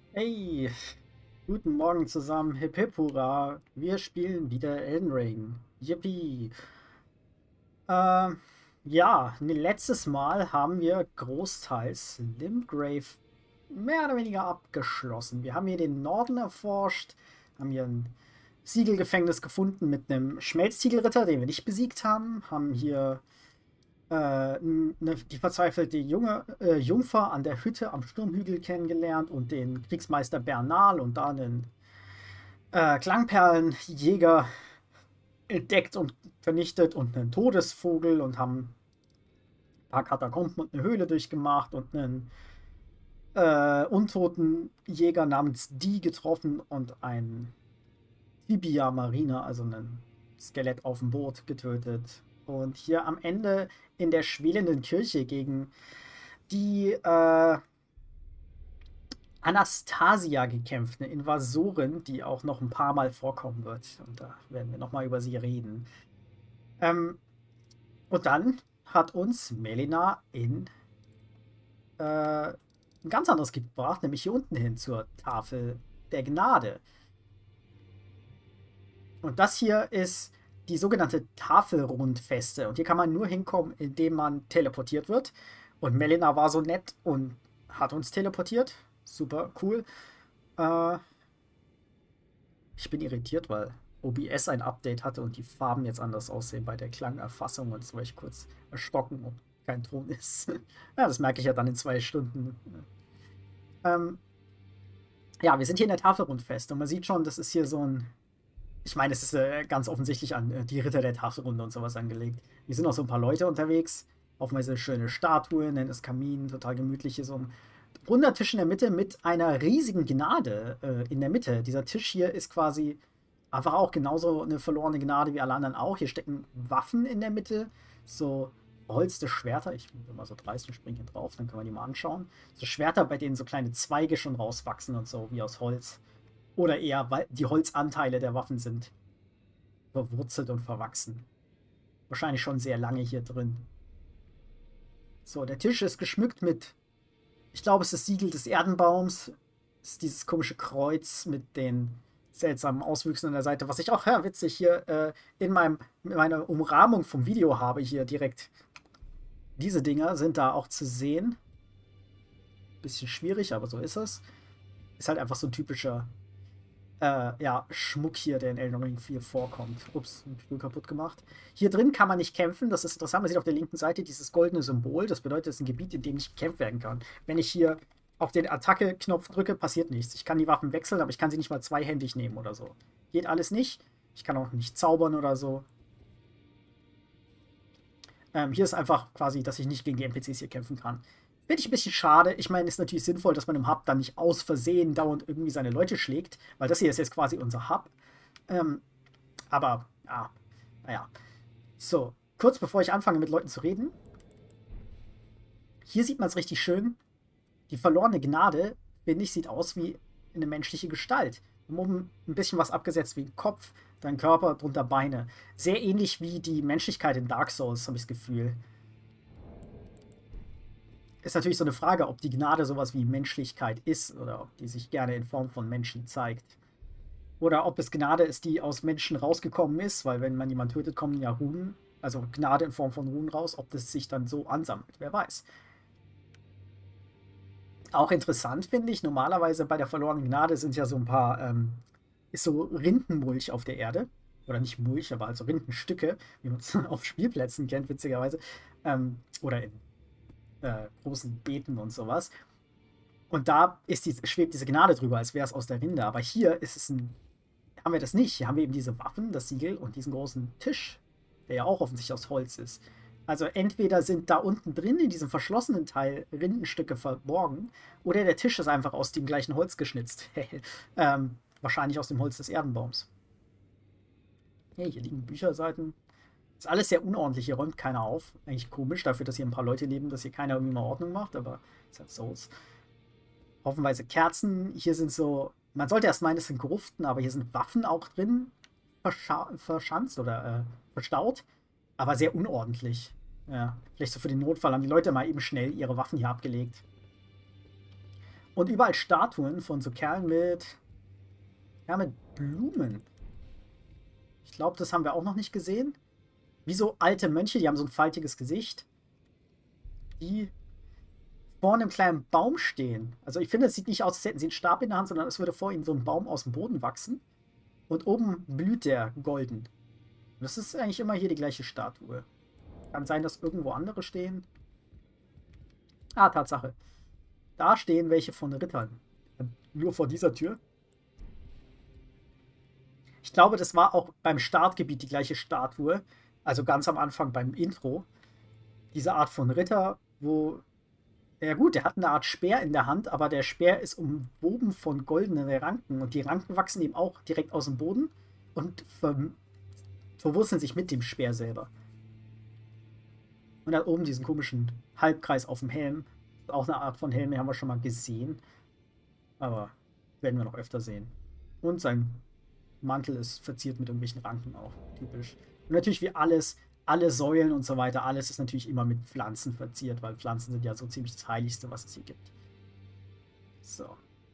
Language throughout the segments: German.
Hey, guten Morgen zusammen, hip hip hurra. Wir spielen wieder Elden Ring. Yippie. Ähm, ja, letztes Mal haben wir großteils Limgrave mehr oder weniger abgeschlossen. Wir haben hier den Norden erforscht, haben hier ein Siegelgefängnis gefunden mit einem Schmelztiegelritter, den wir nicht besiegt haben, haben hier die verzweifelte Jungfer an der Hütte am Sturmhügel kennengelernt und den Kriegsmeister Bernal und da einen Klangperlenjäger entdeckt und vernichtet und einen Todesvogel und haben ein paar Katakomben und eine Höhle durchgemacht und einen untoten Jäger namens Die getroffen und einen Tibia Marina, also ein Skelett auf dem Boot, getötet. Und hier am Ende in der schwelenden Kirche gegen die Anastasia gekämpft, eine Invasorin, die auch noch ein paar Mal vorkommen wird. Und da werden wir nochmal über sie reden. Ähm, und dann hat uns Melina in ein ganz anderes Gebiet gebracht, nämlich hier unten hin zur Tafel der Gnade. Und das hier ist die sogenannte Tafelrundfeste. Und hier kann man nur hinkommen, indem man teleportiert wird. Und Melina war so nett und hat uns teleportiert. Super cool. Äh, Ich bin irritiert, weil OBS ein Update hatte und die Farben jetzt anders aussehen bei der Klangerfassung. Und so war ich kurz erschrocken, ob kein Ton ist. Ja, das merke ich ja dann in 2 Stunden. Ähm, ja, wir sind hier in der Tafelrundfest und man sieht schon, das ist hier so ein. Ich meine, es ist ganz offensichtlich an die Ritter der Tafelrunde und sowas angelegt. Hier sind auch so ein paar Leute unterwegs. Haufenweise schöne Statuen, nettes Kamin, total gemütlich. Hier so ein runder Tisch in der Mitte mit einer riesigen Gnade in der Mitte. Dieser Tisch hier ist quasi einfach auch genauso eine verlorene Gnade wie alle anderen auch. Hier stecken Waffen in der Mitte, so verholzte Schwerter. Ich bin mal so dreist und springe hier drauf, dann können wir die mal anschauen. So Schwerter, bei denen so kleine Zweige schon rauswachsen und so, wie aus Holz. Oder eher, weil die Holzanteile der Waffen sind verwurzelt und verwachsen. Wahrscheinlich schon sehr lange hier drin. So, der Tisch ist geschmückt mit, ich glaube, es ist das Siegel des Erdenbaums. Es ist dieses komische Kreuz mit den seltsamen Auswüchsen an der Seite, was ich auch witzig hier in meiner Umrahmung vom Video habe. Hier direkt diese Dinger sind da auch zu sehen. Bisschen schwierig, aber so ist es. Ist halt einfach so ein typischer ja, Schmuck hier, der in Elden Ring 4 vorkommt. Ups, ein Stuhl kaputt gemacht. Hier drin kann man nicht kämpfen. Das ist interessant. Man sieht auf der linken Seite dieses goldene Symbol. Das bedeutet, es ist ein Gebiet, in dem nicht gekämpft werden kann. Wenn ich hier auf den Attacke-Knopf drücke, passiert nichts. Ich kann die Waffen wechseln, aber ich kann sie nicht mal zweihändig nehmen oder so. Geht alles nicht. Ich kann auch nicht zaubern oder so. Hier ist einfach quasi, dass ich nicht gegen die NPCs hier kämpfen kann. Finde ich ein bisschen schade. Ich meine, es ist natürlich sinnvoll, dass man im Hub dann nicht aus Versehen dauernd irgendwie seine Leute schlägt, weil das hier ist jetzt quasi unser Hub. Ähm, aber, ja, naja. So, kurz bevor ich anfange mit Leuten zu reden. Hier sieht man es richtig schön. Die verlorene Gnade, finde ich, sieht aus wie eine menschliche Gestalt. Oben ein bisschen was abgesetzt wie ein Kopf, dann Körper, drunter Beine. Sehr ähnlich wie die Menschlichkeit in Dark Souls, habe ich das Gefühl. Ist natürlich so eine Frage, ob die Gnade sowas wie Menschlichkeit ist oder ob die sich gerne in Form von Menschen zeigt. Oder ob es Gnade ist, die aus Menschen rausgekommen ist, weil wenn man jemanden tötet, kommen ja Runen, also Gnade in Form von Runen raus, ob das sich dann so ansammelt, wer weiß. Auch interessant finde ich, normalerweise bei der verlorenen Gnade sind ja so ein paar, ist so Rindenmulch auf der Erde. Oder nicht Mulch, aber also Rindenstücke, wie man es auf Spielplätzen kennt, witzigerweise. Oder in großen Beeten und sowas. Und da schwebt diese Gnade drüber, als wäre es aus der Rinde. Aber hier haben wir das nicht. Hier haben wir eben diese Waffen, das Siegel und diesen großen Tisch, der ja auch offensichtlich aus Holz ist. Also entweder sind da unten drin in diesem verschlossenen Teil Rindenstücke verborgen oder der Tisch ist einfach aus dem gleichen Holz geschnitzt. Wahrscheinlich aus dem Holz des Erdenbaums. Hey, hier liegen Bücherseiten. Ist alles sehr unordentlich, hier räumt keiner auf. Eigentlich komisch, dafür, dass hier ein paar Leute leben, dass hier keiner irgendwie mal Ordnung macht, aber ist halt Souls. Haufenweise Kerzen. Hier sind so. Man sollte erst meinen, es sind Gruften, aber hier sind Waffen auch drin verschanzt oder verstaut. Aber sehr unordentlich. Ja, vielleicht so für den Notfall haben die Leute mal eben schnell ihre Waffen hier abgelegt. Und überall Statuen von so Kerlen mit, ja, mit Blumen. Ich glaube, das haben wir auch noch nicht gesehen. Wie so alte Mönche, die haben so ein faltiges Gesicht. Die vor einem kleinen Baum stehen. Also ich finde, es sieht nicht aus, als hätten sie einen Stab in der Hand, sondern es würde vor ihnen so ein Baum aus dem Boden wachsen. Und oben blüht der golden. Und das ist eigentlich immer hier die gleiche Statue. Kann sein, dass irgendwo andere stehen. Ah, Tatsache. Da stehen welche von Rittern. Nur vor dieser Tür. Ich glaube, das war auch beim Startgebiet die gleiche Statue. Also ganz am Anfang beim Intro. Diese Art von Ritter, wo... Ja gut, der hat eine Art Speer in der Hand, aber der Speer ist umwoben von goldenen Ranken. Und die Ranken wachsen eben auch direkt aus dem Boden und verwurzeln sich mit dem Speer selber. Und dann oben diesen komischen Halbkreis auf dem Helm. Auch eine Art von Helm, den haben wir schon mal gesehen. Aber werden wir noch öfter sehen. Und sein Mantel ist verziert mit irgendwelchen Ranken auch. Typisch. Und natürlich wie alles, alle Säulen und so weiter, alles ist natürlich immer mit Pflanzen verziert, weil Pflanzen sind ja so ziemlich das Heiligste, was es hier gibt. So.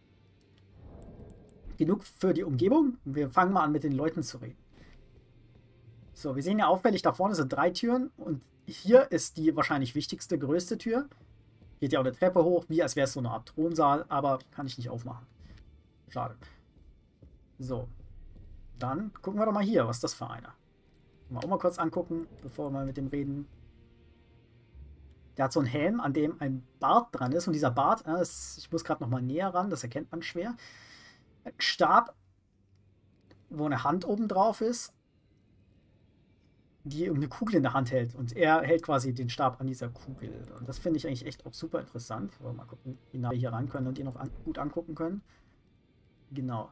Genug für die Umgebung. Wir fangen mal an, mit den Leuten zu reden. So, wir sehen ja auffällig, da vorne sind 3 Türen und hier ist die wahrscheinlich wichtigste, größte Tür. Geht ja auch eine Treppe hoch, wie als wäre es so eine Art Thronsaal, aber kann ich nicht aufmachen. Schade. So. Dann gucken wir doch mal hier, was ist das für einer? Mal auch mal kurz angucken, bevor wir mit dem reden. Der hat so einen Helm, an dem ein Bart dran ist. Und dieser Bart, ich muss gerade noch mal näher ran, das erkennt man schwer. Ein Stab, wo eine Hand oben drauf ist, die eine Kugel in der Hand hält. Und er hält quasi den Stab an dieser Kugel. Und das finde ich eigentlich echt auch super interessant. Mal gucken, wie nah wir hier ran können und ihn noch gut angucken können. Genau.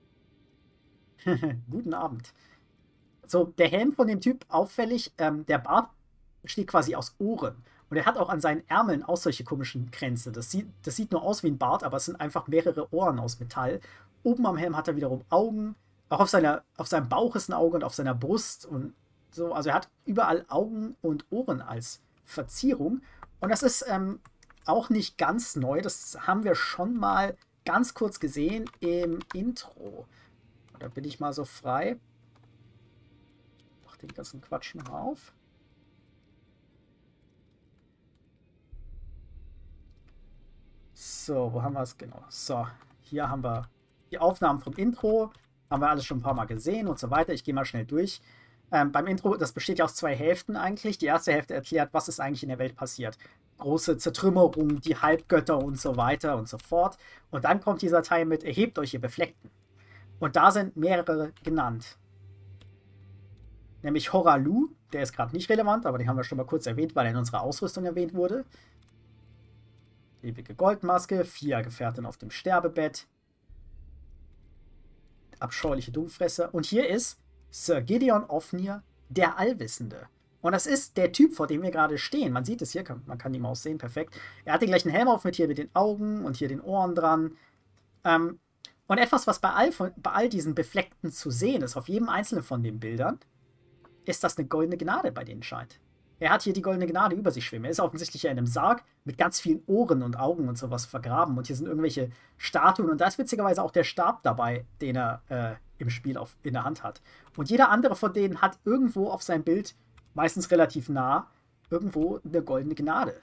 Guten Abend. So, der Helm von dem Typ, auffällig, der Bart besteht quasi aus Ohren. Und er hat auch an seinen Ärmeln auch solche komischen Kränze. Das sieht nur aus wie ein Bart, aber es sind einfach mehrere Ohren aus Metall. Oben am Helm hat er wiederum Augen. Auch auf seinem Bauch ist ein Auge und auf seiner Brust und so. Also er hat überall Augen und Ohren als Verzierung. Und das ist auch nicht ganz neu. Das haben wir schon mal ganz kurz gesehen im Intro. Da bin ich mal so frei. Mach den ganzen Quatsch noch auf. So, wo haben wir es? Genau. So, hier haben wir die Aufnahmen vom Intro. Haben wir alles schon ein paar Mal gesehen und so weiter. Ich gehe mal schnell durch. Beim Intro, das besteht ja aus 2 Hälften eigentlich. Die erste Hälfte erklärt, was ist eigentlich in der Welt passiert. Große Zertrümmerung, die Halbgötter und so weiter und so fort. Und dann kommt dieser Teil mit, erhebt euch, ihr Befleckten. Und da sind mehrere genannt. Nämlich Horalu, der ist gerade nicht relevant, aber den haben wir schon mal kurz erwähnt, weil er in unserer Ausrüstung erwähnt wurde. Ewige Goldmaske, Fia-Gefährtin auf dem Sterbebett. Abscheuliche Dummfresser. Und hier ist Sir Gideon Ofnir, der Allwissende. Und das ist der Typ, vor dem wir gerade stehen. Man sieht es hier, man kann die Maus sehen, perfekt. Er hat den gleichen Helm auf mit den Augen und hier den Ohren dran. Und etwas, was bei all diesen Befleckten zu sehen ist, auf jedem einzelnen von den Bildern, ist, dass eine goldene Gnade bei denen scheint. Er hat hier die goldene Gnade über sich schwimmen. Er ist offensichtlich in einem Sarg mit ganz vielen Ohren und Augen und sowas vergraben. Und hier sind irgendwelche Statuen. Und da ist witzigerweise auch der Stab dabei, den er im Spiel in der Hand hat. Und jeder andere von denen hat irgendwo auf seinem Bild, meistens relativ nah, irgendwo eine goldene Gnade.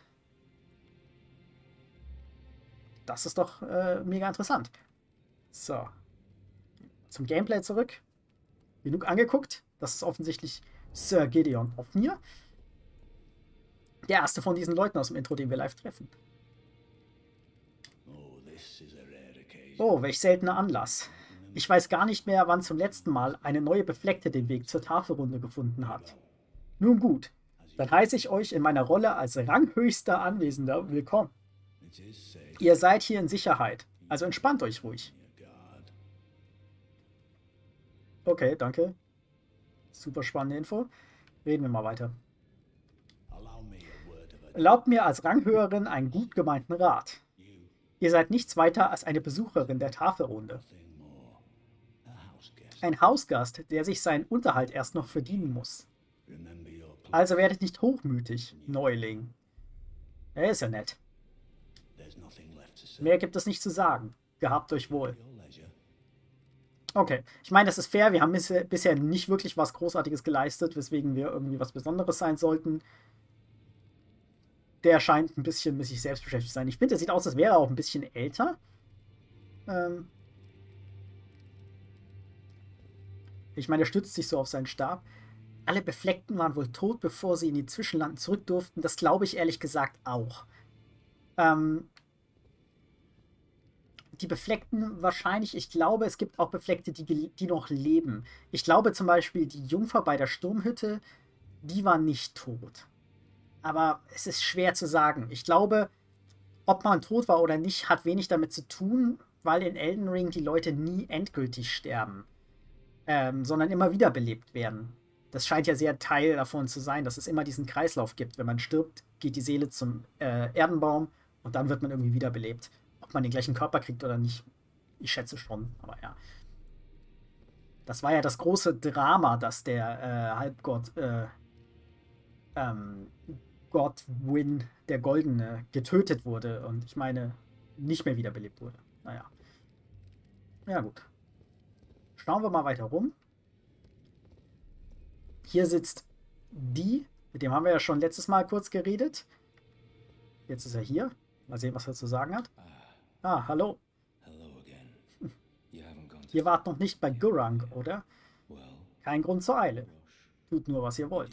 Das ist doch mega interessant. So. Zum Gameplay zurück. Genug angeguckt. Das ist offensichtlich Sir Gideon Ofnir. Der erste von diesen Leuten aus dem Intro, den wir live treffen. Oh, welch seltener Anlass. Ich weiß gar nicht mehr, wann zum letzten Mal eine neue Befleckte den Weg zur Tafelrunde gefunden hat. Nun gut, dann heiße ich euch in meiner Rolle als ranghöchster Anwesender willkommen. Ihr seid hier in Sicherheit, also entspannt euch ruhig. Okay, danke. Super spannende Info. Reden wir mal weiter. Erlaubt mir als Ranghöherin einen gut gemeinten Rat. Ihr seid nichts weiter als eine Besucherin der Tafelrunde. Ein Hausgast, der sich seinen Unterhalt erst noch verdienen muss. Also werdet nicht hochmütig, Neuling. Er ist ja nett. Mehr gibt es nicht zu sagen. Gehabt euch wohl. Okay, ich meine, das ist fair. Wir haben bisher nicht wirklich was Großartiges geleistet, weswegen wir irgendwie was Besonderes sein sollten. Der scheint ein bisschen mit sich selbst beschäftigt zu sein. Ich finde, er sieht aus, als wäre er auch ein bisschen älter. Ich meine, er stützt sich so auf seinen Stab. Alle Befleckten waren wohl tot, bevor sie in die Zwischenlanden zurück durften. Das glaube ich ehrlich gesagt auch. Die Befleckten wahrscheinlich, ich glaube, es gibt auch Befleckte, die noch leben. Ich glaube zum Beispiel, die Jungfer bei der Sturmhütte, die war nicht tot. Aber es ist schwer zu sagen. Ich glaube, ob man tot war oder nicht, hat wenig damit zu tun, weil in Elden Ring die Leute nie endgültig sterben, sondern immer wiederbelebt werden. Das scheint ja sehr Teil davon zu sein, dass es immer diesen Kreislauf gibt. Wenn man stirbt, geht die Seele zum Erdenbaum und dann wird man irgendwie wiederbelebt. Ob man den gleichen Körper kriegt oder nicht, ich schätze schon, aber ja. Das war ja das große Drama, dass der Halbgott Godwyn, der Goldene, getötet wurde und ich meine, nicht mehr wiederbelebt wurde. Naja. Ja, gut. Schauen wir mal weiter rum. Hier sitzt die, mit dem haben wir ja schon letztes Mal kurz geredet. Jetzt ist er hier. Mal sehen, was er zu sagen hat. Ah, hallo. Ihr wart noch nicht bei Gurranq, oder? Kein Grund zur Eile. Tut nur, was ihr wollt.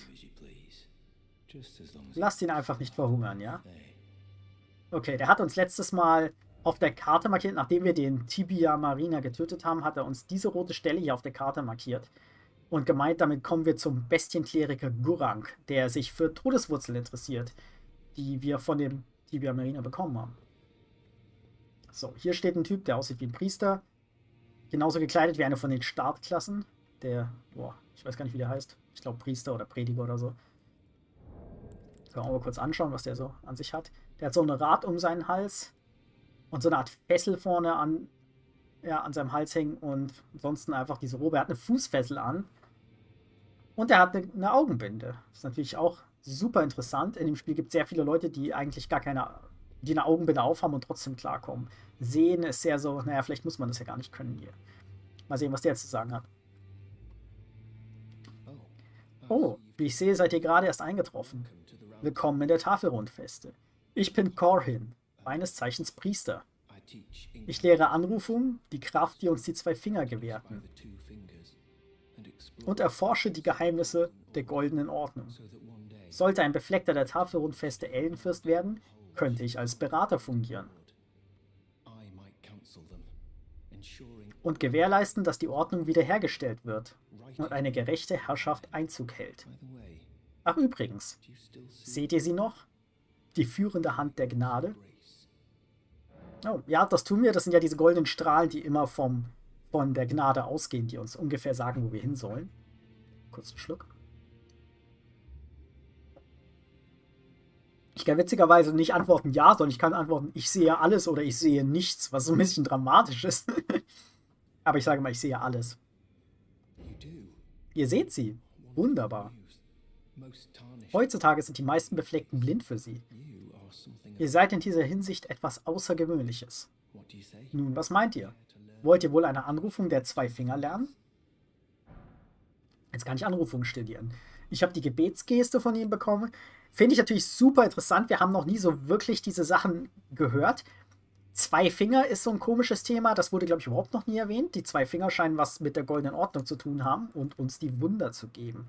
Lasst ihn einfach nicht verhungern, ja? Okay, der hat uns letztes Mal auf der Karte markiert, nachdem wir den Tibia Marina getötet haben, hat er uns diese rote Stelle hier auf der Karte markiert. Und gemeint, damit kommen wir zum Bestienkleriker Gurranq, der sich für Todeswurzeln interessiert, die wir von dem Tibia Marina bekommen haben. So, hier steht ein Typ, der aussieht wie ein Priester. Genauso gekleidet wie eine von den Startklassen. Der, boah, ich weiß gar nicht, wie der heißt. Ich glaube Priester oder Prediger oder so. Können wir mal kurz anschauen, was der so an sich hat. Der hat so ein Rad um seinen Hals und so eine Art Fessel vorne an seinem Hals hängen und ansonsten einfach diese Robe. Er hat eine Fußfessel an und er hat eine Augenbinde. Das ist natürlich auch super interessant. In dem Spiel gibt es sehr viele Leute, die eigentlich gar keine, die eine Augenbinde aufhaben und trotzdem klarkommen. Sehen ist sehr so, naja, vielleicht muss man das ja gar nicht können hier. Mal sehen, was der jetzt zu sagen hat. Oh, wie ich sehe, seid ihr gerade erst eingetroffen. Willkommen in der Tafelrundfeste. Ich bin Corhin, meines Zeichens Priester. Ich lehre Anrufungen, die Kraft, die uns die zwei Finger gewährten, und erforsche die Geheimnisse der goldenen Ordnung. Sollte ein Befleckter der Tafelrundfeste Eldenfürst werden, könnte ich als Berater fungieren und gewährleisten, dass die Ordnung wiederhergestellt wird und eine gerechte Herrschaft Einzug hält. Ach übrigens, seht ihr sie noch? Die führende Hand der Gnade? Oh, ja, das tun wir. Das sind ja diese goldenen Strahlen, die immer von der Gnade ausgehen, die uns ungefähr sagen, wo wir hin sollen. Kurz einen Schluck. Ich kann witzigerweise nicht antworten ja, sondern ich kann antworten, ich sehe alles oder ich sehe nichts, was so ein bisschen dramatisch ist. Aber ich sage mal, ich sehe alles. Ihr seht sie. Wunderbar. Heutzutage sind die meisten Befleckten blind für sie. Ihr seid in dieser Hinsicht etwas Außergewöhnliches. Nun, was meint ihr? Wollt ihr wohl eine Anrufung der zwei Finger lernen? Jetzt kann ich Anrufungen studieren. Ich habe die Gebetsgeste von ihm bekommen. Finde ich natürlich super interessant. Wir haben noch nie so wirklich diese Sachen gehört. Zwei Finger ist so ein komisches Thema. Das wurde, glaube ich, überhaupt noch nie erwähnt. Die zwei Finger scheinen was mit der goldenen Ordnung zu tun haben und uns die Wunder zu geben.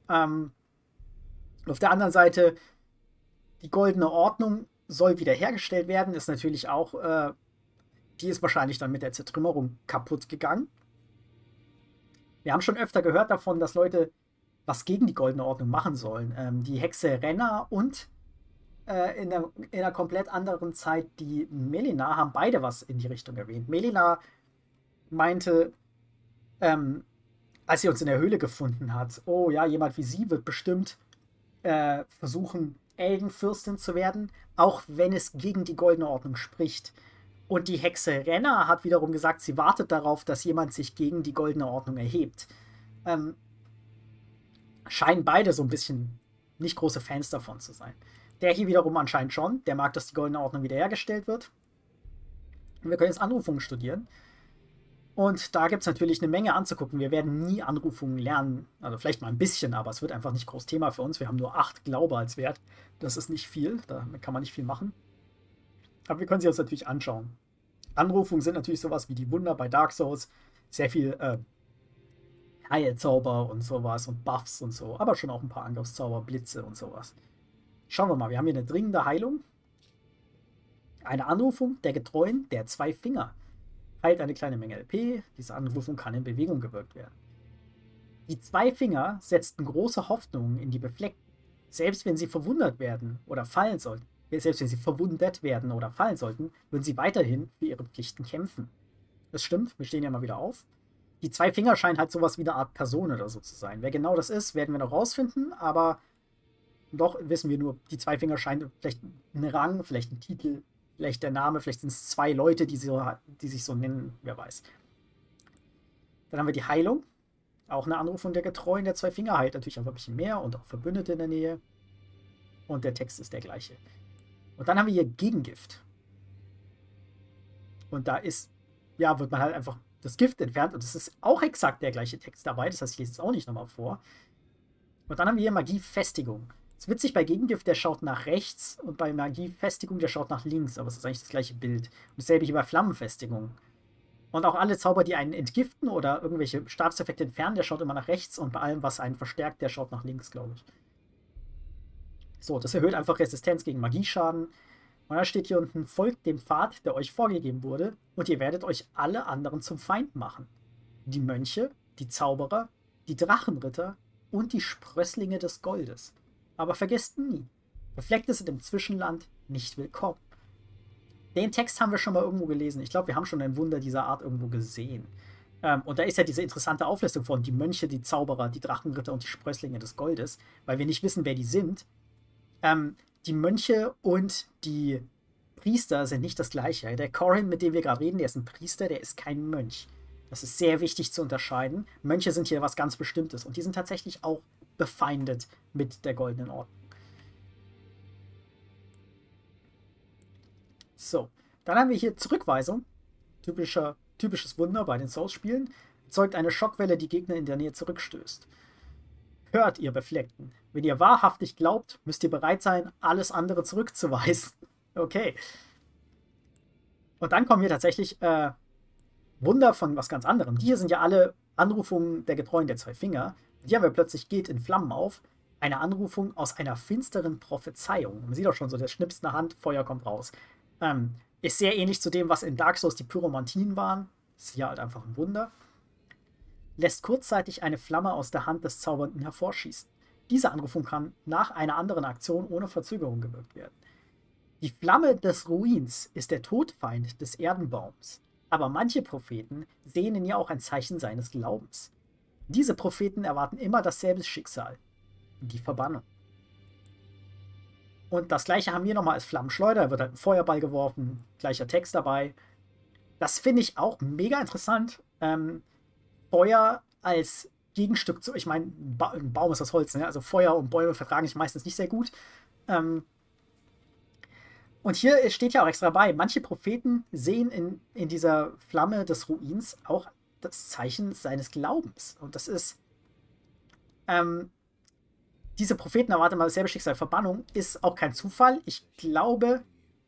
Auf der anderen Seite, die goldene Ordnung soll wiederhergestellt werden. Ist natürlich auch, die ist wahrscheinlich dann mit der Zertrümmerung kaputt gegangen. Wir haben schon öfter gehört davon, dass Leute was gegen die goldene Ordnung machen sollen. Die Hexe Renna und in einer komplett anderen Zeit die Melina haben beide was in die Richtung erwähnt. Melina meinte, als sie uns in der Höhle gefunden hat, oh ja, jemand wie sie wird bestimmt versuchen, Eldenfürstin zu werden, auch wenn es gegen die goldene Ordnung spricht. Und die Hexe Renna hat wiederum gesagt, sie wartet darauf, dass jemand sich gegen die goldene Ordnung erhebt. Scheinen beide so ein bisschen nicht große Fans davon zu sein. Der hier wiederum anscheinend schon. Der mag, dass die goldene Ordnung wiederhergestellt wird. Wir können jetzt Anrufungen studieren. Und da gibt es natürlich eine Menge anzugucken. Wir werden nie Anrufungen lernen. Also vielleicht mal ein bisschen, aber es wird einfach nicht groß Thema für uns. Wir haben nur 8 Glaube als Wert. Das ist nicht viel. Damit kann man nicht viel machen. Aber wir können sie uns natürlich anschauen. Anrufungen sind natürlich sowas wie die Wunder bei Dark Souls. Sehr viel Heilzauber und sowas und Buffs und so. Aber schon auch ein paar Angriffszauber, Blitze und sowas. Schauen wir mal. Wir haben hier eine dringende Heilung. Eine Anrufung der Getreuen der 2 Finger. Heilt eine kleine Menge LP. Diese Anrufung kann in Bewegung gewirkt werden. Die 2 Finger setzten große Hoffnungen in die Befleckten. Selbst wenn sie verwundet werden oder fallen sollten, würden sie weiterhin für ihre Pflichten kämpfen. Das stimmt, wir stehen ja mal wieder auf. Die 2 Finger scheinen halt sowas wie eine Art Person oder so zu sein. Wer genau das ist, werden wir noch rausfinden, aber doch wissen wir nur, die 2 Finger scheinen vielleicht ein Rang, vielleicht ein Titel, vielleicht der Name, vielleicht sind es 2 Leute, die sich so nennen, wer weiß. Dann haben wir die Heilung. Auch eine Anrufung der Getreuen der 2 Finger heilt natürlich einfach ein bisschen mehr und auch Verbündete in der Nähe. Und der Text ist der gleiche. Und dann haben wir hier Gegengift. Und da wird man halt einfach das Gift entfernt. Und es ist auch exakt der gleiche Text dabei. Das heißt, ich lese es auch nicht nochmal vor. Und dann haben wir hier Magiefestigung. Es ist witzig, bei Gegengift, der schaut nach rechts und bei Magiefestigung, der schaut nach links. Aber es ist eigentlich das gleiche Bild. Und dasselbe hier bei Flammenfestigung. Und auch alle Zauber, die einen entgiften oder irgendwelche Stabseffekte entfernen, der schaut immer nach rechts. Und bei allem, was einen verstärkt, der schaut nach links, glaube ich. So, das erhöht einfach Resistenz gegen Magieschaden. Und dann steht hier unten, folgt dem Pfad, der euch vorgegeben wurde, und ihr werdet euch alle anderen zum Feind machen. Die Mönche, die Zauberer, die Drachenritter und die Sprösslinge des Goldes. Aber vergesst nie, Befleckte sind im Zwischenland nicht willkommen. Den Text haben wir schon mal irgendwo gelesen. Ich glaube, wir haben schon ein Wunder dieser Art irgendwo gesehen. Und da ist ja diese interessante Auflistung von die Mönche, die Zauberer, die Drachenritter und die Sprösslinge des Goldes, weil wir nicht wissen, wer die sind. Die Mönche und die Priester sind nicht das Gleiche. Der Corrin, mit dem wir gerade reden, der ist ein Priester, der ist kein Mönch. Das ist sehr wichtig zu unterscheiden. Mönche sind hier was ganz Bestimmtes und die sind tatsächlich auch befeindet mit der Goldenen Ordnung. So, dann haben wir hier Zurückweisung. Typisches Wunder bei den Souls-Spielen. Erzeugt eine Schockwelle, die Gegner in der Nähe zurückstößt. Hört, ihr Befleckten. Wenn ihr wahrhaftig glaubt, müsst ihr bereit sein, alles andere zurückzuweisen. Okay. Und dann kommen hier tatsächlich Wunder von was ganz anderem. Die hier sind ja alle Anrufungen der Getreuen der 2 Finger. Die haben wir plötzlich, geht in Flammen auf. Eine Anrufung aus einer finsteren Prophezeiung. Man sieht auch schon so, der schnipst eine Hand, Feuer kommt raus. Ist sehr ähnlich zu dem, was in Dark Souls die Pyromantien waren. Ist hier halt einfach ein Wunder. Lässt kurzzeitig eine Flamme aus der Hand des Zaubernden hervorschießen. Diese Anrufung kann nach einer anderen Aktion ohne Verzögerung gewirkt werden. Die Flamme des Ruins ist der Todfeind des Erdenbaums, aber manche Propheten sehen in ihr auch ein Zeichen seines Glaubens. Diese Propheten erwarten immer dasselbe Schicksal, die Verbannung. Und das gleiche haben wir nochmal als Flammenschleuder, da wird halt ein Feuerball geworfen, gleicher Text dabei. Das finde ich auch mega interessant. Feuer als Gegenstück zu, ich meine, ein Baum ist aus Holz, ne? Also Feuer und Bäume vertragen sich meistens nicht sehr gut. Und hier steht ja auch extra bei, manche Propheten sehen in dieser Flamme des Ruins auch das Zeichen seines Glaubens. Und das ist, diese Propheten erwarten mal dasselbe Schicksal. Verbannung ist auch kein Zufall. Ich glaube,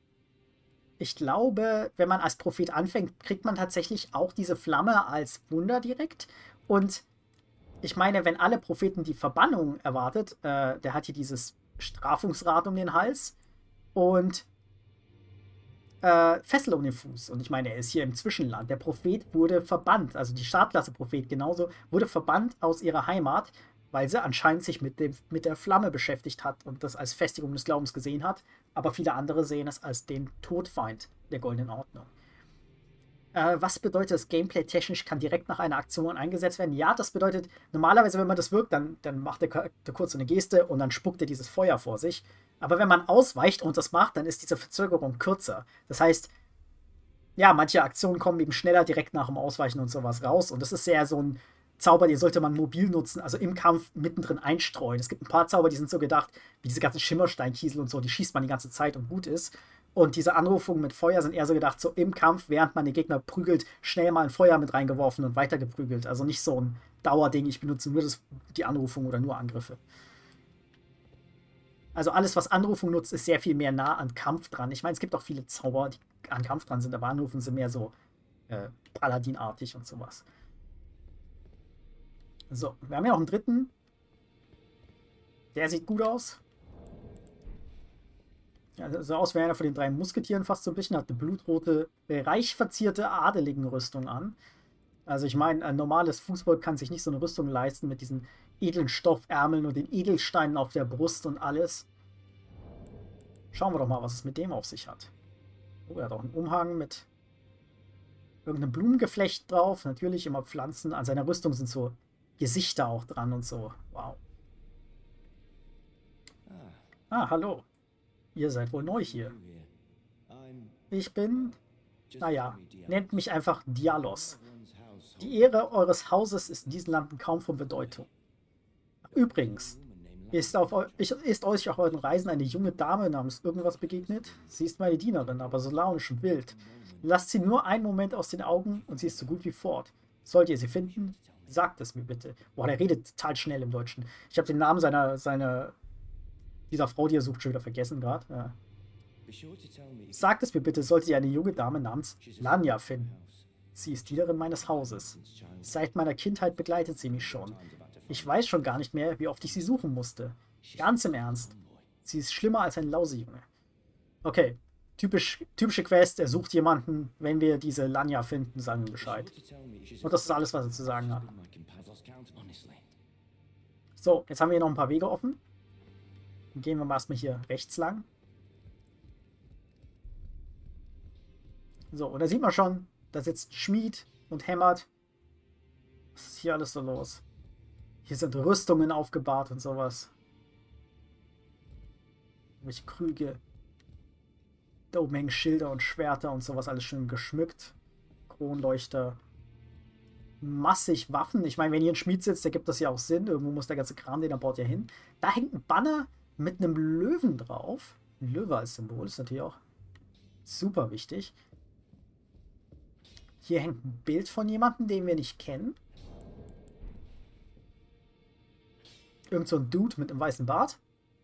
wenn man als Prophet anfängt, kriegt man tatsächlich auch diese Flamme als Wunder direkt. Und ich meine, wenn alle Propheten die Verbannung erwartet, der hat hier dieses Strafungsrad um den Hals und Fessel um den Fuß. Und ich meine, er ist hier im Zwischenland. Der Prophet wurde verbannt, also die Startklasse-Prophet genauso, wurde verbannt aus ihrer Heimat, weil sie anscheinend sich mit der Flamme beschäftigt hat und das als Festigung des Glaubens gesehen hat. Aber viele andere sehen es als den Todfeind der Goldenen Ordnung. Was bedeutet das? Gameplay-technisch kann direkt nach einer Aktion eingesetzt werden? Ja, das bedeutet, normalerweise, wenn man das wirkt, dann macht der Charakter kurz eine Geste und dann spuckt er dieses Feuer vor sich. Aber wenn man ausweicht und das macht, dann ist diese Verzögerung kürzer. Das heißt, ja, manche Aktionen kommen eben schneller direkt nach dem Ausweichen und sowas raus. Und das ist sehr so ein Zauber, den sollte man mobil nutzen, also im Kampf mittendrin einstreuen. Es gibt ein paar Zauber, die sind so gedacht, wie diese ganzen Schimmersteinkiesel und so, die schießt man die ganze Zeit und gut ist. Und diese Anrufungen mit Feuer sind eher so gedacht, so im Kampf, während man den Gegner prügelt, schnell mal ein Feuer mit reingeworfen und weitergeprügelt. Also nicht so ein Dauerding, ich benutze nur die Anrufung oder nur Angriffe. Also alles, was Anrufung nutzt, ist sehr viel mehr nah an Kampf dran. Ich meine, es gibt auch viele Zauber, die an Kampf dran sind, aber Anrufen sind mehr so Paladin-artig und sowas. So, wir haben ja noch einen dritten. Der sieht gut aus. Ja, so aus wie einer von den 3 Musketieren fast so ein bisschen. Hat eine blutrote, reich verzierte Adeligen-Rüstung an. Also ich meine, ein normales Fußvolk kann sich nicht so eine Rüstung leisten mit diesen edlen Stoffärmeln und den Edelsteinen auf der Brust und alles. Schauen wir doch mal, was es mit dem auf sich hat. Oh, er hat auch einen Umhang mit irgendeinem Blumengeflecht drauf. Natürlich immer Pflanzen. An seiner Rüstung sind so Gesichter auch dran und so. Wow. Ah, hallo. Ihr seid wohl neu hier. Ich bin... Naja, nennt mich einfach Dialos. Die Ehre eures Hauses ist in diesen Landen kaum von Bedeutung. Übrigens, ist euch auf euren Reisen eine junge Dame namens irgendwas begegnet? Sie ist meine Dienerin, aber so launisch und wild. Lasst sie nur einen Moment aus den Augen und sie ist so gut wie fort. Sollt ihr sie finden? Sagt es mir bitte. Boah, der redet total schnell im Deutschen. Ich habe den Namen dieser Frau, die er sucht, schon wieder vergessen gerade. Ja. Sagt es mir bitte, solltet ihr eine junge Dame namens Lanya finden. Sie ist Dienerin meines Hauses. Seit meiner Kindheit begleitet sie mich schon. Ich weiß schon gar nicht mehr, wie oft ich sie suchen musste. Ganz im Ernst. Sie ist schlimmer als ein Lausejunge. Okay, typische Quest, er sucht jemanden. Wenn wir diese Lanya finden, sagen wir Bescheid. Und das ist alles, was er zu sagen hat. So, jetzt haben wir hier noch ein paar Wege offen. Dann gehen wir mal erstmal hier rechts lang. So, und da sieht man schon, da sitzt ein Schmied und hämmert. Was ist hier alles so los? Hier sind Rüstungen aufgebahrt und sowas. Welche Krüge. Da oben hängen Schilder und Schwerter und sowas, alles schön geschmückt. Kronleuchter. Massig Waffen. Ich meine, wenn hier ein Schmied sitzt, da gibt das ja auch Sinn. Irgendwo muss der ganze Kram, den er baut, ja hin. Da hängt ein Banner mit einem Löwen drauf. Ein Löwe als Symbol ist natürlich auch super wichtig. Hier hängt ein Bild von jemandem, den wir nicht kennen. Irgend so ein Dude mit einem weißen Bart.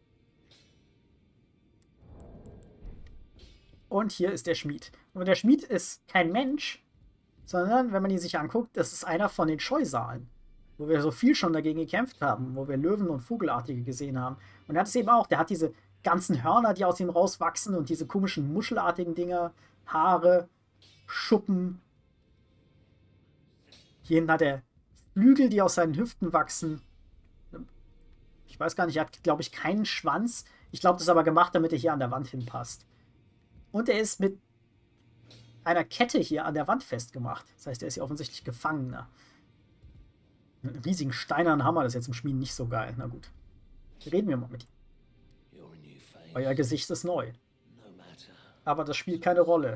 Und hier ist der Schmied. Und der Schmied ist kein Mensch, sondern, wenn man ihn sich anguckt, das ist einer von den Scheusalen, wo wir so viel schon dagegen gekämpft haben, wo wir Löwen und Vogelartige gesehen haben. Und er hat es eben auch, der hat diese ganzen Hörner, die aus ihm rauswachsen und diese komischen muschelartigen Dinger, Haare, Schuppen. Hier hinten hat er Flügel, die aus seinen Hüften wachsen. Ich weiß gar nicht, er hat, glaube ich, keinen Schwanz. Ich glaube, das ist aber gemacht, damit er hier an der Wand hinpasst. Und er ist mit einer Kette hier an der Wand festgemacht. Das heißt, er ist hier offensichtlich Gefangener. Mit einem riesigen steinernen Hammer, das ist jetzt im Schmieden nicht so geil. Na gut. Reden wir mal mit ihm. Euer Gesicht ist neu. Aber das spielt keine Rolle.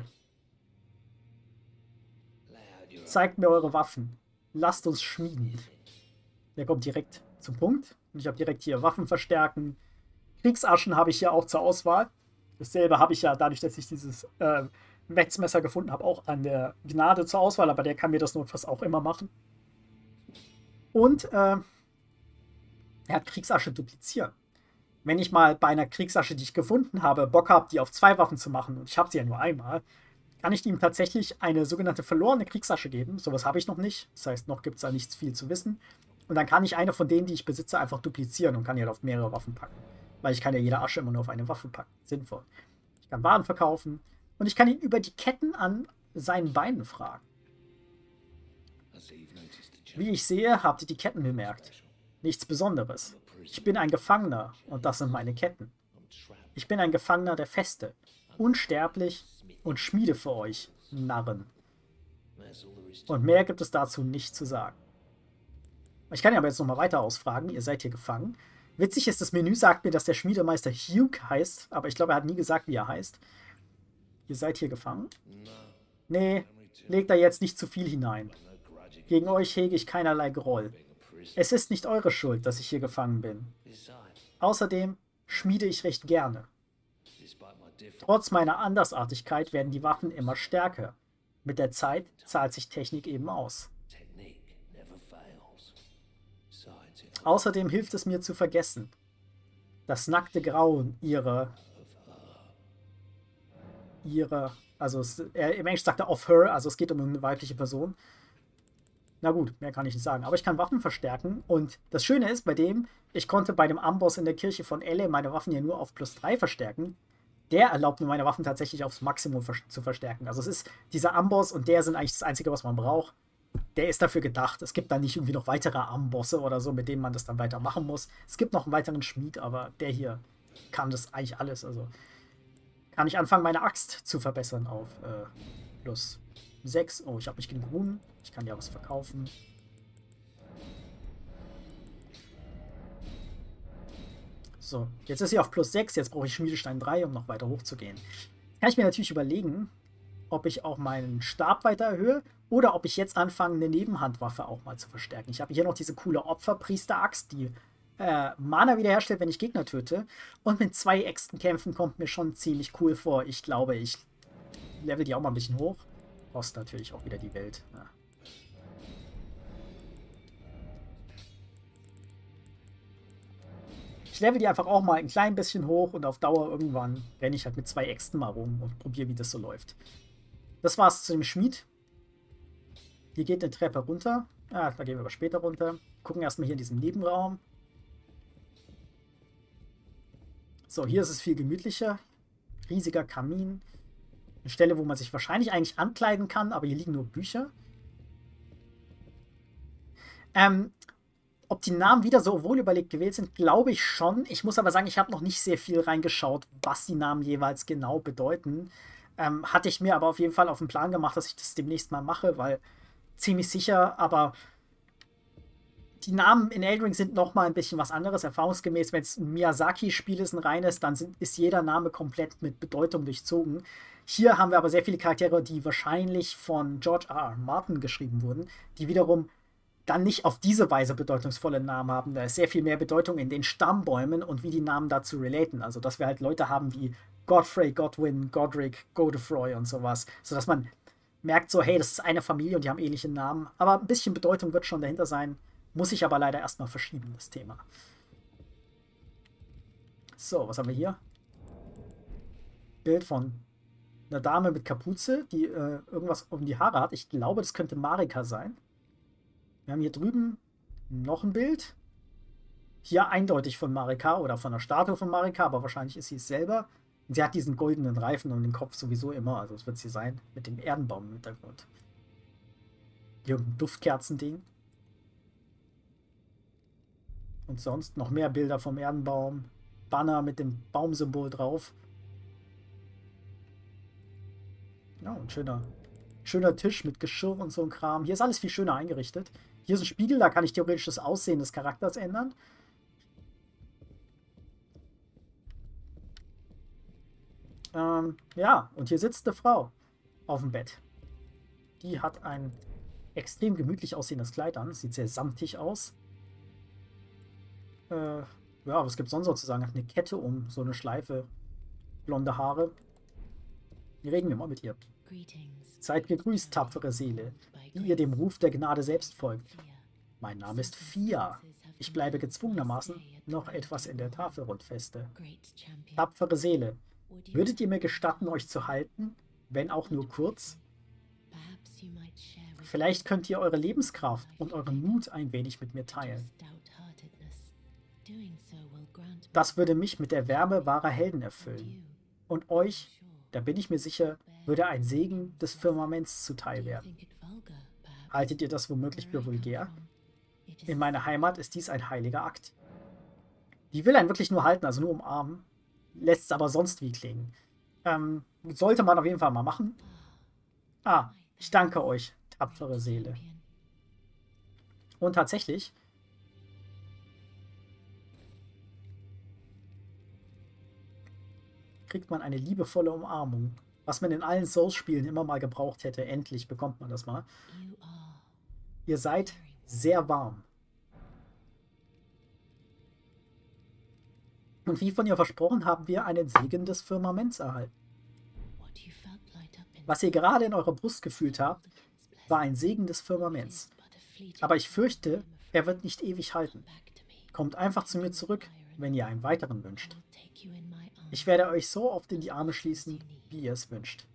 Zeigt mir eure Waffen. Lasst uns schmieden. Der kommt direkt zum Punkt. Und ich habe direkt hier Waffen verstärken. Kriegsaschen habe ich hier auch zur Auswahl. Dasselbe habe ich ja, dadurch, dass ich dieses Wetzmesser gefunden habe, auch an der Gnade zur Auswahl. Aber der kann mir das notfalls auch immer machen. Und er hat Kriegsasche duplizieren. Wenn ich mal bei einer Kriegsasche, die ich gefunden habe, Bock habe, die auf 2 Waffen zu machen, und ich habe sie ja nur einmal, kann ich ihm tatsächlich eine sogenannte verlorene Kriegsasche geben. Sowas habe ich noch nicht. Das heißt, noch gibt es da nichts viel zu wissen. Und dann kann ich eine von denen, die ich besitze, einfach duplizieren und kann die auf mehrere Waffen packen. Weil ich kann ja jede Asche immer nur auf eine Waffe packen. Sinnvoll. Ich kann Waren verkaufen. Und ich kann ihn über die Ketten an seinen Beinen fragen. Wie ich sehe, habt ihr die Ketten bemerkt. Nichts Besonderes. Ich bin ein Gefangener und das sind meine Ketten. Ich bin ein Gefangener der Feste. Unsterblich und schmiede für euch, Narren. Und mehr gibt es dazu nicht zu sagen. Ich kann ja aber jetzt nochmal weiter ausfragen. Ihr seid hier gefangen. Witzig ist, das Menü sagt mir, dass der Schmiedemeister Hugh heißt, aber ich glaube, er hat nie gesagt, wie er heißt. Ihr seid hier gefangen? Nee, legt da jetzt nicht zu viel hinein. Gegen euch hege ich keinerlei Groll. Es ist nicht eure Schuld, dass ich hier gefangen bin. Außerdem schmiede ich recht gerne. Trotz meiner Andersartigkeit werden die Waffen immer stärker. Mit der Zeit zahlt sich Technik eben aus. Außerdem hilft es mir zu vergessen. Das nackte Grauen also im Englischen sagt er of her, also es geht um eine weibliche Person. Na gut, mehr kann ich nicht sagen. Aber ich kann Waffen verstärken und das Schöne ist bei dem, ich konnte bei dem Amboss in der Kirche von Elle meine Waffen ja nur auf +3 verstärken. Der erlaubt mir meine Waffen tatsächlich aufs Maximum zu verstärken. Also es ist dieser Amboss und der sind eigentlich das Einzige, was man braucht. Der ist dafür gedacht. Es gibt da nicht irgendwie noch weitere Ambosse oder so, mit denen man das dann weitermachen muss. Es gibt noch einen weiteren Schmied, aber der hier kann das eigentlich alles. Also kann ich anfangen, meine Axt zu verbessern auf +6. Oh, ich habe nicht genug Runen. Ich kann ja was verkaufen. So, jetzt ist sie auf +6. Jetzt brauche ich Schmiedestein 3, um noch weiter hochzugehen. Kann ich mir natürlich überlegen, ob ich auch meinen Stab weiter erhöhe oder ob ich jetzt anfange, eine Nebenhandwaffe auch mal zu verstärken. Ich habe hier noch diese coole Opferpriester-Axt, die Mana wiederherstellt, wenn ich Gegner töte. Und mit 2 Äxten kämpfen kommt mir schon ziemlich cool vor. Ich glaube, ich level die auch mal ein bisschen hoch. Kostet natürlich auch wieder die Welt. Ja. Ich level die einfach auch mal ein klein bisschen hoch und auf Dauer irgendwann renne ich halt mit 2 Äxten mal rum und probiere, wie das so läuft. Das war's zu dem Schmied. Hier geht eine Treppe runter. Da gehen wir aber später runter. Gucken erstmal hier in diesem Nebenraum. So, hier ist es viel gemütlicher. Riesiger Kamin. Eine Stelle, wo man sich wahrscheinlich eigentlich ankleiden kann, aber hier liegen nur Bücher. Ob die Namen wieder so wohlüberlegt gewählt sind, glaube ich schon. Ich muss aber sagen, ich habe noch nicht sehr viel reingeschaut, was die Namen jeweils genau bedeuten. Hatte ich mir aber auf jeden Fall auf den Plan gemacht, dass ich das demnächst mal mache, weil ziemlich sicher, aber die Namen in Elden Ring sind nochmal ein bisschen was anderes. Erfahrungsgemäß, wenn es ein Miyazaki-Spiel ist, ein reines, dann ist jeder Name komplett mit Bedeutung durchzogen. Hier haben wir aber sehr viele Charaktere, die wahrscheinlich von George R.R. Martin geschrieben wurden, die wiederum dann nicht auf diese Weise bedeutungsvolle Namen haben. Da ist sehr viel mehr Bedeutung in den Stammbäumen und wie die Namen dazu relaten. Also, dass wir halt Leute haben wie Godfrey, Godwin, Godric, Godefroy und sowas. Sodass man merkt so, hey, das ist eine Familie und die haben ähnliche Namen. Aber ein bisschen Bedeutung wird schon dahinter sein. Muss ich aber leider erstmal verschieben, das Thema. So, was haben wir hier? Bild von einer Dame mit Kapuze, die irgendwas um die Haare hat. Ich glaube, das könnte Marika sein. Wir haben hier drüben noch ein Bild. Hier eindeutig von Marika oder von der Statue von Marika, aber wahrscheinlich ist sie es selber. Und sie hat diesen goldenen Reifen um den Kopf sowieso immer, also es wird sie sein, mit dem Erdenbaum im Hintergrund. Hier ein Duftkerzending. Und sonst noch mehr Bilder vom Erdenbaum. Banner mit dem Baumsymbol drauf. Ja, ein schöner Tisch mit Geschirr und so ein Kram. Hier ist alles viel schöner eingerichtet. Hier ist ein Spiegel, da kann ich theoretisch das Aussehen des Charakters ändern. Ja, und hier sitzt eine Frau auf dem Bett. Die hat ein extrem gemütlich aussehendes Kleid an. Sieht sehr samtig aus. Ja, was gibt es sonst sozusagen? Hat eine Kette um, so eine Schleife. Blonde Haare. Reden wir mal mit ihr. Seid gegrüßt, tapfere Seele, die ihr dem Ruf der Gnade selbst folgt. Mein Name ist Fia. Ich bleibe gezwungenermaßen noch etwas in der Tafelrundfeste. Tapfere Seele, würdet ihr mir gestatten, euch zu halten, wenn auch nur kurz? Vielleicht könnt ihr eure Lebenskraft und euren Mut ein wenig mit mir teilen. Das würde mich mit der Wärme wahrer Helden erfüllen. Und euch, da bin ich mir sicher, würde ein Segen des Firmaments zuteil werden. Haltet ihr das womöglich für vulgär? In meiner Heimat ist dies ein heiliger Akt. Die will einen wirklich nur halten, also nur umarmen. Lässt es aber sonst wie klingen. Sollte man auf jeden Fall mal machen. Ah, ich danke euch, tapfere Seele. Und tatsächlich kriegt man eine liebevolle Umarmung. Was man in allen Souls-Spielen immer mal gebraucht hätte. Endlich bekommt man das mal. Ihr seid sehr warm. Und wie von ihr versprochen, haben wir einen Segen des Firmaments erhalten. Was ihr gerade in eurer Brust gefühlt habt, war ein Segen des Firmaments. Aber ich fürchte, er wird nicht ewig halten. Kommt einfach zu mir zurück, wenn ihr einen weiteren wünscht. Ich werde euch so oft in die Arme schließen, wie ihr es wünscht.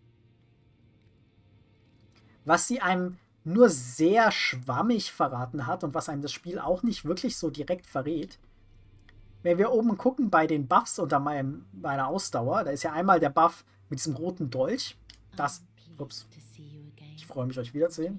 Was sie einem nur sehr schwammig verraten hat und was einem das Spiel auch nicht wirklich so direkt verrät. Wenn wir oben gucken bei den Buffs unter meiner Ausdauer, da ist ja einmal der Buff mit diesem roten Dolch. Ups. Ich freue mich, euch wiederzusehen.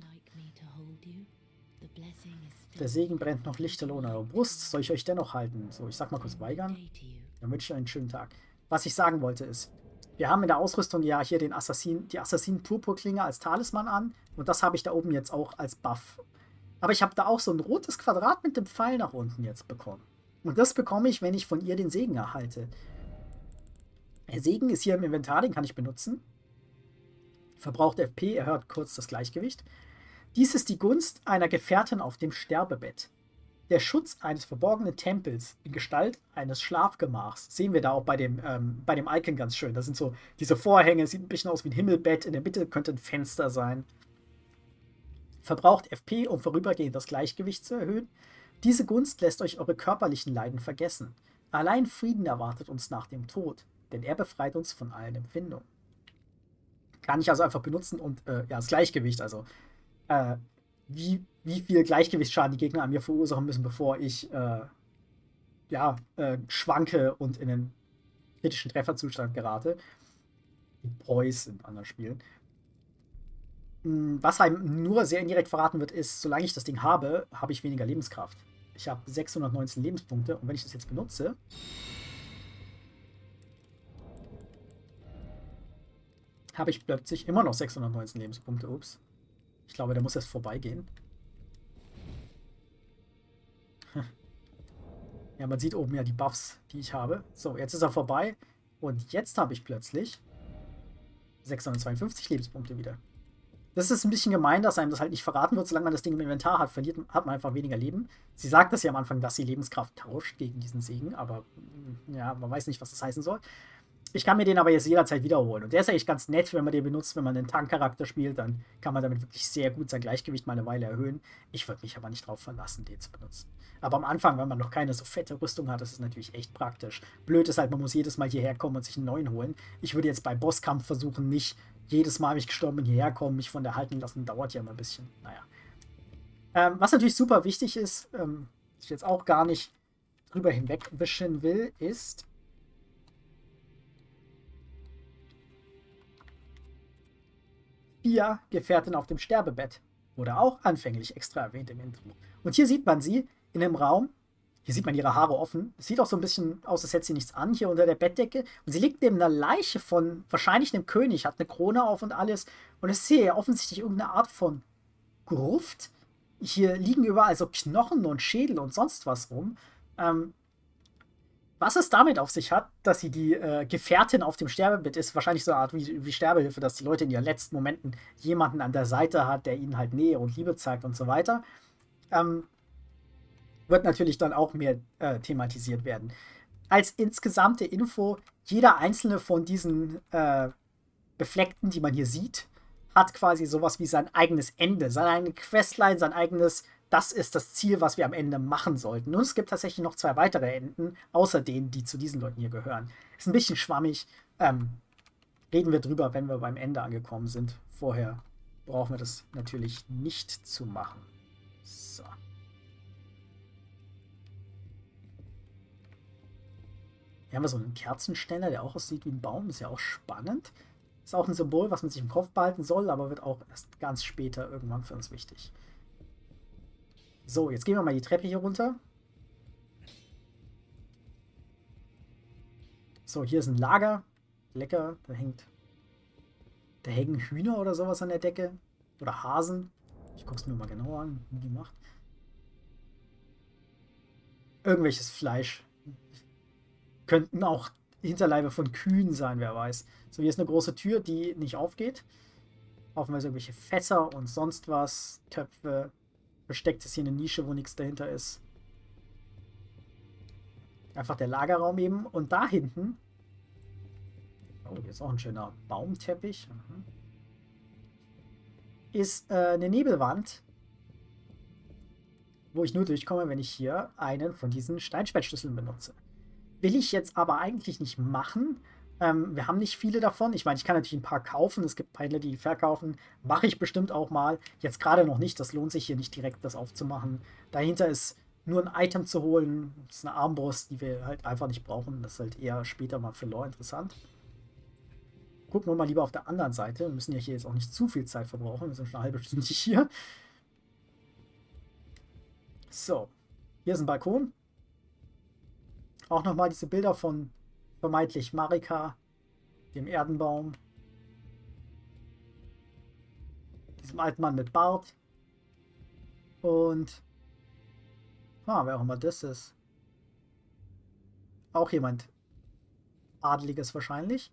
Der Segen brennt noch lichterloh in eurer Brust. Soll ich euch dennoch halten? So, ich sag mal kurz weigern. Dann wünsche ich euch einen schönen Tag. Was ich sagen wollte ist, wir haben in der Ausrüstung ja hier die Assassinen-Purpurklinge als Talisman an. Und das habe ich da oben jetzt auch als Buff. Aber ich habe da auch so ein rotes Quadrat mit dem Pfeil nach unten jetzt bekommen. Und das bekomme ich, wenn ich von ihr den Segen erhalte. Der Segen ist hier im Inventar, den kann ich benutzen. Verbraucht FP, erhöht kurz das Gleichgewicht. Dies ist die Gunst einer Gefährtin auf dem Sterbebett. Der Schutz eines verborgenen Tempels in Gestalt eines Schlafgemachs. Sehen wir da auch bei dem Icon ganz schön. Das sind so diese Vorhänge, sieht ein bisschen aus wie ein Himmelbett. In der Mitte könnte ein Fenster sein. Verbraucht FP, um vorübergehend das Gleichgewicht zu erhöhen. Diese Gunst lässt euch eure körperlichen Leiden vergessen. Allein Frieden erwartet uns nach dem Tod, denn er befreit uns von allen Empfindungen. Kann ich also einfach benutzen und ja, das Gleichgewicht, also wie viel Gleichgewichtsschaden die Gegner an mir verursachen müssen, bevor ich schwanke und in einen kritischen Trefferzustand gerate. Die Preuß in anderen Spielen. Was einem nur sehr indirekt verraten wird, ist, solange ich das Ding habe, habe ich weniger Lebenskraft. Ich habe 619 Lebenspunkte und wenn ich das jetzt benutze, habe ich plötzlich immer noch 619 Lebenspunkte. Ups. Ich glaube, der muss jetzt vorbeigehen. Ja, man sieht oben ja die Buffs, die ich habe. So, jetzt ist er vorbei. Und jetzt habe ich plötzlich 652 Lebenspunkte wieder. Das ist ein bisschen gemein, dass einem das halt nicht verraten wird. Solange man das Ding im Inventar hat, hat man einfach weniger Leben. Sie sagt das ja am Anfang, dass sie Lebenskraft tauscht gegen diesen Segen. Aber ja, man weiß nicht, was das heißen soll. Ich kann mir den aber jetzt jederzeit wiederholen. Und der ist eigentlich ganz nett, wenn man den benutzt, wenn man einen Tankcharakter spielt. Dann kann man damit wirklich sehr gut sein Gleichgewicht mal eine Weile erhöhen. Ich würde mich aber nicht drauf verlassen, den zu benutzen. Aber am Anfang, wenn man noch keine so fette Rüstung hat, ist es natürlich echt praktisch. Blöd ist halt, man muss jedes Mal hierher kommen und sich einen neuen holen. Ich würde jetzt bei Bosskampf versuchen, nicht jedes Mal, wenn ich gestorben bin, hierher kommen, mich von der halten lassen. Dauert ja immer ein bisschen. Naja. Was natürlich super wichtig ist, was ich jetzt auch gar nicht drüber hinwegwischen will, ist... Gefährtin auf dem Sterbebett. Wurde auch anfänglich extra erwähnt im Intro. Und hier sieht man sie in einem Raum. Hier sieht man ihre Haare offen. Es sieht auch so ein bisschen aus, als hätte sie nichts an, hier unter der Bettdecke. Und sie liegt neben einer Leiche von wahrscheinlich einem König, hat eine Krone auf und alles. Und es ist hier ja offensichtlich irgendeine Art von Gruft. Hier liegen überall so Knochen und Schädel und sonst was rum. Was es damit auf sich hat, dass sie die Gefährtin auf dem Sterbebett ist, wahrscheinlich so eine Art wie Sterbehilfe, dass die Leute in ihren letzten Momenten jemanden an der Seite hat, der ihnen halt Nähe und Liebe zeigt und so weiter, wird natürlich dann auch mehr thematisiert werden. Als insgesamte Info, jeder einzelne von diesen Befleckten, die man hier sieht, hat quasi sowas wie sein eigenes Ende, seine eigene Questline, sein eigenes... Das ist das Ziel, was wir am Ende machen sollten. Und es gibt tatsächlich noch 2 weitere Enden, außer denen, die zu diesen Leuten hier gehören. Ist ein bisschen schwammig. Reden wir drüber, wenn wir beim Ende angekommen sind. Vorher brauchen wir das natürlich nicht zu machen. So. Hier haben wir so einen Kerzenständer, der auch aussieht wie ein Baum. Ist ja auch spannend. Ist auch ein Symbol, was man sich im Kopf behalten soll, aber wird auch erst ganz später irgendwann für uns wichtig. So, jetzt gehen wir mal die Treppe hier runter. So, hier ist ein Lager. Lecker, da hängen Hühner oder sowas an der Decke. Oder Hasen. Ich gucke es mir mal genauer an, wie die macht. Irgendwelches Fleisch. Könnten auch Hinterleibe von Kühen sein, wer weiß. So, hier ist eine große Tür, die nicht aufgeht. Haufenweise irgendwelche Fässer und sonst was. Töpfe. Versteckt ist hier eine Nische, wo nichts dahinter ist. Einfach der Lagerraum eben. Und da hinten... Oh, hier ist auch ein schöner Baumteppich. Mhm. Ist eine Nebelwand, wo ich nur durchkomme, wenn ich hier einen von diesen Steinschwertschlüsseln benutze. Will ich jetzt aber eigentlich nicht machen. Wir haben nicht viele davon. Ich meine, ich kann natürlich ein paar kaufen. Es gibt Händler, die verkaufen. Mache ich bestimmt auch mal. Jetzt gerade noch nicht. Das lohnt sich hier nicht direkt, das aufzumachen. Dahinter ist nur ein Item zu holen. Das ist eine Armbrust, die wir halt einfach nicht brauchen. Das ist halt eher später mal für Lore interessant. Gucken wir mal lieber auf der anderen Seite. Wir müssen ja hier jetzt auch nicht zu viel Zeit verbrauchen. Wir sind schon eine halbe Stunde hier. So, hier ist ein Balkon. Auch nochmal diese Bilder von vermeintlich Marika, dem Erdenbaum, diesem alten Mann mit Bart und wer auch immer das ist. Auch jemand Adeliges wahrscheinlich.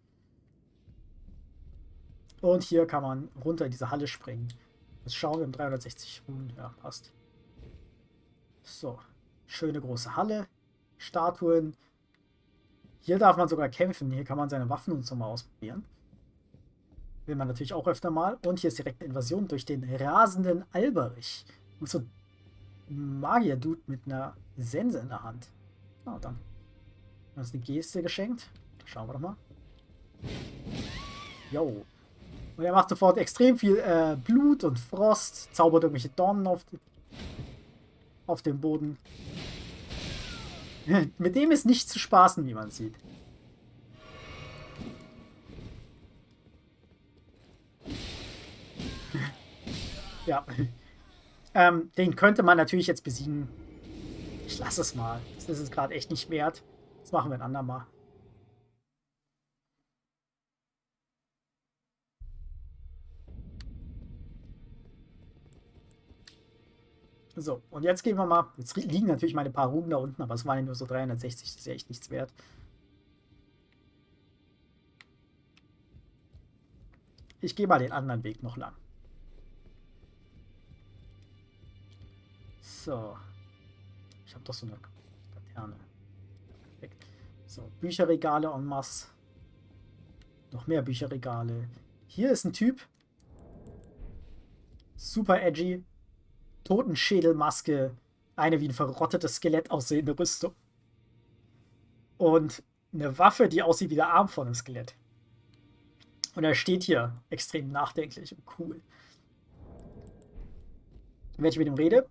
Und hier kann man runter in diese Halle springen. Jetzt schauen wir um 360 Runen. Ja, passt. So, schöne große Halle. Statuen. Hier darf man sogar kämpfen. Hier kann man seine Waffen und so mal ausprobieren. Will man natürlich auch öfter mal. Und hier ist direkt eine Invasion durch den rasenden Alberich. Und so ein Magier-Dude mit einer Sense in der Hand. Na dann. Das ist eine Geste geschenkt. Schauen wir doch mal. Jo. Und er macht sofort extrem viel Blut und Frost. Zaubert irgendwelche Dornen auf dem Boden. Mit dem ist nicht zu spaßen, wie man sieht. Ja. Den könnte man natürlich jetzt besiegen. Ich lasse es mal. Das ist es gerade echt nicht wert. Das machen wir ein andermal. So, und jetzt gehen wir mal. Jetzt liegen natürlich meine paar Runen da unten, aber es waren ja nur so 360. Das ist ja echt nichts wert. Ich gehe mal den anderen Weg noch lang. So. Ich habe doch so eine Laterne. Perfekt. So, Bücherregale en masse. Noch mehr Bücherregale. Hier ist ein Typ. Super edgy. Totenschädelmaske. Eine wie ein verrottetes Skelett aussehende Rüstung. Und eine Waffe, die aussieht wie der Arm von einem Skelett. Und er steht hier extrem nachdenklich und cool. Wenn ich mit ihm rede,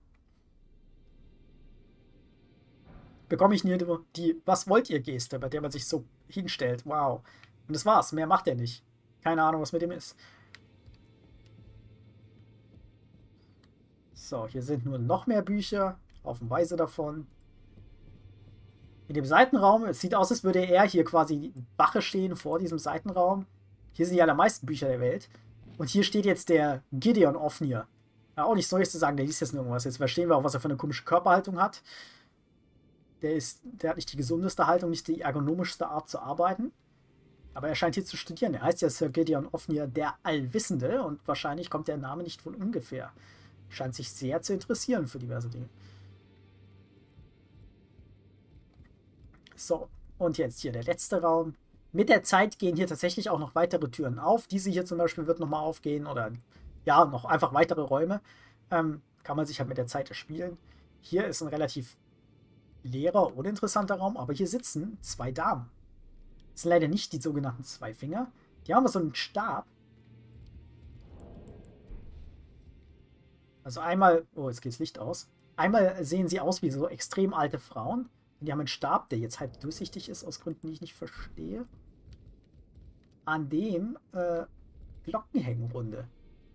bekomme ich nur die Was wollt ihr Geste, bei der man sich so hinstellt. Wow. Und das war's. Mehr macht er nicht. Keine Ahnung, was mit dem ist. So, hier sind nur noch mehr Bücher. Haufenweise davon. In dem Seitenraum, es sieht aus, als würde er hier quasi Wache stehen vor diesem Seitenraum. Hier sind die allermeisten Bücher der Welt. Und hier steht jetzt der Gideon Ofnir. Ja, auch nichts Neues zu sagen, der liest jetzt irgendwas. Jetzt verstehen wir auch, was er für eine komische Körperhaltung hat. Der hat nicht die gesundeste Haltung, nicht die ergonomischste Art zu arbeiten. Aber er scheint hier zu studieren. Er heißt ja Sir Gideon Ofnir, der Allwissende. Und wahrscheinlich kommt der Name nicht von ungefähr. Scheint sich sehr zu interessieren für diverse Dinge. So, und jetzt hier der letzte Raum. Mit der Zeit gehen hier tatsächlich auch noch weitere Türen auf. Diese hier zum Beispiel wird nochmal aufgehen. Oder ja, noch einfach weitere Räume. Kann man sich halt mit der Zeit erspielen. Hier ist ein relativ leerer, uninteressanter Raum. Aber hier sitzen zwei Damen. Das sind leider nicht die sogenannten Zweifinger. Die haben so einen Stab. Also einmal, oh, jetzt geht das Licht aus. Einmal sehen sie aus wie so extrem alte Frauen. Und die haben einen Stab, der jetzt halb durchsichtig ist, aus Gründen, die ich nicht verstehe. An dem Glocken hängen runde.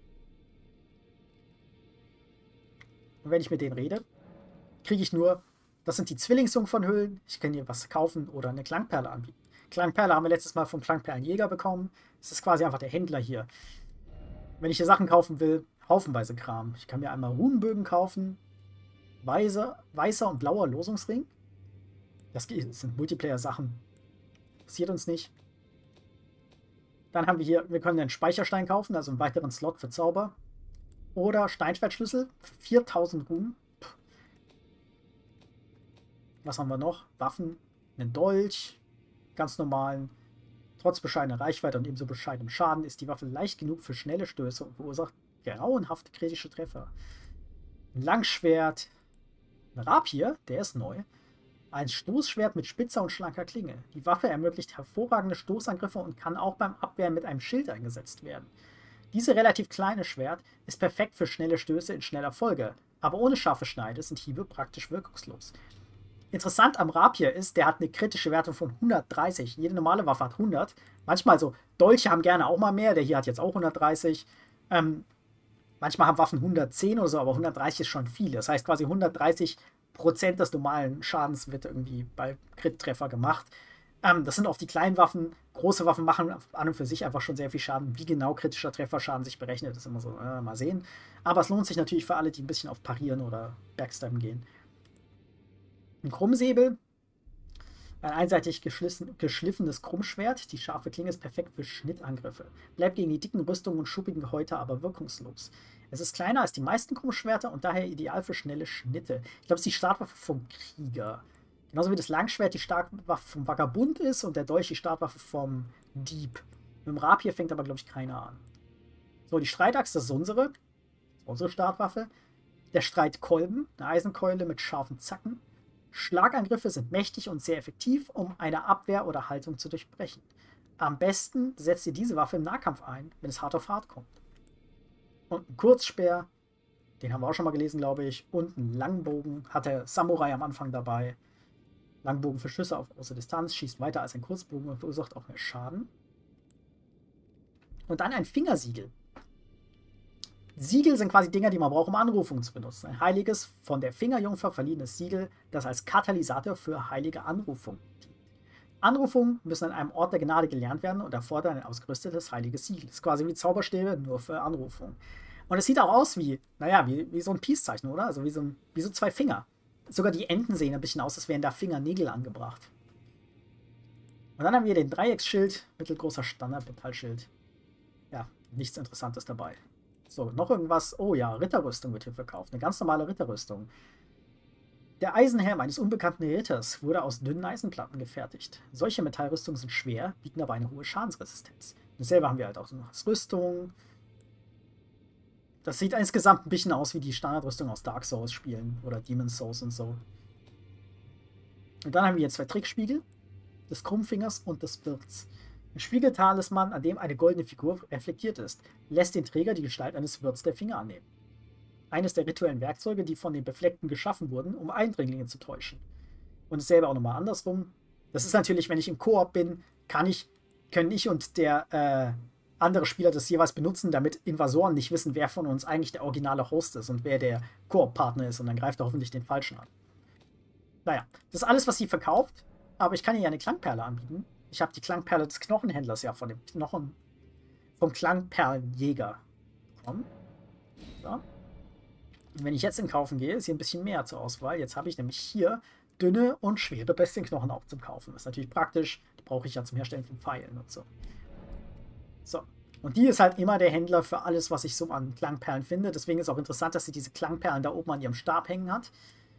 Und wenn ich mit denen rede, kriege ich nur, das sind die Zwillingsjungfernhüllen. Ich kann hier was kaufen oder eine Klangperle anbieten. Klangperle haben wir letztes Mal vom Klangperlenjäger bekommen. Das ist quasi einfach der Händler hier. Wenn ich hier Sachen kaufen will, haufenweise Kram. Ich kann mir einmal Runenbögen kaufen. Weißer und blauer Losungsring. Das sind Multiplayer-Sachen. Interessiert uns nicht. Dann haben wir hier, wir können einen Speicherstein kaufen, also einen weiteren Slot für Zauber. Oder Steinschwertschlüssel für 4000 Runen. Was haben wir noch? Waffen. einen Dolch, ganz normalen. Trotz bescheidener Reichweite und ebenso bescheidenem Schaden ist die Waffe leicht genug für schnelle Stöße und verursacht grauenhafte kritische Treffer. Ein Langschwert, ein Rapier, der ist neu. Ein Stoßschwert mit spitzer und schlanker Klinge. Die Waffe ermöglicht hervorragende Stoßangriffe und kann auch beim Abwehren mit einem Schild eingesetzt werden. Diese relativ kleine Schwert ist perfekt für schnelle Stöße in schneller Folge, aber ohne scharfe Schneide sind Hiebe praktisch wirkungslos. Interessant am Rapier ist, der hat eine kritische Wertung von 130. Jede normale Waffe hat 100. Manchmal so, Dolche haben gerne auch mal mehr. Der hier hat jetzt auch 130. Manchmal haben Waffen 110 oder so, aber 130 ist schon viel. Das heißt quasi 130% des normalen Schadens wird irgendwie bei Crit-Treffer gemacht. Das sind oft die kleinen Waffen. Große Waffen machen an und für sich einfach schon sehr viel Schaden. Wie genau kritischer Trefferschaden sich berechnet, ist immer so, mal sehen. Aber es lohnt sich natürlich für alle, die ein bisschen auf Parieren oder Backstabben gehen. Ein Krummsäbel, ein einseitig geschliffenes Krummschwert. Die scharfe Klinge ist perfekt für Schnittangriffe. Bleibt gegen die dicken Rüstungen und schuppigen Häute aber wirkungslos. Es ist kleiner als die meisten Krummschwerter und daher ideal für schnelle Schnitte. Ich glaube, es ist die Startwaffe vom Krieger. Genauso wie das Langschwert die Startwaffe vom Vagabund ist und der Dolch die Startwaffe vom Dieb. Mit dem Rapier fängt aber, glaube ich, keiner an. So, die Streitaxt, das ist unsere Startwaffe. Der Streitkolben, eine Eisenkeule mit scharfen Zacken. Schlagangriffe sind mächtig und sehr effektiv, um eine Abwehr oder Haltung zu durchbrechen. Am besten setzt ihr diese Waffe im Nahkampf ein, wenn es hart auf hart kommt. Und ein Kurzspeer, den haben wir auch schon mal gelesen, glaube ich. Und ein Langbogen, hat der Samurai am Anfang dabei. Langbogen für Schüsse auf große Distanz, schießt weiter als ein Kurzbogen und verursacht auch mehr Schaden. Und dann ein Fingersiegel. Siegel sind quasi Dinger, die man braucht, um Anrufungen zu benutzen. Ein heiliges, von der Fingerjungfer verliehenes Siegel, das als Katalysator für heilige Anrufungen dient. Anrufungen müssen an einem Ort der Gnade gelernt werden und erfordern ein ausgerüstetes heiliges Siegel. Das ist quasi wie Zauberstäbe, nur für Anrufungen. Und es sieht auch aus wie, naja, wie so ein Peace-Zeichen, oder? Also wie so zwei Finger. Sogar die Enden sehen ein bisschen aus, als wären da Fingernägel angebracht. Und dann haben wir den Dreiecksschild, mittelgroßer Standard-Metallschild. Ja, nichts Interessantes dabei. So, noch irgendwas. Oh ja, Ritterrüstung wird hier verkauft. Eine ganz normale Ritterrüstung. Der Eisenhelm eines unbekannten Ritters wurde aus dünnen Eisenplatten gefertigt. Solche Metallrüstungen sind schwer, bieten aber eine hohe Schadensresistenz. Dasselbe haben wir halt auch so als Rüstung. Das sieht insgesamt ein bisschen aus wie die Standardrüstung aus Dark Souls Spielen oder Demon's Souls und so. Und dann haben wir hier zwei Trickspiegel, des Krummfingers und des Wirts. Ein Spiegeltalisman, an dem eine goldene Figur reflektiert ist, lässt den Träger die Gestalt eines Wirts der Finger annehmen. Eines der rituellen Werkzeuge, die von den Befleckten geschaffen wurden, um Eindringlinge zu täuschen. Und dasselbe auch nochmal andersrum. Das ist natürlich, wenn ich im Koop bin, können ich und der andere Spieler das jeweils benutzen, damit Invasoren nicht wissen, wer von uns eigentlich der originale Host ist und wer der Koop-Partner ist. Und dann greift er hoffentlich den Falschen an. Naja, das ist alles, was sie verkauft. Aber ich kann ihr ja eine Klangperle anbieten. Ich habe die Klangperle des Knochenhändlers ja von dem Knochen vom Klangperlenjäger bekommen. So. Und wenn ich jetzt in Kaufen gehe, ist hier ein bisschen mehr zur Auswahl. Jetzt habe ich nämlich hier dünne und schwere Bestienknochen auch zum Kaufen. Das ist natürlich praktisch. Die brauche ich ja zum Herstellen von Pfeilen und so. So. Und die ist halt immer der Händler für alles, was ich so an Klangperlen finde. Deswegen ist auch interessant, dass sie diese Klangperlen da oben an ihrem Stab hängen hat.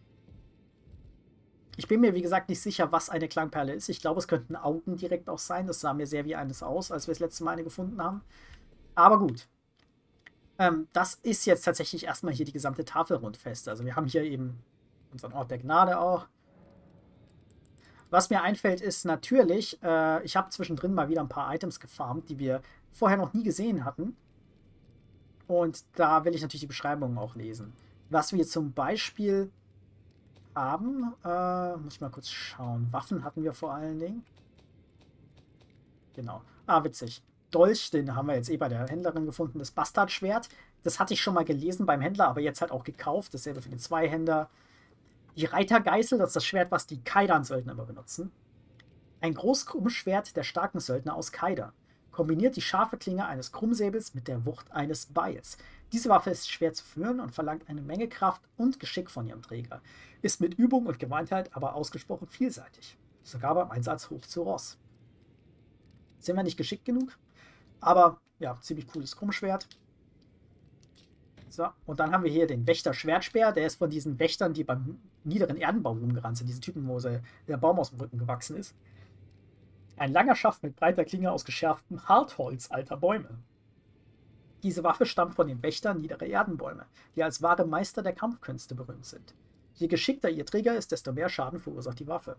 Ich bin mir, wie gesagt, nicht sicher, was eine Klangperle ist. Ich glaube, es könnten Augen direkt auch sein. Das sah mir sehr wie eines aus, als wir das letzte Mal eine gefunden haben. Aber gut. Das ist jetzt tatsächlich erstmal hier die gesamte Tafelrundfeste. Also wir haben hier eben unseren Ort der Gnade auch. Was mir einfällt, ist natürlich, ich habe zwischendrin mal wieder ein paar Items gefarmt, die wir vorher noch nie gesehen hatten. Und da will ich natürlich die Beschreibungen auch lesen. Was wir zum Beispiel haben, muss ich mal kurz schauen. Waffen hatten wir vor allen Dingen. Genau. Ah, witzig. Dolch, den haben wir jetzt bei der Händlerin gefunden. Das Bastardschwert, das hatte ich schon mal gelesen beim Händler, aber jetzt halt auch gekauft. Dasselbe für den Zweihänder. Die Reitergeißel, das ist das Schwert, was die Kaidan-Söldner immer benutzen. Ein Großkrummschwert der starken Söldner aus Kaida. Kombiniert die scharfe Klinge eines Krummsäbels mit der Wucht eines Beils. Diese Waffe ist schwer zu führen und verlangt eine Menge Kraft und Geschick von ihrem Träger. Ist mit Übung und Gewandtheit aber ausgesprochen vielseitig. Sogar beim Einsatz hoch zu Ross. Sind wir nicht geschickt genug? Aber ja, ziemlich cooles Krummschwert. So, und dann haben wir hier den Wächter Schwertspeer. Der ist von diesen Wächtern, die beim niederen Erdenbaum rumgerannt sind. Diese Typen, wo der Baum aus dem Rücken gewachsen ist. Ein langer Schaft mit breiter Klinge aus geschärftem Hartholz alter Bäume. Diese Waffe stammt von den Wächtern niederer Erdenbäume, die als wahre Meister der Kampfkünste berühmt sind. Je geschickter ihr Träger ist, desto mehr Schaden verursacht die Waffe.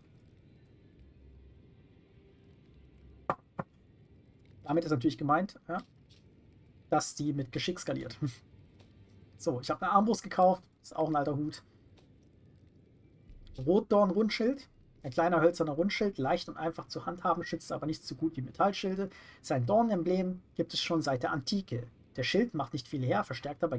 Damit ist natürlich gemeint, ja, dass die mit Geschick skaliert. So, ich habe eine Armbrust gekauft. Ist auch ein alter Hut. Rotdorn-Rundschild. Ein kleiner hölzerner Rundschild, leicht und einfach zu handhaben, schützt aber nicht so gut wie Metallschilde. Sein Dornenemblem gibt es schon seit der Antike. Der Schild macht nicht viel her, verstärkt aber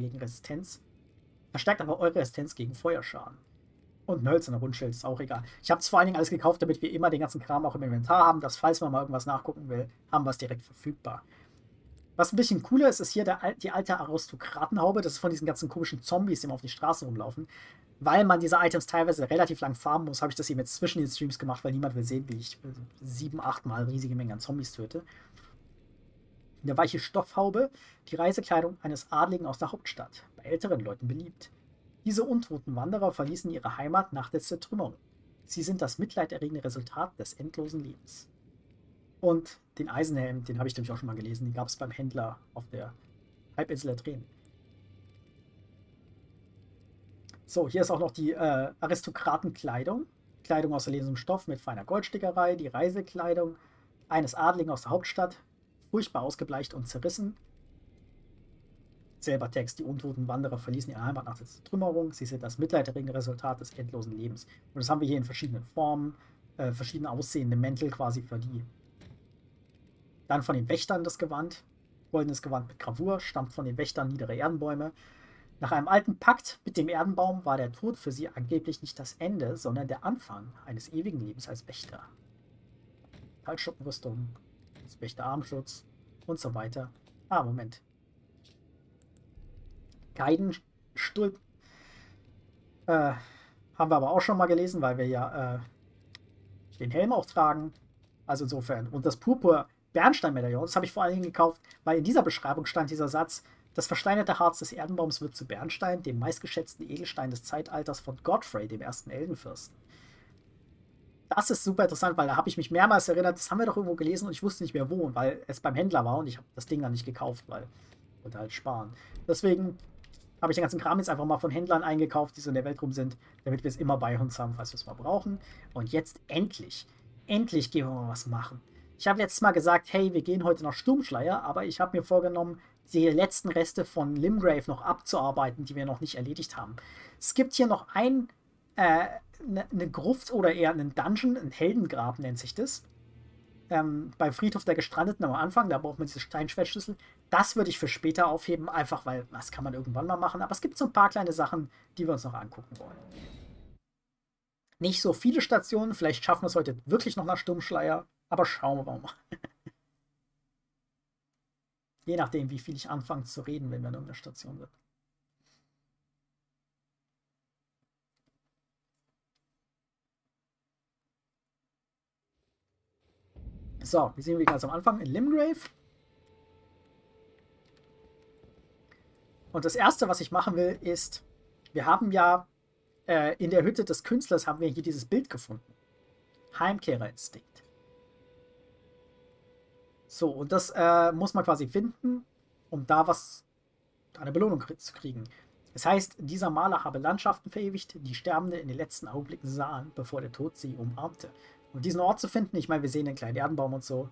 eure Resistenz gegen Feuerschaden. Und ein hölzerner Rundschild ist auch egal. Ich habe es vor allen Dingen alles gekauft, damit wir immer den ganzen Kram auch im Inventar haben, dass, falls man mal irgendwas nachgucken will, haben wir es direkt verfügbar. Was ein bisschen cooler ist, ist hier die alte Aristokratenhaube. Das ist von diesen ganzen komischen Zombies, die immer auf die Straße rumlaufen. Weil man diese Items teilweise relativ lang farmen muss, habe ich das eben jetzt zwischen den Streams gemacht, weil niemand will sehen, wie ich 7, 8 Mal riesige Mengen an Zombies töte. Eine weiche Stoffhaube, die Reisekleidung eines Adligen aus der Hauptstadt, bei älteren Leuten beliebt. Diese untoten Wanderer verließen ihre Heimat nach der Zertrümmerung. Sie sind das mitleiderregende Resultat des endlosen Lebens. Und den Eisenhelm, den habe ich nämlich auch schon mal gelesen, den gab es beim Händler auf der Halbinsel der Tränen. So, hier ist auch noch die Aristokratenkleidung. Kleidung aus erlesenem Stoff mit feiner Goldstickerei, die Reisekleidung eines Adligen aus der Hauptstadt, furchtbar ausgebleicht und zerrissen. Selber Text, die untoten Wanderer verließen ihre Heimat nach der Zertrümmerung. Sie sind das mitleiderregende Resultat des endlosen Lebens. Und das haben wir hier in verschiedenen Formen, verschieden aussehende Mäntel quasi für die. Dann von den Wächtern das Gewand. Goldenes Gewand mit Gravur, stammt von den Wächtern niederer Erdenbäume. Nach einem alten Pakt mit dem Erdenbaum war der Tod für sie angeblich nicht das Ende, sondern der Anfang eines ewigen Lebens als Wächter. Fallschuppenrüstung, Wächterarmschutz und so weiter. Ah, Moment. Geidenstulp haben wir aber auch schon mal gelesen, weil wir ja den Helm auch tragen. Also insofern. Und das Purpur-Bernstein-Medaillon, das habe ich vor allen Dingen gekauft, weil in dieser Beschreibung stand dieser Satz: Das versteinerte Harz des Erdenbaums wird zu Bernstein, dem meistgeschätzten Edelstein des Zeitalters von Godfrey, dem ersten Elbenfürsten. Das ist super interessant, weil da habe ich mich mehrmals erinnert, das haben wir doch irgendwo gelesen und ich wusste nicht mehr wo, weil es beim Händler war und ich habe das Ding dann nicht gekauft, weil ich wollte halt sparen. Deswegen habe ich den ganzen Kram jetzt einfach mal von Händlern eingekauft, die so in der Welt rum sind, damit wir es immer bei uns haben, falls wir es mal brauchen. Und jetzt endlich gehen wir mal was machen. Ich habe letztes Mal gesagt, hey, wir gehen heute nach Sturmschleier, aber ich habe mir vorgenommen, die letzten Reste von Limgrave noch abzuarbeiten, die wir noch nicht erledigt haben. Es gibt hier noch eine Gruft oder eher einen Dungeon, ein Heldengrab nennt sich das. Beim Friedhof der Gestrandeten am Anfang, da braucht man diese Steinschwertschlüssel. Das würde ich für später aufheben, einfach weil das kann man irgendwann mal machen. Aber es gibt so ein paar kleine Sachen, die wir uns noch angucken wollen. Nicht so viele Stationen, vielleicht schaffen wir es heute wirklich noch nach Sturmschleier, aber schauen wir mal. Je nachdem, wie viel ich anfange zu reden, wenn wir in irgendeiner Station sind. So, wir sind ganz am Anfang in Limgrave. Und das erste, was ich machen will, ist, wir haben ja in der Hütte des Künstlers haben wir hier dieses Bild gefunden. Heimkehrerinstinkt. So, und das muss man quasi finden, um da eine Belohnung zu kriegen. Das heißt, dieser Maler habe Landschaften verewigt, die Sterbende in den letzten Augenblicken sahen, bevor der Tod sie umarmte. Und diesen Ort zu finden, ich meine, wir sehen den kleinen Erdenbaum und so.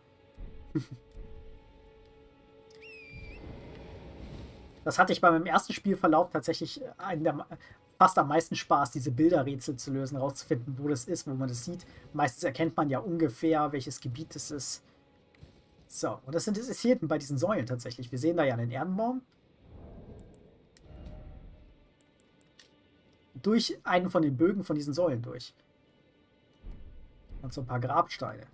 Das hatte ich bei meinem ersten Spielverlauf tatsächlich fast am meisten Spaß, diese Bilderrätsel zu lösen, rauszufinden, wo das ist, wo man das sieht. Meistens erkennt man ja ungefähr, welches Gebiet es ist. So, und das ist hier bei diesen Säulen tatsächlich. Wir sehen da ja einen Erdenbaum. Durch einen von den Bögen von diesen Säulen durch. Und so ein paar Grabsteine.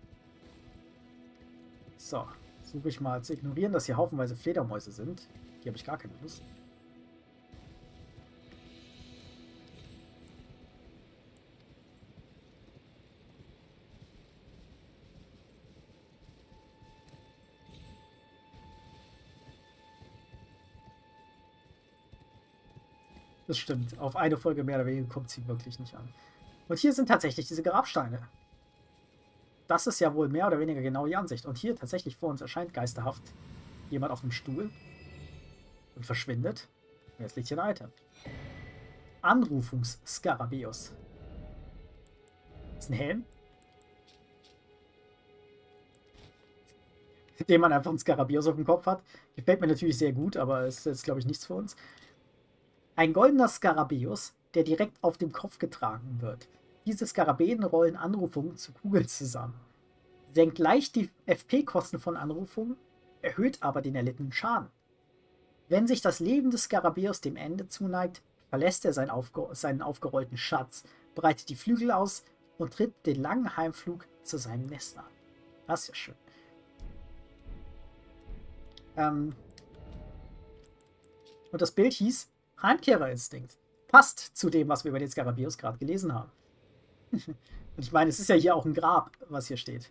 So, suche ich mal zu ignorieren, dass hier haufenweise Fledermäuse sind. Die habe ich gar keine Lust. Das stimmt. Auf eine Folge mehr oder weniger kommt sie wirklich nicht an. Und hier sind tatsächlich diese Grabsteine. Das ist ja wohl mehr oder weniger genau die Ansicht. Und hier tatsächlich vor uns erscheint geisterhaft jemand auf dem Stuhl und verschwindet. Und jetzt liegt hier ein Item. Anrufungs-Skarabeus. Das ist ein Helm, dem man einfach einen Skarabeus auf dem Kopf hat. Gefällt mir natürlich sehr gut, aber ist jetzt, glaube ich, nichts für uns. Ein goldener Skarabeus, der direkt auf dem Kopf getragen wird. Diese Skarabäen rollen Anrufungen zu Kugeln zusammen. Senkt leicht die FP-Kosten von Anrufungen, erhöht aber den erlittenen Schaden. Wenn sich das Leben des Skarabeus dem Ende zuneigt, verlässt er seinen aufgerollten Schatz, breitet die Flügel aus und tritt den langen Heimflug zu seinem Nest an. Das ist ja schön. Und das Bild hieß Heimkehrerinstinkt. Passt zu dem, was wir über den Skarabeus gerade gelesen haben. Und ich meine, es ist ja hier auch ein Grab, was hier steht.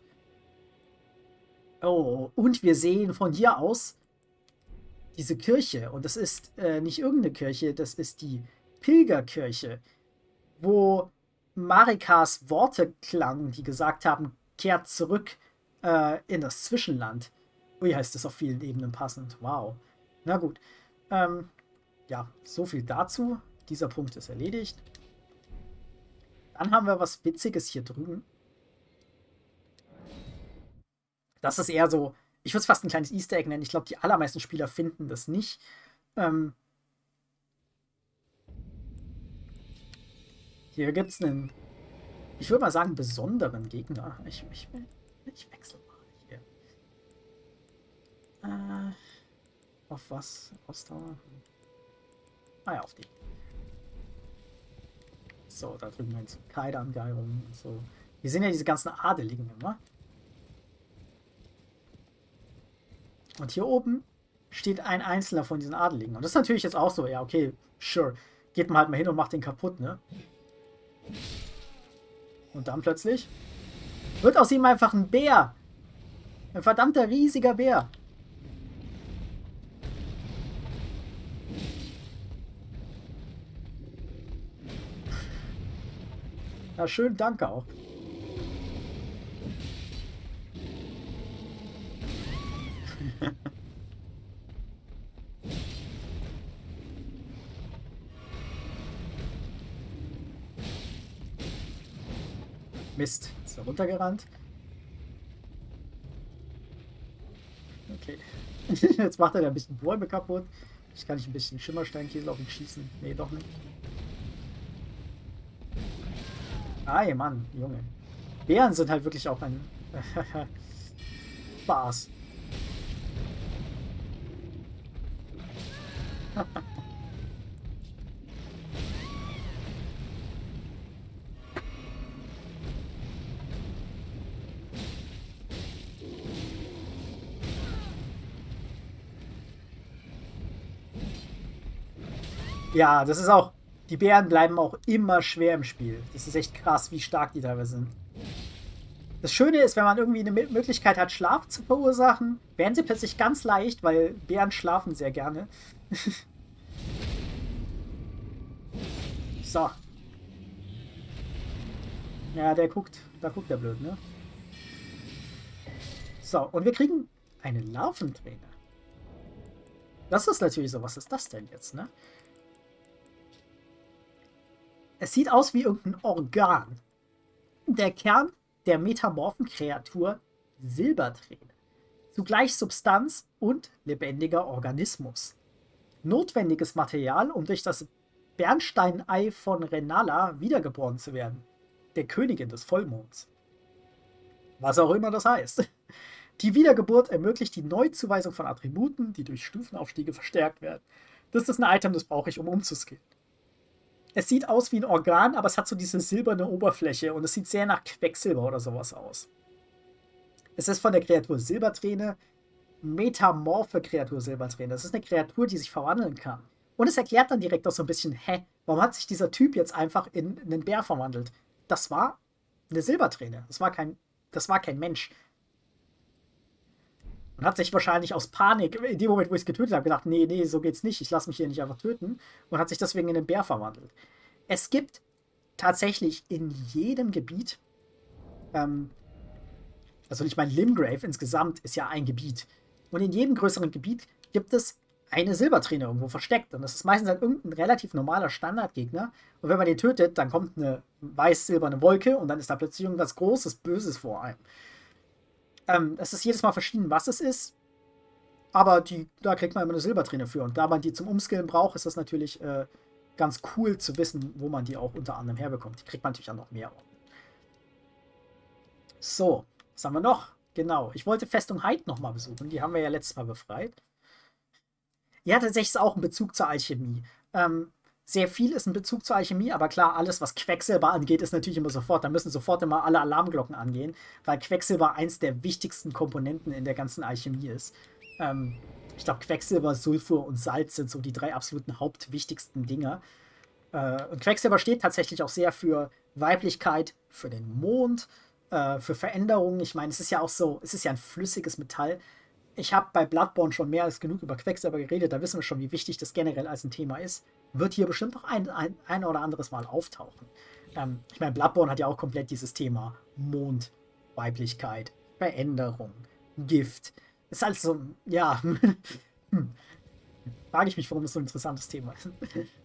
Oh, und wir sehen von hier aus diese Kirche. Und das ist nicht irgendeine Kirche, das ist die Pilgerkirche, wo Marikas Worte klangen, die gesagt haben, kehrt zurück in das Zwischenland. Ui, heißt das auf vielen Ebenen passend. Wow. Na gut. Ja, so viel dazu. Dieser Punkt ist erledigt. Dann haben wir was Witziges hier drüben. Das ist eher so, ich würde es fast ein kleines Easter Egg nennen. Ich glaube, die allermeisten Spieler finden das nicht. Hier gibt es einen, ich würde mal sagen, besonderen Gegner. Ich wechsle mal hier. Auf was? Ausdauer? Ah ja, auf die. So, da drüben ein Kaidan-Geirung und so. Hier sind ja diese ganzen Adeligen immer. Und hier oben steht ein einzelner von diesen Adeligen. Und das ist natürlich jetzt auch so, ja, okay, sure. Geht man halt mal hin und macht den kaputt, ne? Und dann plötzlich wird aus ihm einfach ein Bär. Ein verdammter riesiger Bär. Ja, schön, danke auch. Mist, ist er runtergerannt. Okay. Jetzt macht er da ein bisschen Bäume kaputt. Ich kann nicht ein bisschen Schimmersteinkäse auf ihn schießen. Nee, doch nicht. Ei, Mann, Junge. Bären sind halt wirklich auch ein Spaß. Ja, das ist auch. Die Bären bleiben auch immer schwer im Spiel. Das ist echt krass, wie stark die teilweise sind. Das Schöne ist, wenn man irgendwie eine Möglichkeit hat, Schlaf zu verursachen, werden sie plötzlich ganz leicht, weil Bären schlafen sehr gerne. So. Ja, da guckt der blöd, ne? So, und wir kriegen eine Larventräne. Das ist natürlich so. Was ist das denn jetzt, ne? Es sieht aus wie irgendein Organ. Der Kern der metamorphen Kreatur Silberträne. Zugleich Substanz und lebendiger Organismus. Notwendiges Material, um durch das Bernsteinei von Renala wiedergeboren zu werden. Der Königin des Vollmonds. Was auch immer das heißt. Die Wiedergeburt ermöglicht die Neuzuweisung von Attributen, die durch Stufenaufstiege verstärkt werden. Das ist ein Item, das brauche ich, um umzuskillen. Es sieht aus wie ein Organ, aber es hat so diese silberne Oberfläche und es sieht sehr nach Quecksilber oder sowas aus. Es ist von der Kreatur Silberträne, metamorphe Kreatur Silberträne. Das ist eine Kreatur, die sich verwandeln kann. Und es erklärt dann direkt auch so ein bisschen, hä, warum hat sich dieser Typ jetzt einfach in einen Bär verwandelt? Das war eine Silberträne. Das war kein Mensch. Und hat sich wahrscheinlich aus Panik, in dem Moment, wo ich es getötet habe, gedacht, nee, nee, so geht's nicht, ich lasse mich hier nicht einfach töten. Und hat sich deswegen in einen Bär verwandelt. Es gibt tatsächlich in jedem Gebiet, also ich meine, Limgrave insgesamt ist ja ein Gebiet. Und in jedem größeren Gebiet gibt es eine Silberträne irgendwo versteckt. Und das ist meistens halt irgendein relativ normaler Standardgegner. Und wenn man den tötet, dann kommt eine weiß-silberne Wolke und dann ist da plötzlich irgendwas Großes, Böses vor einem. Es ist jedes Mal verschieden, was es ist. Aber da kriegt man immer eine Silberträne für. Und da man die zum Umskillen braucht, ist das natürlich ganz cool zu wissen, wo man die auch unter anderem herbekommt. Die kriegt man natürlich auch noch mehr. So, was haben wir noch? Genau, ich wollte Festung Hyde nochmal besuchen. Die haben wir ja letztes Mal befreit. Ja, tatsächlich ist auch ein Bezug zur Alchemie. Sehr viel ist ein Bezug zur Alchemie, aber klar, alles, was Quecksilber angeht, ist natürlich immer sofort. Da müssen sofort immer alle Alarmglocken angehen, weil Quecksilber eins der wichtigsten Komponenten in der ganzen Alchemie ist. Ich glaube, Quecksilber, Sulfur und Salz sind so die 3 absoluten hauptwichtigsten Dinger. Und Quecksilber steht tatsächlich auch sehr für Weiblichkeit, für den Mond, für Veränderungen. Ich meine, es ist ja auch so, es ist ja ein flüssiges Metall. Ich habe bei Bloodborne schon mehr als genug über Quecksilber geredet, da wissen wir schon, wie wichtig das generell als ein Thema ist. Wird hier bestimmt noch ein oder anderes Mal auftauchen. Ich meine, Bloodborne hat ja auch komplett dieses Thema Mond, Weiblichkeit, Veränderung, Gift. Ist halt so, ja, frage ich mich, warum das so ein interessantes Thema ist.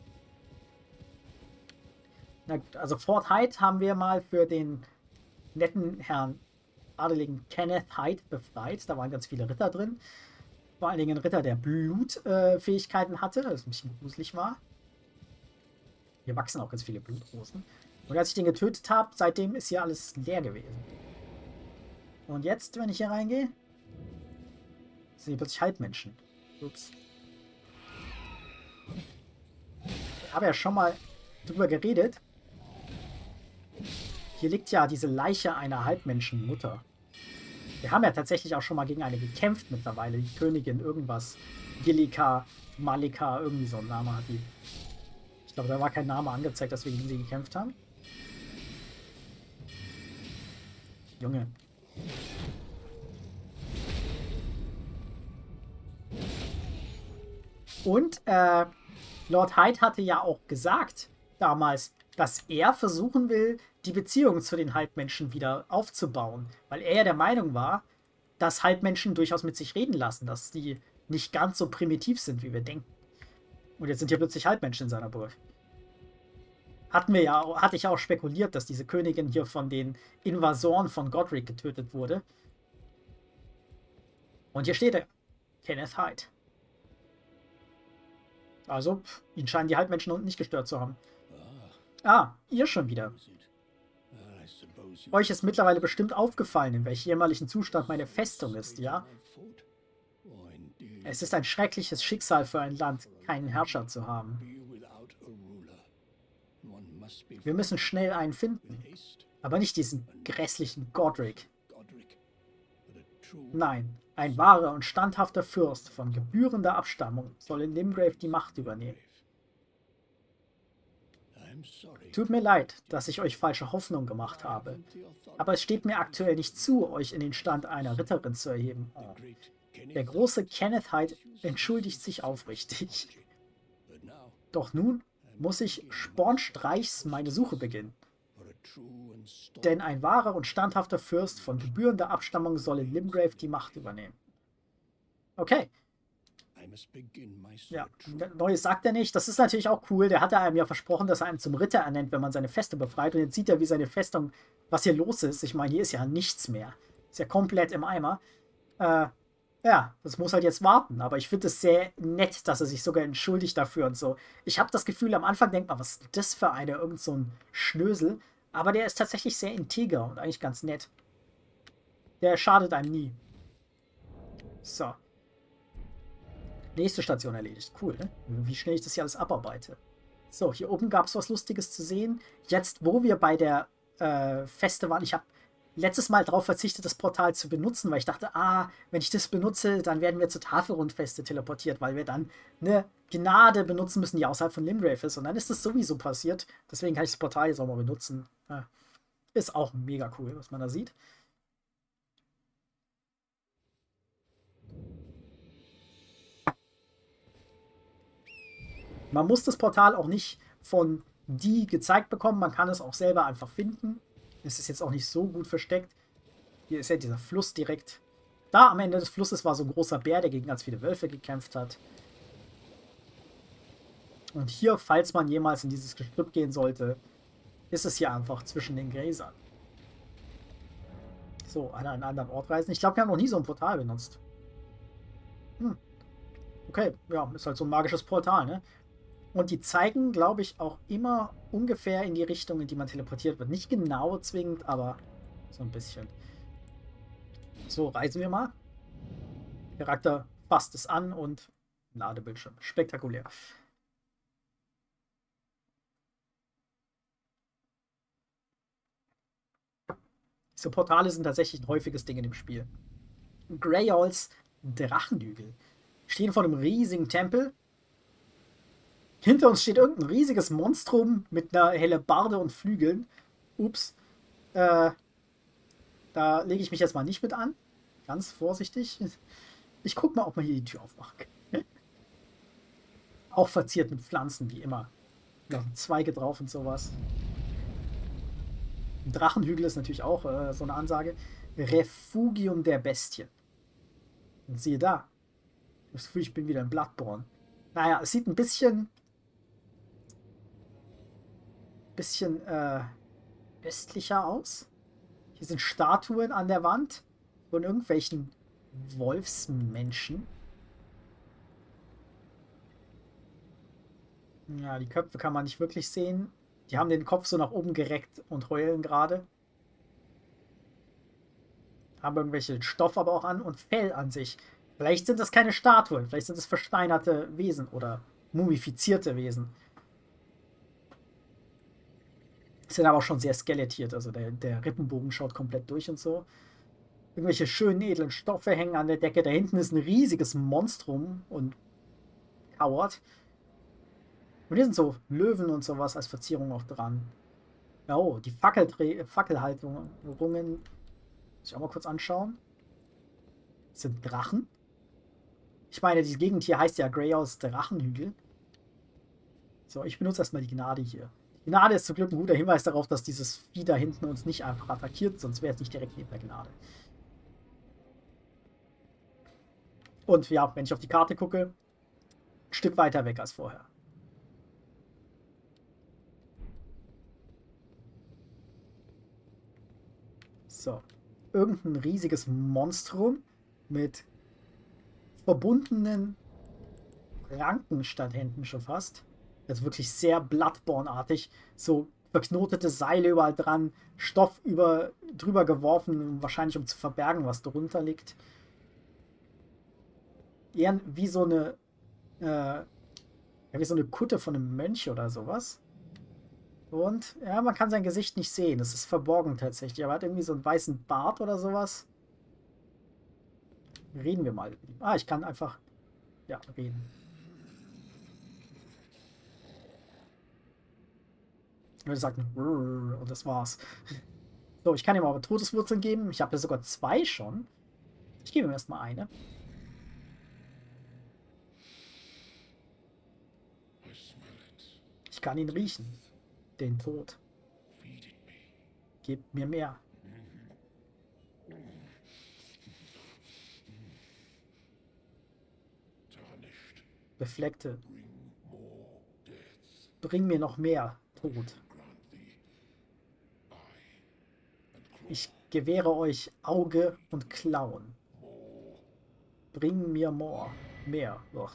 Na gut, also Fort Hyde haben wir mal für den netten Herrn adeligen Kenneth Hyde befreit. Da waren ganz viele Ritter drin. Vor allen Dingen ein Ritter, der Blutfähigkeiten hatte, das ein bisschen gruselig war. Hier wachsen auch ganz viele Blutrosen. Und als ich den getötet habe, seitdem ist hier alles leer gewesen. Und jetzt, wenn ich hier reingehe, sind hier plötzlich Halbmenschen. Ups. Ich habe ja schon mal drüber geredet. Hier liegt ja diese Leiche einer Halbmenschenmutter. Wir haben ja tatsächlich auch schon mal gegen eine gekämpft mittlerweile. Die Königin irgendwas. Gilika, Malika, irgendwie so ein Name hat die. Ich glaube, da war kein Name angezeigt, dass wir gegen sie gekämpft haben. Junge. Und Lord Hyde hatte ja auch gesagt damals, dass er versuchen will, die Beziehung zu den Halbmenschen wieder aufzubauen. Weil er ja der Meinung war, dass Halbmenschen durchaus mit sich reden lassen, dass die nicht ganz so primitiv sind, wie wir denken. Und jetzt sind hier plötzlich Halbmenschen in seiner Burg. Hatte ich auch spekuliert, dass diese Königin hier von den Invasoren von Godric getötet wurde. Und hier steht er. Kenneth Hyde. Also, ihn scheinen die Halbmenschen unten nicht gestört zu haben. Ah, ihr schon wieder. Euch ist mittlerweile bestimmt aufgefallen, in welchem jämmerlichen Zustand meine Festung ist, ja? Es ist ein schreckliches Schicksal für ein Land, keinen Herrscher zu haben. Wir müssen schnell einen finden. Aber nicht diesen grässlichen Godric. Nein, ein wahrer und standhafter Fürst von gebührender Abstammung soll in Limgrave die Macht übernehmen. Tut mir leid, dass ich euch falsche Hoffnung gemacht habe. Aber es steht mir aktuell nicht zu, euch in den Stand einer Ritterin zu erheben. Oh. Der große Kenneth Hyde entschuldigt sich aufrichtig. Doch nun muss ich spornstreichs meine Suche beginnen. Denn ein wahrer und standhafter Fürst von gebührender Abstammung soll in Limgrave die Macht übernehmen. Okay. Ja, Neues sagt er nicht. Das ist natürlich auch cool. Der hatte einem ja versprochen, dass er einen zum Ritter ernennt, wenn man seine Festung befreit. Und jetzt sieht er, wie seine Festung, was hier los ist. Ich meine, hier ist ja nichts mehr. Ist ja komplett im Eimer. Ja, das muss halt jetzt warten. Aber ich finde es sehr nett, dass er sich sogar entschuldigt dafür und so. Ich habe das Gefühl, am Anfang denkt man, was ist das für eine? Irgend so ein Schnösel. Aber der ist tatsächlich sehr integer und eigentlich ganz nett. Der schadet einem nie. So. Nächste Station erledigt. Cool, ne? Wie schnell ich das hier alles abarbeite. So, hier oben gab es was Lustiges zu sehen. Jetzt, wo wir bei der Feste waren, ich habe letztes Mal darauf verzichtet, das Portal zu benutzen, weil ich dachte, wenn ich das benutze, dann werden wir zur Tafelrundfeste teleportiert, weil wir dann eine Gnade benutzen müssen, die außerhalb von Limgrave ist. Und dann ist das sowieso passiert. Deswegen kann ich das Portal jetzt auch mal benutzen. Ja. Ist auch mega cool, was man da sieht. Man muss das Portal auch nicht von die gezeigt bekommen, man kann es auch selber einfach finden. Es ist jetzt auch nicht so gut versteckt. Hier ist ja dieser Fluss direkt. Da am Ende des Flusses war so ein großer Bär, der gegen ganz viele Wölfe gekämpft hat. Und hier, falls man jemals in dieses Gestrüpp gehen sollte, ist es hier einfach zwischen den Gräsern. So, an einen anderen Ort reisen. Ich glaube, wir haben noch nie so ein Portal benutzt. Okay, ja, ist halt so ein magisches Portal, ne? Und die zeigen, glaube ich, auch immer ungefähr in die Richtung, in die man teleportiert wird. Nicht genau zwingend, aber so ein bisschen. So, reisen wir mal. Charakter fasst es an und Ladebildschirm. Spektakulär. Diese Portale sind tatsächlich ein häufiges Ding in dem Spiel. Greyolls Drachenhügel stehen vor einem riesigen Tempel. Hinter uns steht irgendein riesiges Monstrum mit einer Hellebarde und Flügeln. Ups. Da lege ich mich jetzt mal nicht mit an. Ganz vorsichtig. Ich guck mal, ob man hier die Tür aufmacht. Auch verziert mit Pflanzen, wie immer. Noch Zweige drauf und sowas. Ein Drachenhügel ist natürlich auch so eine Ansage. Refugium der Bestien. Und siehe da. Das Gefühl, ich bin wieder in Bloodborne. Naja, es sieht ein bisschen östlicher aus. Hier sind Statuen an der Wand von irgendwelchen Wolfsmenschen. Ja, die Köpfe kann man nicht wirklich sehen. Die haben den Kopf so nach oben gereckt und heulen gerade. Haben irgendwelche Stoff aber auch an und Fell an sich. Vielleicht sind das keine Statuen, vielleicht sind es versteinerte Wesen oder mumifizierte Wesen. Sind aber auch schon sehr skelettiert, also der Rippenbogen schaut komplett durch und so. Irgendwelche schönen, edlen Stoffe hängen an der Decke. Da hinten ist ein riesiges Monstrum und kauert. Und hier sind so Löwen und sowas als Verzierung auch dran. Ja, oh, die Fackelhalterungen. Muss ich auch mal kurz anschauen. Das sind Drachen. Ich meine, die Gegend hier heißt ja Greyolls Drachenhügel. So, ich benutze erstmal die Gnade hier. Die Gnade ist zum Glück ein guter Hinweis darauf, dass dieses Vieh da hinten uns nicht einfach attackiert, sonst wäre es nicht direkt neben der Gnade. Und ja, wenn ich auf die Karte gucke, ein Stück weiter weg als vorher. So. Irgendein riesiges Monstrum mit verbundenen Ranken statt Händen schon fast. Das ist wirklich sehr Bloodborne-artig. So verknotete Seile überall dran, Stoff drüber geworfen, wahrscheinlich um zu verbergen, was drunter liegt. Eher wie so eine wie so eine Kutte von einem Mönch oder sowas. Und ja, man kann sein Gesicht nicht sehen. Es ist verborgen tatsächlich. Aber er hat irgendwie so einen weißen Bart oder sowas. Reden wir mal. Ah, ich kann einfach ja, reden. Und er sagt und das war's. So, ich kann ihm aber Todeswurzeln geben. Ich habe ja sogar 2 schon. Ich gebe ihm erstmal eine. Ich kann ihn riechen. Den Tod. Gebt mir mehr. Befleckte. Bring mir noch mehr Tod. Ich gewähre euch Auge und Klauen. Bring mir more. Mehr. Oh.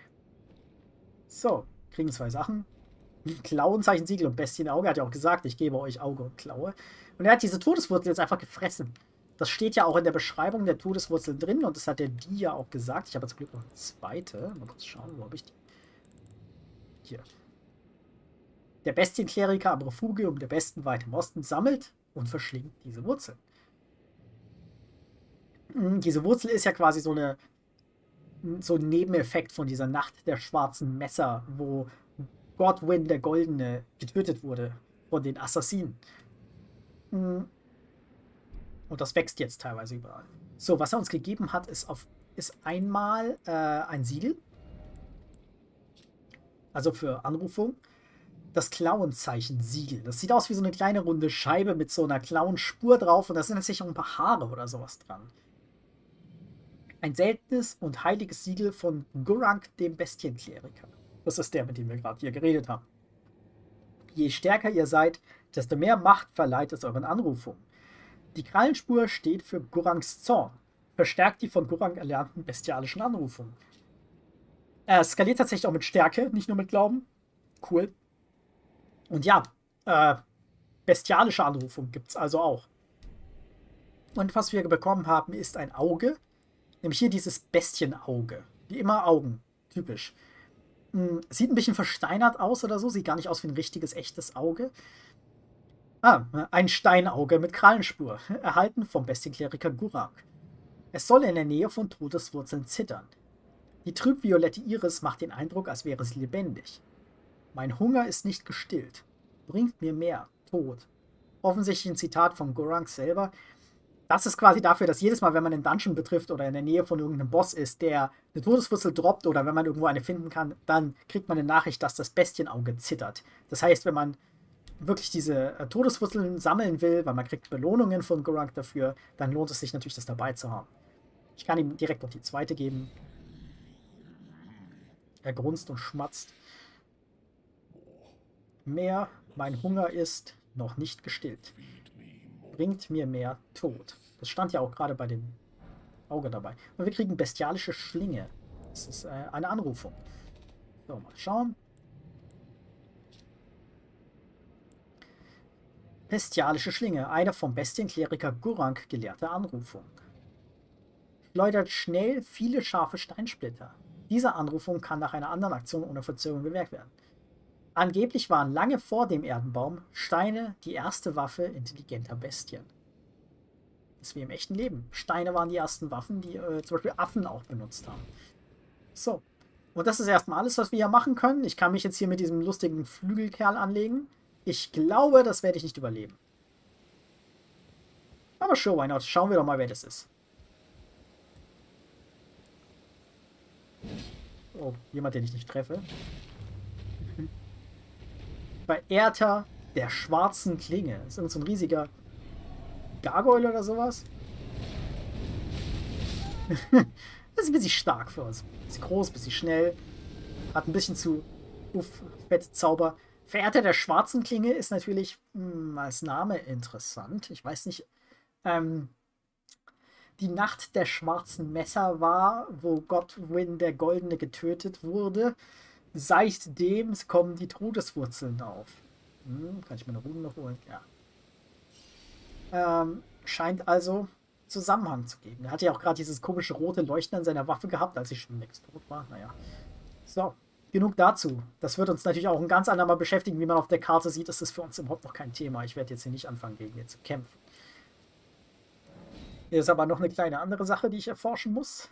So, kriegen 2 Sachen. Klauenzeichen-Siegel und Bestienauge. Hat ja auch gesagt, ich gebe euch Auge und Klaue. Und er hat diese Todeswurzel jetzt einfach gefressen. Das steht ja auch in der Beschreibung der Todeswurzel drin und das hat der Die ja auch gesagt. Ich habe zum Glück noch eine zweite. Mal kurz schauen, wo habe ich die? Hier. Der Bestienkleriker am Refugium der Besten weit im Osten sammelt und verschlingt diese Wurzel. Diese Wurzel ist ja quasi so ein Nebeneffekt von dieser Nacht der schwarzen Messer, wo Godwyn der Goldene getötet wurde von den Assassinen. Und das wächst jetzt teilweise überall. So, was er uns gegeben hat, ist einmal ein Siegel. also für Anrufung, das Klauenzeichen-Siegel. Das sieht aus wie so eine kleine runde Scheibe mit so einer Klauenspur drauf und da sind tatsächlich auch ein paar Haare oder sowas dran. Ein seltenes und heiliges Siegel von Gurranq, dem Bestienkleriker. Das ist der, mit dem wir gerade hier geredet haben. Je stärker ihr seid, desto mehr Macht verleiht es euren Anrufungen. Die Krallenspur steht für Gurranqs Zorn. Verstärkt die von Gurranq erlernten bestialischen Anrufungen. Er skaliert tatsächlich auch mit Stärke, nicht nur mit Glauben. Cool. Und ja, bestialische Anrufung gibt es also auch. Und was wir bekommen haben, ist ein Auge. Nämlich hier dieses Bestienauge. Wie immer Augen. Typisch. Sieht ein bisschen versteinert aus oder so. Sieht gar nicht aus wie ein richtiges, echtes Auge. Ein Steinauge mit Krallenspur. Erhalten vom Bestienkleriker Gurranq. Es soll in der Nähe von Todeswurzeln zittern. Die trübviolette Iris macht den Eindruck, als wäre es lebendig. Mein Hunger ist nicht gestillt. Bringt mir mehr. Tod. Offensichtlich ein Zitat von Gurranq selber. Das ist quasi dafür, dass jedes Mal, wenn man einen Dungeon betrifft oder in der Nähe von irgendeinem Boss ist, der eine Todeswurzel droppt oder wenn man irgendwo eine finden kann, dann kriegt man eine Nachricht, dass das Bestienauge zittert. Das heißt, wenn man wirklich diese Todeswurzeln sammeln will, weil man kriegt Belohnungen von Gurranq dafür, dann lohnt es sich natürlich, das dabei zu haben. Ich kann ihm direkt noch die zweite geben. Er grunzt und schmatzt. Mehr, mein Hunger ist noch nicht gestillt. Bringt mir mehr Tod. Das stand ja auch gerade bei dem Auge dabei. Und wir kriegen bestialische Schlinge. Das ist eine Anrufung. So, mal schauen. Bestialische Schlinge. Eine vom Bestienkleriker Gurranq gelehrte Anrufung. Schleudert schnell viele scharfe Steinsplitter. Diese Anrufung kann nach einer anderen Aktion ohne Verzögerung gewirkt werden. Angeblich waren lange vor dem Erdenbaum Steine die erste Waffe intelligenter Bestien. Das ist wie im echten Leben. Steine waren die ersten Waffen, die zum Beispiel Affen auch benutzt haben. So. Und das ist erstmal alles, was wir hier machen können. Ich kann mich jetzt hier mit diesem lustigen Flügelkerl anlegen. Ich glaube, das werde ich nicht überleben. Aber sure, why not? Schauen wir doch mal, wer das ist. Oh, jemand, den ich nicht treffe. Verehrter der schwarzen Klinge. Das ist irgend so ein riesiger Gargoyle oder sowas. Das ist ein bisschen stark für uns. Ein bisschen groß, ein bisschen schnell. Hat ein bisschen zu fette Zauber. Verehrter der schwarzen Klinge ist natürlich als Name interessant. Ich weiß nicht. Die Nacht der schwarzen Messer war, wo Godwyn der Goldene getötet wurde. Seitdem kommen die Todeswurzeln auf. Kann ich meine Runen noch holen? Ja. Scheint also Zusammenhang zu geben. Er hatte ja auch gerade dieses komische rote Leuchten an seiner Waffe gehabt, als ich schon längst tot war. Naja. So, genug dazu. Das wird uns natürlich auch ein ganz andermal beschäftigen, wie man auf der Karte sieht. Das ist für uns überhaupt noch kein Thema. Ich werde jetzt hier nicht anfangen, gegen ihn zu kämpfen. Hier ist aber noch eine kleine andere Sache, die ich erforschen muss.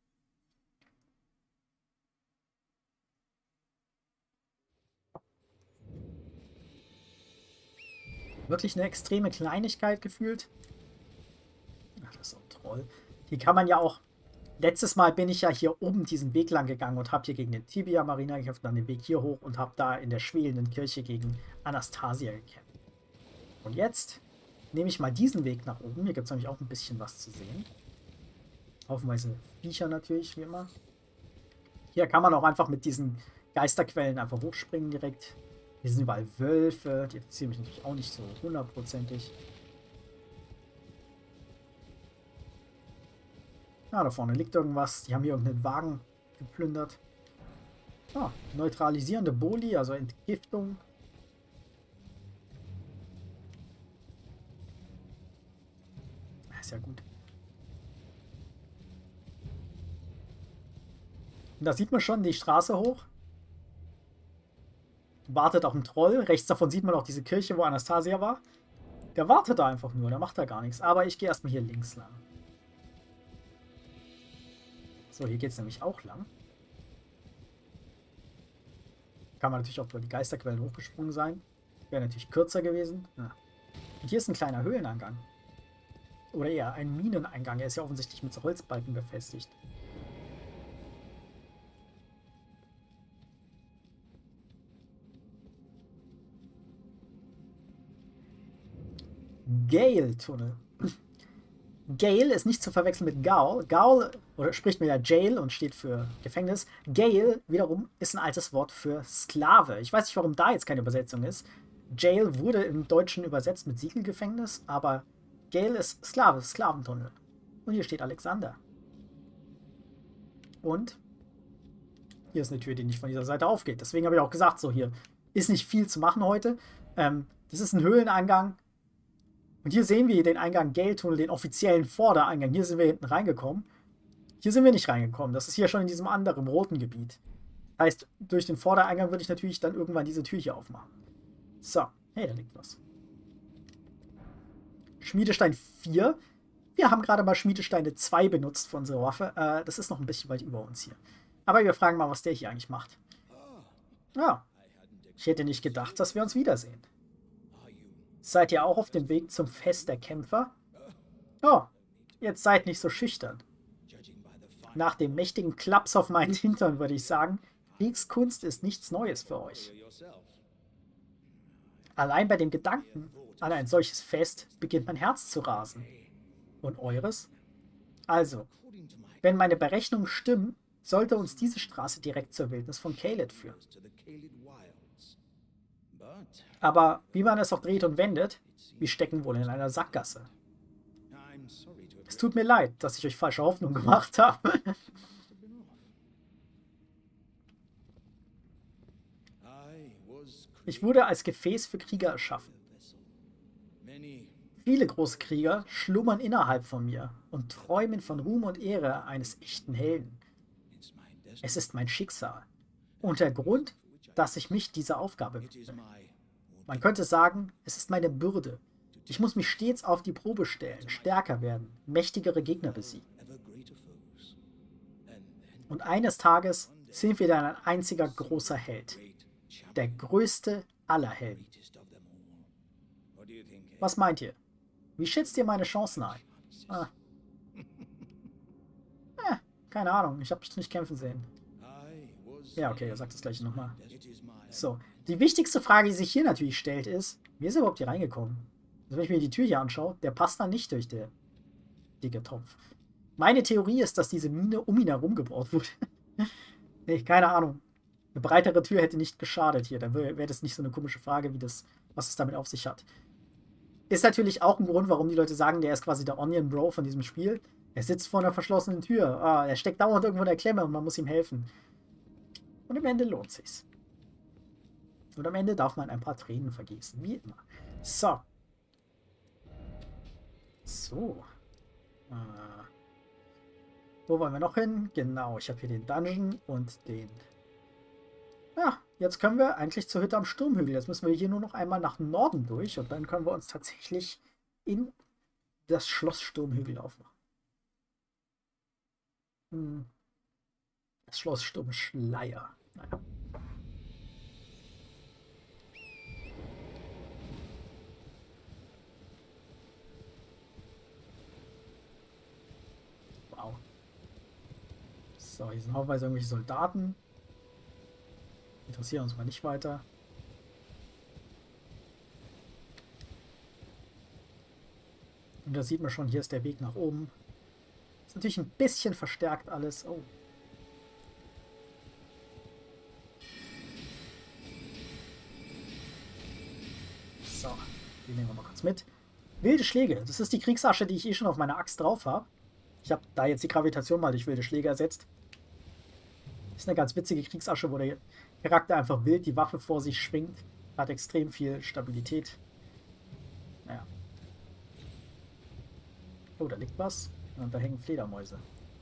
Wirklich eine extreme Kleinigkeit gefühlt. Ach, das ist so ein Troll. Die kann man ja auch... Letztes Mal bin ich ja hier oben diesen Weg lang gegangen und habe hier gegen den Tibia Marina gekämpft, dann den Weg hier hoch und habe da in der schwelenden Kirche gegen Anastasia gekämpft. Und jetzt nehme ich mal diesen Weg nach oben. Hier gibt es nämlich auch ein bisschen was zu sehen. Haufenweise Viecher natürlich, wie immer. Hier kann man auch einfach mit diesen Geisterquellen einfach hochspringen direkt. Hier sind überall Wölfe. Die interessieren mich natürlich auch nicht so hundertprozentig. Ah, da vorne liegt irgendwas. Die haben hier irgendeinen Wagen geplündert. Ah, neutralisierende Boli, also Entgiftung. Ist ja gut. Und da sieht man schon die Straße hoch. Wartet auf einen Troll. Rechts davon sieht man auch diese Kirche, wo Anastasia war. Der wartet da einfach nur, der macht da gar nichts. Aber ich gehe erstmal hier links lang. So, hier geht es nämlich auch lang. Kann man natürlich auch über die Geisterquellen hochgesprungen sein. Wäre natürlich kürzer gewesen. Ja. Und hier ist ein kleiner Höhleneingang. Oder eher ein Mineneingang. Er ist ja offensichtlich mit so Holzbalken befestigt. Gale-Tunnel. Gale ist nicht zu verwechseln mit Gaol. Gaol, oder spricht man ja Jail und steht für Gefängnis. Gale wiederum ist ein altes Wort für Sklave. Ich weiß nicht, warum da jetzt keine Übersetzung ist. Jail wurde im Deutschen übersetzt mit Siegelgefängnis, aber Gale ist Sklave, Sklaventunnel. Und hier steht Alexander. Und hier ist eine Tür, die nicht von dieser Seite aufgeht. Deswegen habe ich auch gesagt, so hier ist nicht viel zu machen heute. Das ist ein Höhleneingang. Und hier sehen wir den Eingang Gale-Tunnel, den offiziellen Vordereingang. Hier sind wir hinten reingekommen. Hier sind wir nicht reingekommen. Das ist hier schon in diesem anderen roten Gebiet. Heißt, durch den Vordereingang würde ich natürlich dann irgendwann diese Tür hier aufmachen. So, hey, da liegt was. Schmiedestein 4. Wir haben gerade mal Schmiedesteine 2 benutzt für unsere Waffe. Das ist noch ein bisschen weit über uns hier. Aber wir fragen mal, was der hier eigentlich macht. Ja, ich hätte nicht gedacht, dass wir uns wiedersehen. Seid ihr auch auf dem Weg zum Fest der Kämpfer? Oh, jetzt seid nicht so schüchtern. Nach dem mächtigen Klaps auf meinen Hintern würde ich sagen, Kriegskunst ist nichts Neues für euch. Allein bei dem Gedanken an ein solches Fest beginnt mein Herz zu rasen. Und eures? Also, wenn meine Berechnungen stimmen, sollte uns diese Straße direkt zur Wildnis von Caelid führen. Aber wie man es auch dreht und wendet, wir stecken wohl in einer Sackgasse. Es tut mir leid, dass ich euch falsche Hoffnung gemacht habe. Ich wurde als Gefäß für Krieger erschaffen. Viele große Krieger schlummern innerhalb von mir und träumen von Ruhm und Ehre eines echten Helden. Es ist mein Schicksal und der Grund, dass ich mich dieser Aufgabe widme. Man könnte sagen, es ist meine Bürde. Ich muss mich stets auf die Probe stellen, stärker werden, mächtigere Gegner besiegen. Und eines Tages sind wir dann ein einziger großer Held. Der größte aller Helden. Was meint ihr? Wie schätzt ihr meine Chancen ein? Keine Ahnung, ich habe dich nicht kämpfen sehen. Ja, okay, er sagt das gleiche nochmal. So, die wichtigste Frage, die sich hier natürlich stellt, ist, wie ist er überhaupt hier reingekommen? Also wenn ich mir die Tür hier anschaue, der passt da nicht durch den dicke Topf. Meine Theorie ist, dass diese Mine um ihn herum gebaut wurde. Nee, keine Ahnung. Eine breitere Tür hätte nicht geschadet hier. Dann wäre das nicht so eine komische Frage, wie das, was es damit auf sich hat. Ist natürlich auch ein Grund, warum die Leute sagen, der ist quasi der Onion Bro von diesem Spiel. Er sitzt vor einer verschlossenen Tür. Er steckt dauernd irgendwo in der Klemme und man muss ihm helfen. Und am Ende lohnt sich's. Und am Ende darf man ein paar Tränen vergießen, wie immer. So. So. Wo wollen wir noch hin? Genau, ich habe hier den Dungeon und den... Ja, jetzt können wir eigentlich zur Hütte am Sturmhügel. Jetzt müssen wir hier nur noch einmal nach Norden durch und dann können wir uns tatsächlich in das Schloss Sturmhügel aufmachen. Das Schloss Sturmschleier. Naja. Wow. So, hier sind haufenweise irgendwelche Soldaten. Interessieren uns mal nicht weiter. Und da sieht man schon, hier ist der Weg nach oben. Ist natürlich ein bisschen verstärkt alles. Oh. So, die nehmen wir mal kurz mit. Wilde Schläge. Das ist die Kriegsasche, die ich eh schon auf meiner Axt drauf habe. Ich habe da jetzt die Gravitation mal durch wilde Schläge ersetzt. Das ist eine ganz witzige Kriegsasche, wo der Charakter einfach wild die Waffe vor sich schwingt. Hat extrem viel Stabilität. Naja. Oh, da liegt was. Und da hängen Fledermäuse.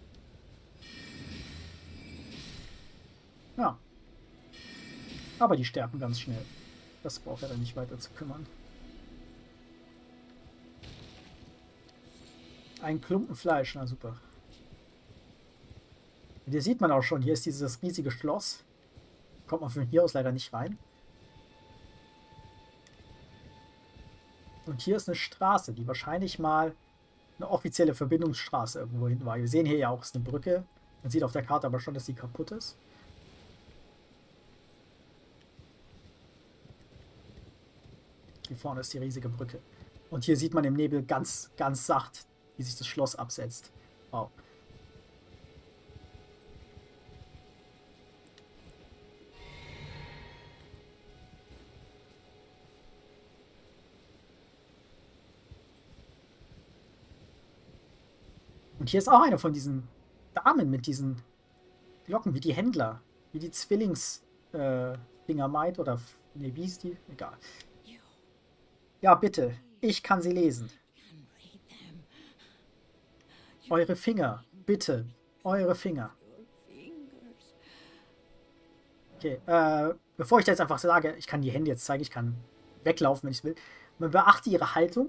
Ja. Aber die sterben ganz schnell. Das braucht er dann nicht weiter zu kümmern. Ein Klumpen Fleisch, na super. Und hier sieht man auch schon, hier ist dieses riesige Schloss. Kommt man von hier aus leider nicht rein. Und hier ist eine Straße, die wahrscheinlich mal eine offizielle Verbindungsstraße irgendwo hinten war. Wir sehen hier ja auch, es ist eine Brücke. Man sieht auf der Karte aber schon, dass sie kaputt ist. Hier vorne ist die riesige Brücke. Und hier sieht man im Nebel ganz, ganz sacht, wie sich das Schloss absetzt. Wow. Und hier ist auch eine von diesen Damen mit diesen Glocken, wie die Händler, wie die Zwillings-Fingermaid oder, nee, wie ist die? Egal. Ja, bitte, ich kann sie lesen. Eure Finger, bitte, eure Finger. Okay, bevor ich da jetzt einfach sage, ich kann die Hände jetzt zeigen, ich kann weglaufen, wenn ich will. Man beachte ihre Haltung.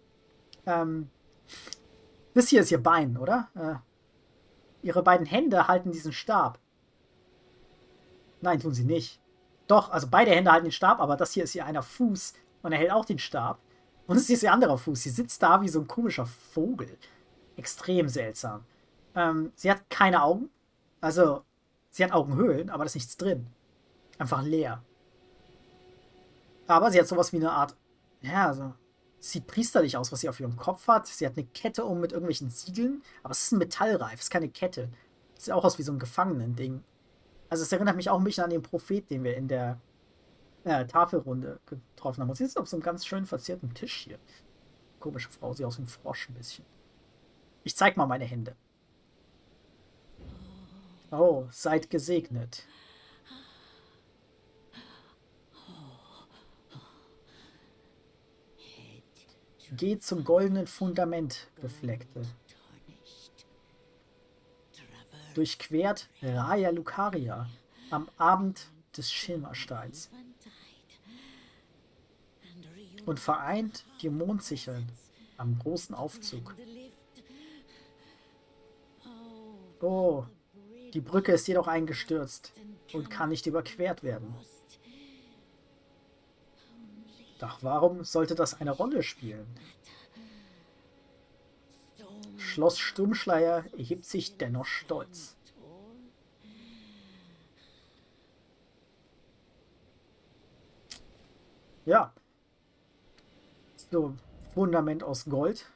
Das hier ist ihr Bein, oder? Ihre beiden Hände halten diesen Stab. Nein, tun sie nicht. Doch, also beide Hände halten den Stab, aber das hier ist ihr einer Fuß und er hält auch den Stab. Und es ist ihr anderer Fuß. Sie sitzt da wie so ein komischer Vogel. Extrem seltsam. Sie hat keine Augen. Also, sie hat Augenhöhlen, aber da ist nichts drin. Einfach leer. Aber sie hat sowas wie eine Art, ja, so, sieht priesterlich aus, was sie auf ihrem Kopf hat. Sie hat eine Kette um mit irgendwelchen Siegeln, aber es ist ein Metallreif, es ist keine Kette. Sieht auch aus wie so ein Gefangenen-Ding. Also es erinnert mich auch ein bisschen an den Prophet, den wir in der Tafelrunde getroffen haben. Und sie sitzt auf so einem ganz schön verzierten Tisch hier. Komische Frau, sieht aus wie ein Frosch ein bisschen. Ich zeig mal meine Hände. Oh, seid gesegnet. Geht zum goldenen Fundament, Befleckte. Durchquert Raya Lucaria am Abend des Schimmersteins. Und vereint die Mondsicheln am großen Aufzug. Oh, die Brücke ist jedoch eingestürzt und kann nicht überquert werden. Doch warum sollte das eine Rolle spielen? Schloss Sturmschleier erhebt sich dennoch stolz. Ja. So, Fundament aus Gold.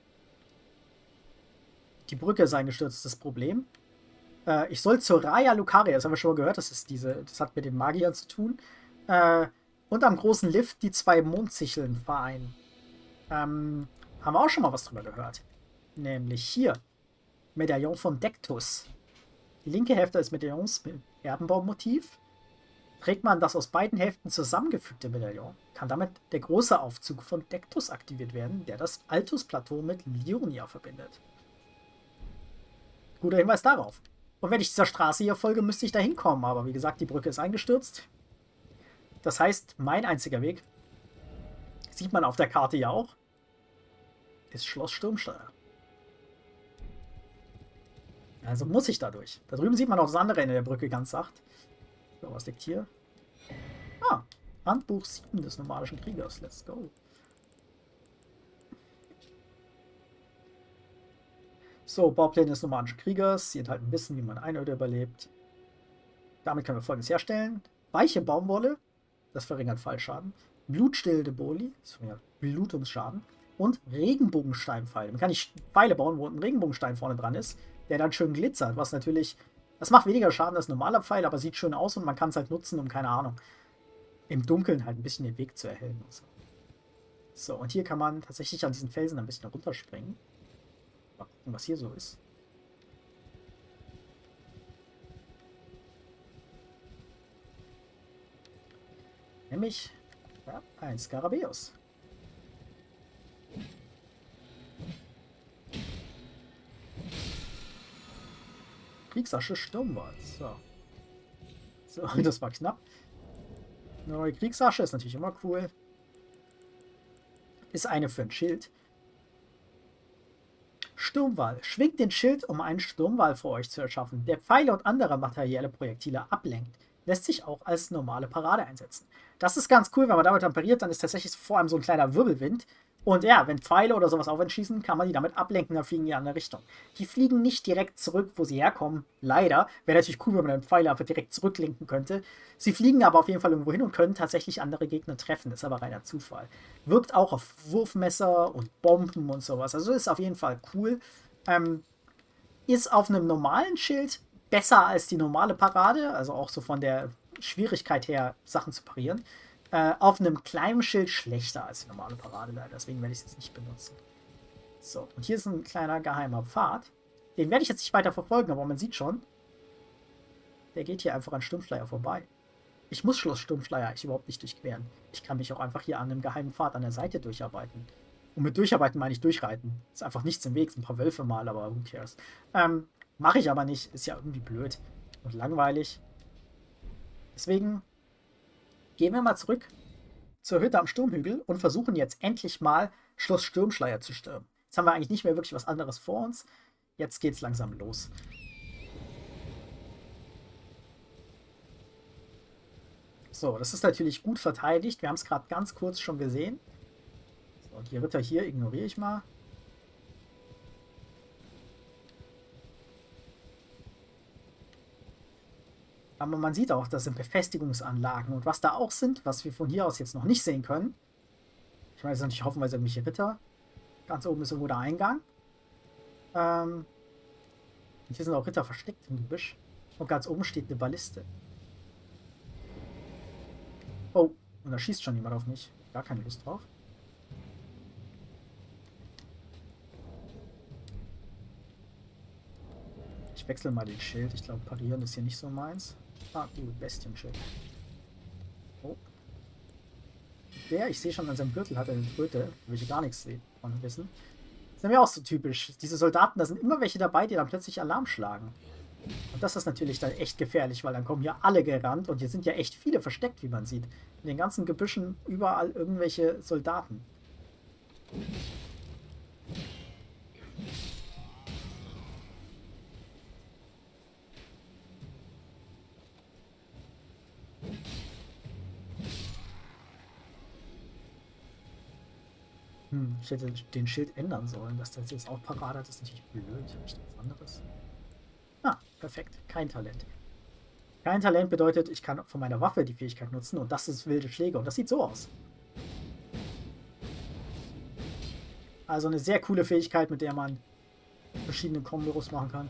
Die Brücke ist eingestürzt, ist das Problem. Ich soll zur Raya Lucaria, das haben wir schon mal gehört, das hat mit den Magiern zu tun. Und am großen Lift die zwei Mondsicheln vereinen. Haben wir auch schon mal was drüber gehört. Nämlich hier. Medaillon von Dektus. Die linke Hälfte des Medaillons mit Erdenbaummotiv. Trägt man das aus beiden Hälften zusammengefügte Medaillon, kann damit der große Aufzug von Dektus aktiviert werden, der das Altus-Plateau mit Liurnia verbindet. Guter Hinweis darauf. Und wenn ich dieser Straße hier folge, müsste ich da hinkommen. Aber wie gesagt, die Brücke ist eingestürzt. Das heißt, mein einziger Weg, sieht man auf der Karte ja auch, ist Schloss Sturmschleier. Also muss ich da durch. Da drüben sieht man auch das andere Ende der Brücke ganz sacht. So, was liegt hier? Ah, Handbuch 7 des nomadischen Kriegers. Let's go. So, Baupläne des nomadischen Kriegers. Sie enthalten Wissen, wie man Einöde überlebt. Damit können wir Folgendes herstellen. Weiche Baumwolle. Das verringert Fallschaden. Blutstillende Boli, das verringert Blutungsschaden. Und Regenbogensteinpfeile. Man kann nicht Pfeile bauen, wo ein Regenbogenstein vorne dran ist, der dann schön glitzert, was natürlich, das macht weniger Schaden als ein normaler Pfeil, aber sieht schön aus und man kann es halt nutzen, um, keine Ahnung, im Dunkeln halt ein bisschen den Weg zu erhellen. Und so. So, und hier kann man tatsächlich an diesen Felsen ein bisschen runterspringen. Mal gucken, was hier so ist. Nämlich ja, ein Skarabäus. Kriegsasche Sturmwald. So. So, das war knapp. Eine neue Kriegsasche ist natürlich immer cool. Ist eine für ein Schild. Sturmwall. Schwingt den Schild, um einen Sturmwall für euch zu erschaffen, der Pfeile und andere materielle Projektile ablenkt. Lässt sich auch als normale Parade einsetzen. Das ist ganz cool, wenn man damit dann pariert, dann ist tatsächlich vor allem so ein kleiner Wirbelwind Und ja, wenn Pfeile oder sowas auf ihn schießen, kann man die damit ablenken, dann fliegen die in eine andere Richtung. Die fliegen nicht direkt zurück, wo sie herkommen. Leider. Wäre natürlich cool, wenn man den Pfeile einfach direkt zurücklenken könnte. Sie fliegen aber auf jeden Fall irgendwo hin und können tatsächlich andere Gegner treffen. Das ist aber reiner Zufall. Wirkt auch auf Wurfmesser und Bomben und sowas. Also ist auf jeden Fall cool. Ist auf einem normalen Schild besser als die normale Parade. Also auch so von der Schwierigkeit her, Sachen zu parieren. Auf einem kleinen Schild schlechter als die normale Parade leider. Deswegen werde ich es jetzt nicht benutzen. So, und hier ist ein kleiner geheimer Pfad. Den werde ich jetzt nicht weiter verfolgen, aber man sieht schon, der geht hier einfach an Sturmschleier vorbei. Ich muss Schloss Sturmschleier eigentlich überhaupt nicht durchqueren. Ich kann mich auch einfach hier an einem geheimen Pfad an der Seite durcharbeiten. Und mit durcharbeiten meine ich durchreiten. Ist einfach nichts im Weg, ein paar Wölfe mal, aber who cares. Mache ich aber nicht. Ist ja irgendwie blöd und langweilig. Deswegen gehen wir mal zurück zur Hütte am Sturmhügel und versuchen jetzt endlich mal Schloss Sturmschleier zu stürmen. Jetzt haben wir eigentlich nicht mehr wirklich was anderes vor uns. Jetzt geht's langsam los. So, das ist natürlich gut verteidigt. Wir haben es gerade ganz kurz schon gesehen. So, die Ritter hier ignoriere ich mal. Aber man sieht auch, das sind Befestigungsanlagen. Und was da auch sind, was wir von hier aus jetzt noch nicht sehen können. Ich meine, das sind natürlich hoffenweise irgendwelche Ritter. Ganz oben ist irgendwo der Eingang. Und hier sind auch Ritter versteckt im Gebüsch. Und ganz oben steht eine Balliste. Oh, und da schießt schon jemand auf mich. Gar keine Lust drauf. Ich wechsle mal den Schild. Ich glaube, parieren ist hier nicht so meins. Ah, gut, Bestienschild. Oh. Der, ich sehe schon an seinem Gürtel, hat er eine Kröte. Will ich gar nichts von wissen. Das ist nämlich auch so typisch. Diese Soldaten, da sind immer welche dabei, die dann plötzlich Alarm schlagen. Und das ist natürlich dann echt gefährlich, weil dann kommen hier alle gerannt und hier sind ja echt viele versteckt, wie man sieht. In den ganzen Gebüschen überall irgendwelche Soldaten. Ich hätte den Schild ändern sollen, dass das jetzt auch parat hat. Das ist natürlich blöd. Habe ich was anderes? Ah, perfekt. Kein Talent. Kein Talent bedeutet, ich kann von meiner Waffe die Fähigkeit nutzen und das ist wilde Schläge und das sieht so aus. Also eine sehr coole Fähigkeit, mit der man verschiedene Kombos machen kann.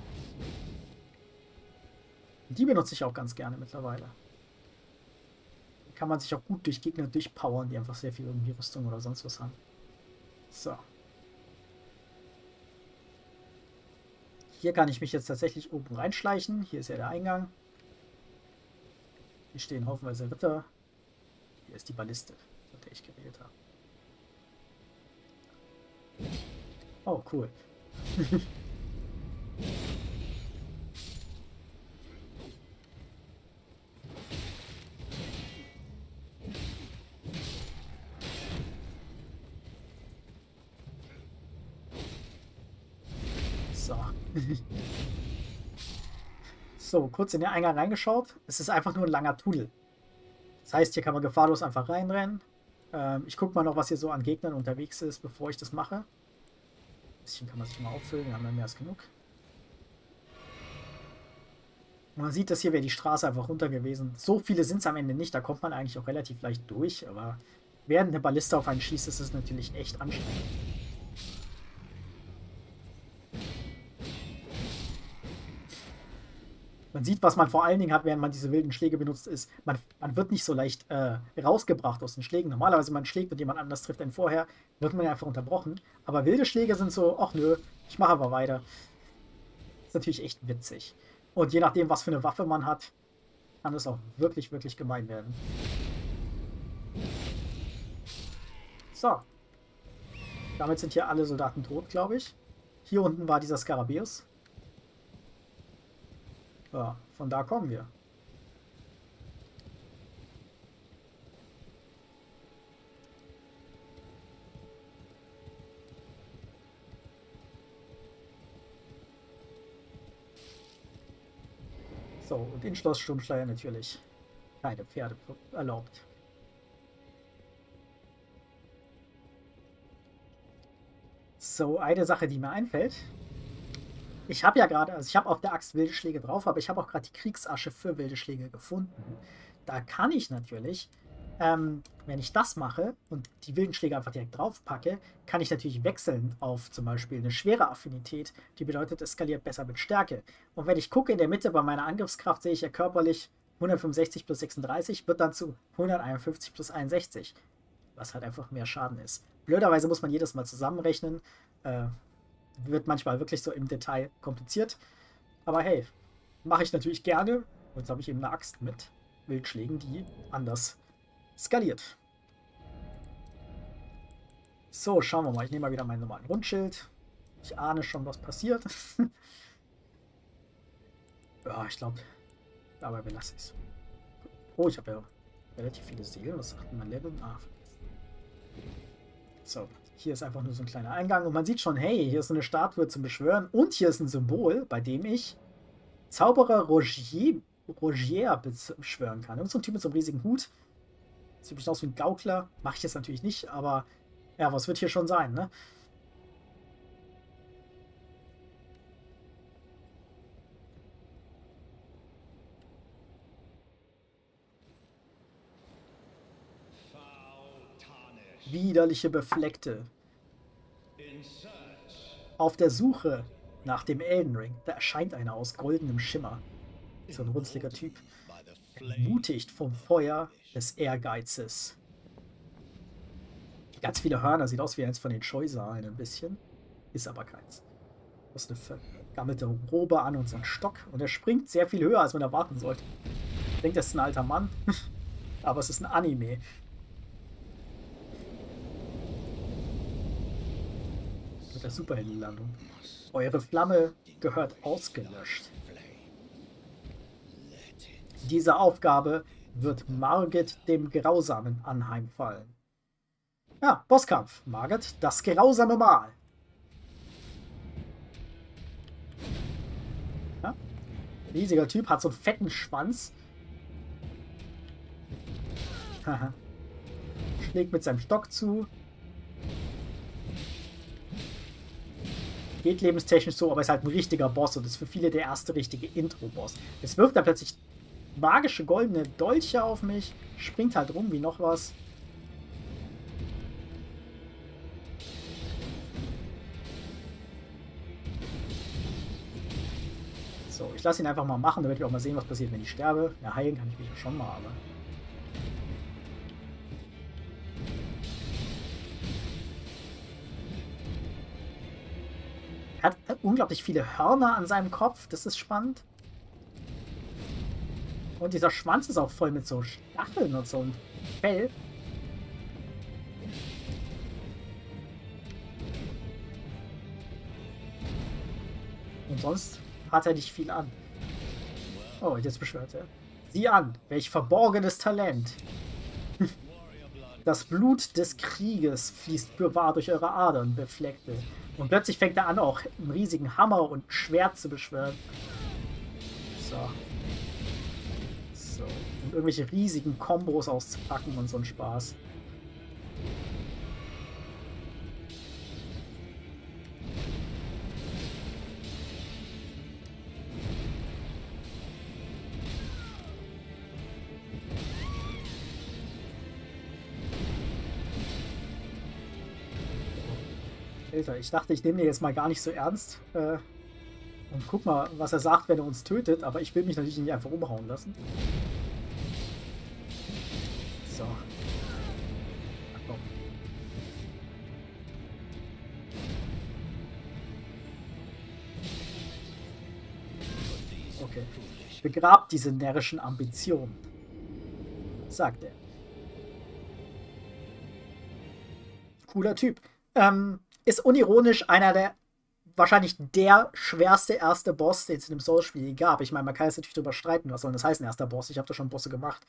Die benutze ich auch ganz gerne mittlerweile. Kann man sich auch gut durch Gegner durchpowern, die einfach sehr viel irgendwie Rüstung oder sonst was haben. So. Hier kann ich mich jetzt tatsächlich oben reinschleichen. Hier ist ja der Eingang. Hier stehen haufenweise Ritter. Hier ist die Balliste, von der ich geredet habe. Oh, cool. So. So, kurz in den Eingang reingeschaut. Es ist einfach nur ein langer Tunnel. Das heißt, hier kann man gefahrlos einfach reinrennen. Ich gucke mal noch, was hier so an Gegnern unterwegs ist, bevor ich das mache. Ein bisschen kann man sich mal auffüllen, wir haben ja mehr als genug. Man sieht, dass hier wäre die Straße einfach runter gewesen. So viele sind es am Ende nicht, da kommt man eigentlich auch relativ leicht durch, aber während eine Balliste auf einen schießt, ist es natürlich echt anstrengend. Man sieht, was man vor allen Dingen hat, während man diese wilden Schläge benutzt, ist, man wird nicht so leicht rausgebracht aus den Schlägen. Normalerweise, man schlägt und jemand anders trifft einen vorher, wird man ja einfach unterbrochen. Aber wilde Schläge sind so, ach nö, ich mache aber weiter. Das ist natürlich echt witzig. Und je nachdem, was für eine Waffe man hat, kann es auch wirklich, wirklich gemein werden. So. Damit sind hier alle Soldaten tot, glaube ich. Hier unten war dieser Skarabäus. Ja, von da kommen wir. So, und in Schloss Sturmschleier natürlich keine Pferde erlaubt. So, eine Sache, die mir einfällt. Ich habe ja gerade, also ich habe auf der Axt wilde Schläge drauf, aber ich habe auch gerade die Kriegsasche für wilde Schläge gefunden. Da kann ich natürlich, wenn ich das mache und die wilden Schläge einfach direkt drauf packe, kann ich natürlich wechseln auf zum Beispiel eine schwere Affinität. Die bedeutet, es skaliert besser mit Stärke. Und wenn ich gucke in der Mitte bei meiner Angriffskraft, sehe ich ja körperlich 165 plus 36 wird dann zu 151 plus 61. Was halt einfach mehr Schaden ist. Blöderweise muss man jedes Mal zusammenrechnen. Wird manchmal wirklich so im Detail kompliziert. Aber hey, mache ich natürlich gerne. Und jetzt habe ich eben eine Axt mit Wildschlägen, die anders skaliert. So, schauen wir mal. Ich nehme mal wieder meinen normalen Rundschild. Ich ahne schon, was passiert. Ja, ich glaube, dabei belasse ich es. Oh, ich habe ja relativ viele Seelen. Was sagt mein Level? Ah, so, hier ist einfach nur so ein kleiner Eingang. Und man sieht schon, hey, hier ist so eine Statue zum Beschwören. Und hier ist ein Symbol, bei dem ich Zauberer Rogier beschwören kann. Irgend so ein Typ mit so einem riesigen Hut. Sieht mich aus wie ein Gaukler. Mache ich jetzt natürlich nicht, aber ja, was wird hier schon sein, ne? Widerliche Befleckte. Auf der Suche nach dem Elden Ring. Da erscheint einer aus goldenem Schimmer. So ein runzliger Typ. Ermutigt vom Feuer des Ehrgeizes. Ganz viele Hörner. Sieht aus wie eins von den Scheusalen ein bisschen. Ist aber keins. Du hast eine vergammelte Robe an und so einen Stock. Und er springt sehr viel höher, als man erwarten sollte. Ich denke, das ist ein alter Mann. Aber es ist ein Anime. Mit der Superheldenlandung. Eure Flamme gehört ausgelöscht. Diese Aufgabe wird Margit dem Grausamen anheimfallen. Ja, Bosskampf. Margit, das grausame Mal. Ja? Riesiger Typ, hat so einen fetten Schwanz. Schlägt mit seinem Stock zu. Geht lebenstechnisch so, aber ist halt ein richtiger Boss und ist für viele der erste richtige Intro-Boss. Jetzt wirft er plötzlich magische goldene Dolche auf mich, springt halt rum wie noch was. So, ich lasse ihn einfach mal machen, damit wir auch mal sehen, was passiert, wenn ich sterbe. Ja, heilen kann ich mich ja schon mal, aber... Er hat unglaublich viele Hörner an seinem Kopf, das ist spannend. Und dieser Schwanz ist auch voll mit so Stacheln und so einem Fell. Und sonst hat er nicht viel an. Oh, jetzt beschwört er. Sieh an, welch verborgenes Talent. Das Blut des Krieges fließt fürwahr durch eure Adern, Befleckte. Und plötzlich fängt er an, auch einen riesigen Hammer und Schwert zu beschwören. So. So. Und irgendwelche riesigen Kombos auszupacken und so ein Spaß. Alter, ich dachte, ich nehme den jetzt mal gar nicht so ernst. Und guck mal, was er sagt, wenn er uns tötet. Aber ich will mich natürlich nicht einfach umhauen lassen. So. Ach, komm. Okay. Begrabt diese närrischen Ambitionen, sagt er. Cooler Typ. Ist unironisch einer der, wahrscheinlich der schwerste erste Boss, den es in dem Souls-Spiel gab. Ich meine, man kann jetzt natürlich darüber streiten, was soll das heißen, erster Boss. Ich habe da schon Bosse gemacht.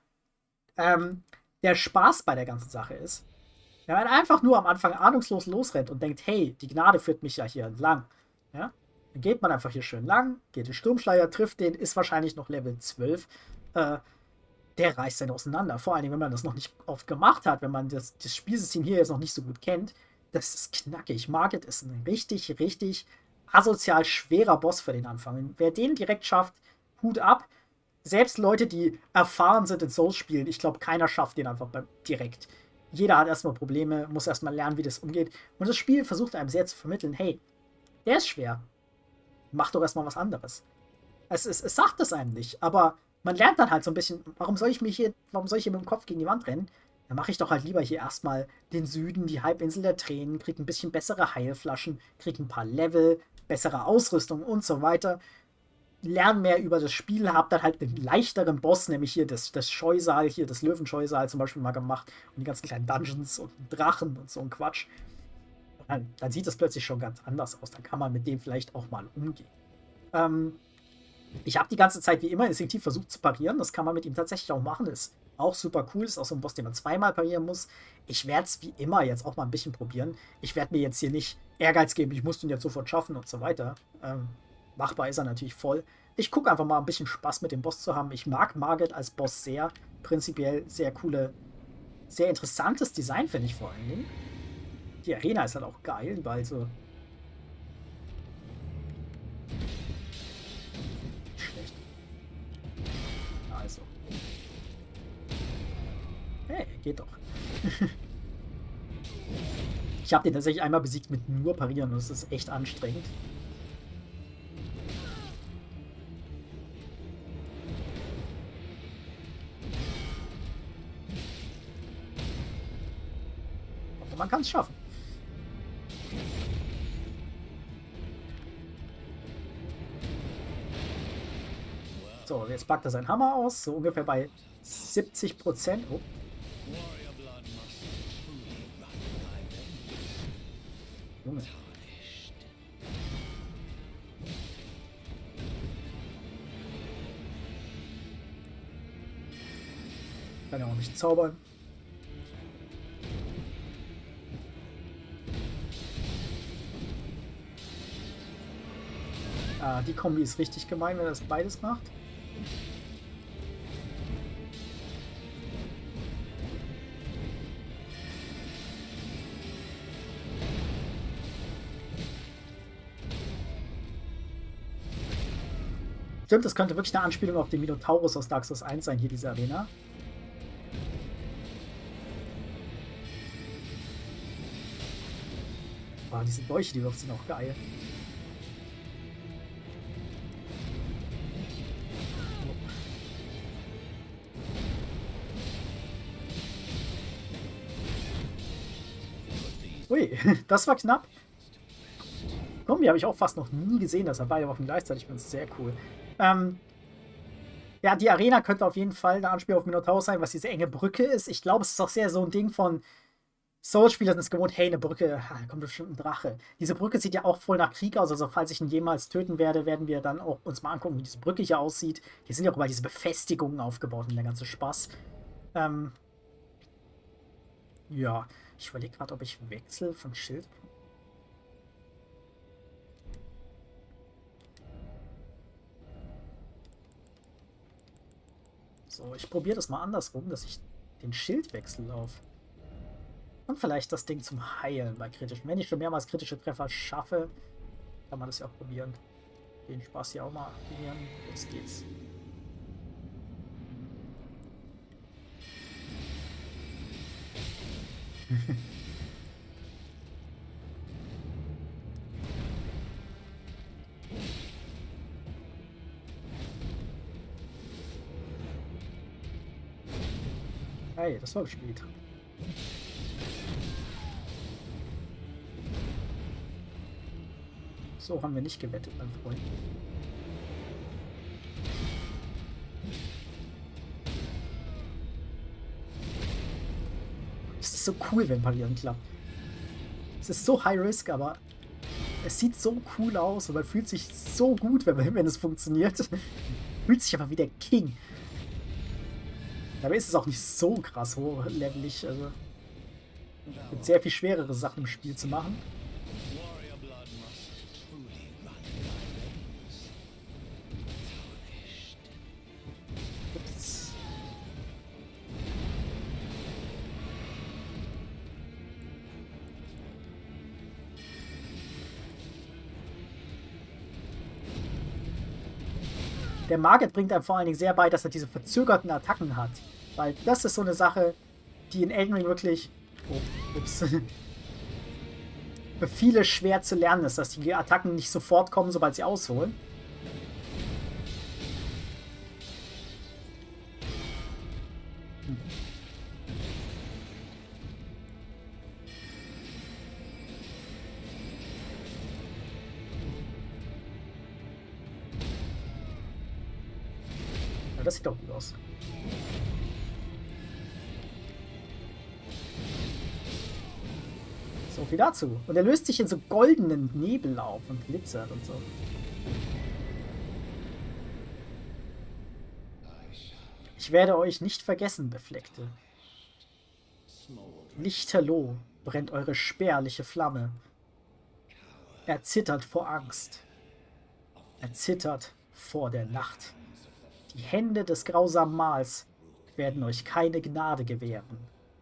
Der Spaß bei der ganzen Sache ist, wenn man einfach nur am Anfang ahnungslos losrennt und denkt, hey, die Gnade führt mich ja hier entlang. Ja? Dann geht man einfach hier schön lang, geht den Sturmschleier, trifft den, ist wahrscheinlich noch Level 12. Der reißt dann auseinander. Vor allem, wenn man das noch nicht oft gemacht hat, wenn man das Spielsystem hier jetzt noch nicht so gut kennt, das ist knackig. Margit ist ein richtig, richtig asozial schwerer Boss für den Anfang. Und wer den direkt schafft, Hut ab. Selbst Leute, die erfahren sind in Souls-Spielen, ich glaube, keiner schafft den einfach direkt. Jeder hat erstmal Probleme, muss erstmal lernen, wie das umgeht. Und das Spiel versucht einem sehr zu vermitteln, hey, der ist schwer. Mach doch erstmal was anderes. Es sagt es einem nicht, aber man lernt dann halt so ein bisschen, warum soll ich hier mit dem Kopf gegen die Wand rennen? Dann mache ich doch halt lieber hier erstmal den Süden, die Halbinsel der Tränen, krieg ein bisschen bessere Heilflaschen, krieg ein paar Level, bessere Ausrüstung und so weiter. Lern mehr über das Spiel, hab dann halt einen leichteren Boss, nämlich hier das Scheusal, hier das Löwenscheusal zum Beispiel mal gemacht und die ganzen kleinen Dungeons und Drachen und so ein Quatsch. Dann sieht das plötzlich schon ganz anders aus. Dann kann man mit dem vielleicht auch mal umgehen. Ich habe die ganze Zeit wie immer instinktiv versucht zu parieren. Das kann man mit ihm tatsächlich auch machen. Ist auch super cool. Ist auch so ein Boss, den man zweimal parieren muss. Ich werde es wie immer jetzt auch mal ein bisschen probieren. Ich werde mir jetzt hier nicht Ehrgeiz geben, ich muss den jetzt sofort schaffen und so weiter. Machbar ist er natürlich voll. Ich gucke einfach mal ein bisschen Spaß mit dem Boss zu haben. Ich mag Margit als Boss sehr. Prinzipiell sehr coole, sehr interessantes Design, finde ich vor allen Dingen. Die Arena ist halt auch geil, weil so schlecht. Also. Hey, geht doch. Ich habe den tatsächlich einmal besiegt mit nur Parieren und es ist echt anstrengend. Aber man kann es schaffen. So, jetzt packt er seinen Hammer aus, so ungefähr bei 70%. Oh. Junge. Kann ja auch nicht zaubern. Ah, die Kombi ist richtig gemein, wenn er das beides macht. Stimmt, das könnte wirklich eine Anspielung auf den Minotaurus aus Dark Souls 1 sein, hier diese Arena. Oh, diese Dolche, die wirft, sind auch geil. Ui, das war knapp. Kombi habe ich auch fast noch nie gesehen, dass er beide Waffen gleichzeitig. Ich finde es sehr cool. Ja, die Arena könnte auf jeden Fall eine Anspielung auf Minotaurus sein, was diese enge Brücke ist. Ich glaube, es ist auch sehr so ein Ding von Souls-Spieler sind es gewohnt, hey, eine Brücke, da kommt bestimmt ein Drache. Diese Brücke sieht ja auch voll nach Krieg aus, also falls ich ihn jemals töten werde, werden wir dann auch uns mal angucken, wie diese Brücke hier aussieht. Hier sind ja auch über diese Befestigungen aufgebaut und der ganze Spaß. Ja, ich überlege gerade, ob ich wechsle von Schild. So, ich probiere das mal andersrum, dass ich den Schild wechsle auf. Und vielleicht das Ding zum Heilen bei kritischen. Wenn ich schon mehrmals kritische Treffer schaffe, kann man das ja auch probieren. Den Spaß hier auch mal aktivieren. Jetzt geht's. Hey, das war gespielt. So haben wir nicht gewettet, mein Freund. Es ist so cool, wenn Parieren klappt. Es ist so High Risk, aber es sieht so cool aus und man fühlt sich so gut, wenn es funktioniert. Fühlt sich aber wie der King. Dabei ist es auch nicht so krass hochlevelig. Also, es gibt sehr viel schwerere Sachen im Spiel zu machen. Ups. Der Margit bringt einem vor allen Dingen sehr bei, dass er diese verzögerten Attacken hat. Weil das ist so eine Sache, die in Elden Ring wirklich... Oh, ups. Für viele schwer zu lernen ist, dass die Attacken nicht sofort kommen, sobald sie ausholen. Ja, das sieht doch gut aus. So viel dazu. Und er löst sich in so goldenen Nebel auf und glitzert und so. Ich werde euch nicht vergessen, Befleckte. Lichterloh brennt eure spärliche Flamme. Er zittert vor Angst. Er zittert vor der Nacht. Die Hände des grausamen Mahls werden euch keine Gnade gewähren.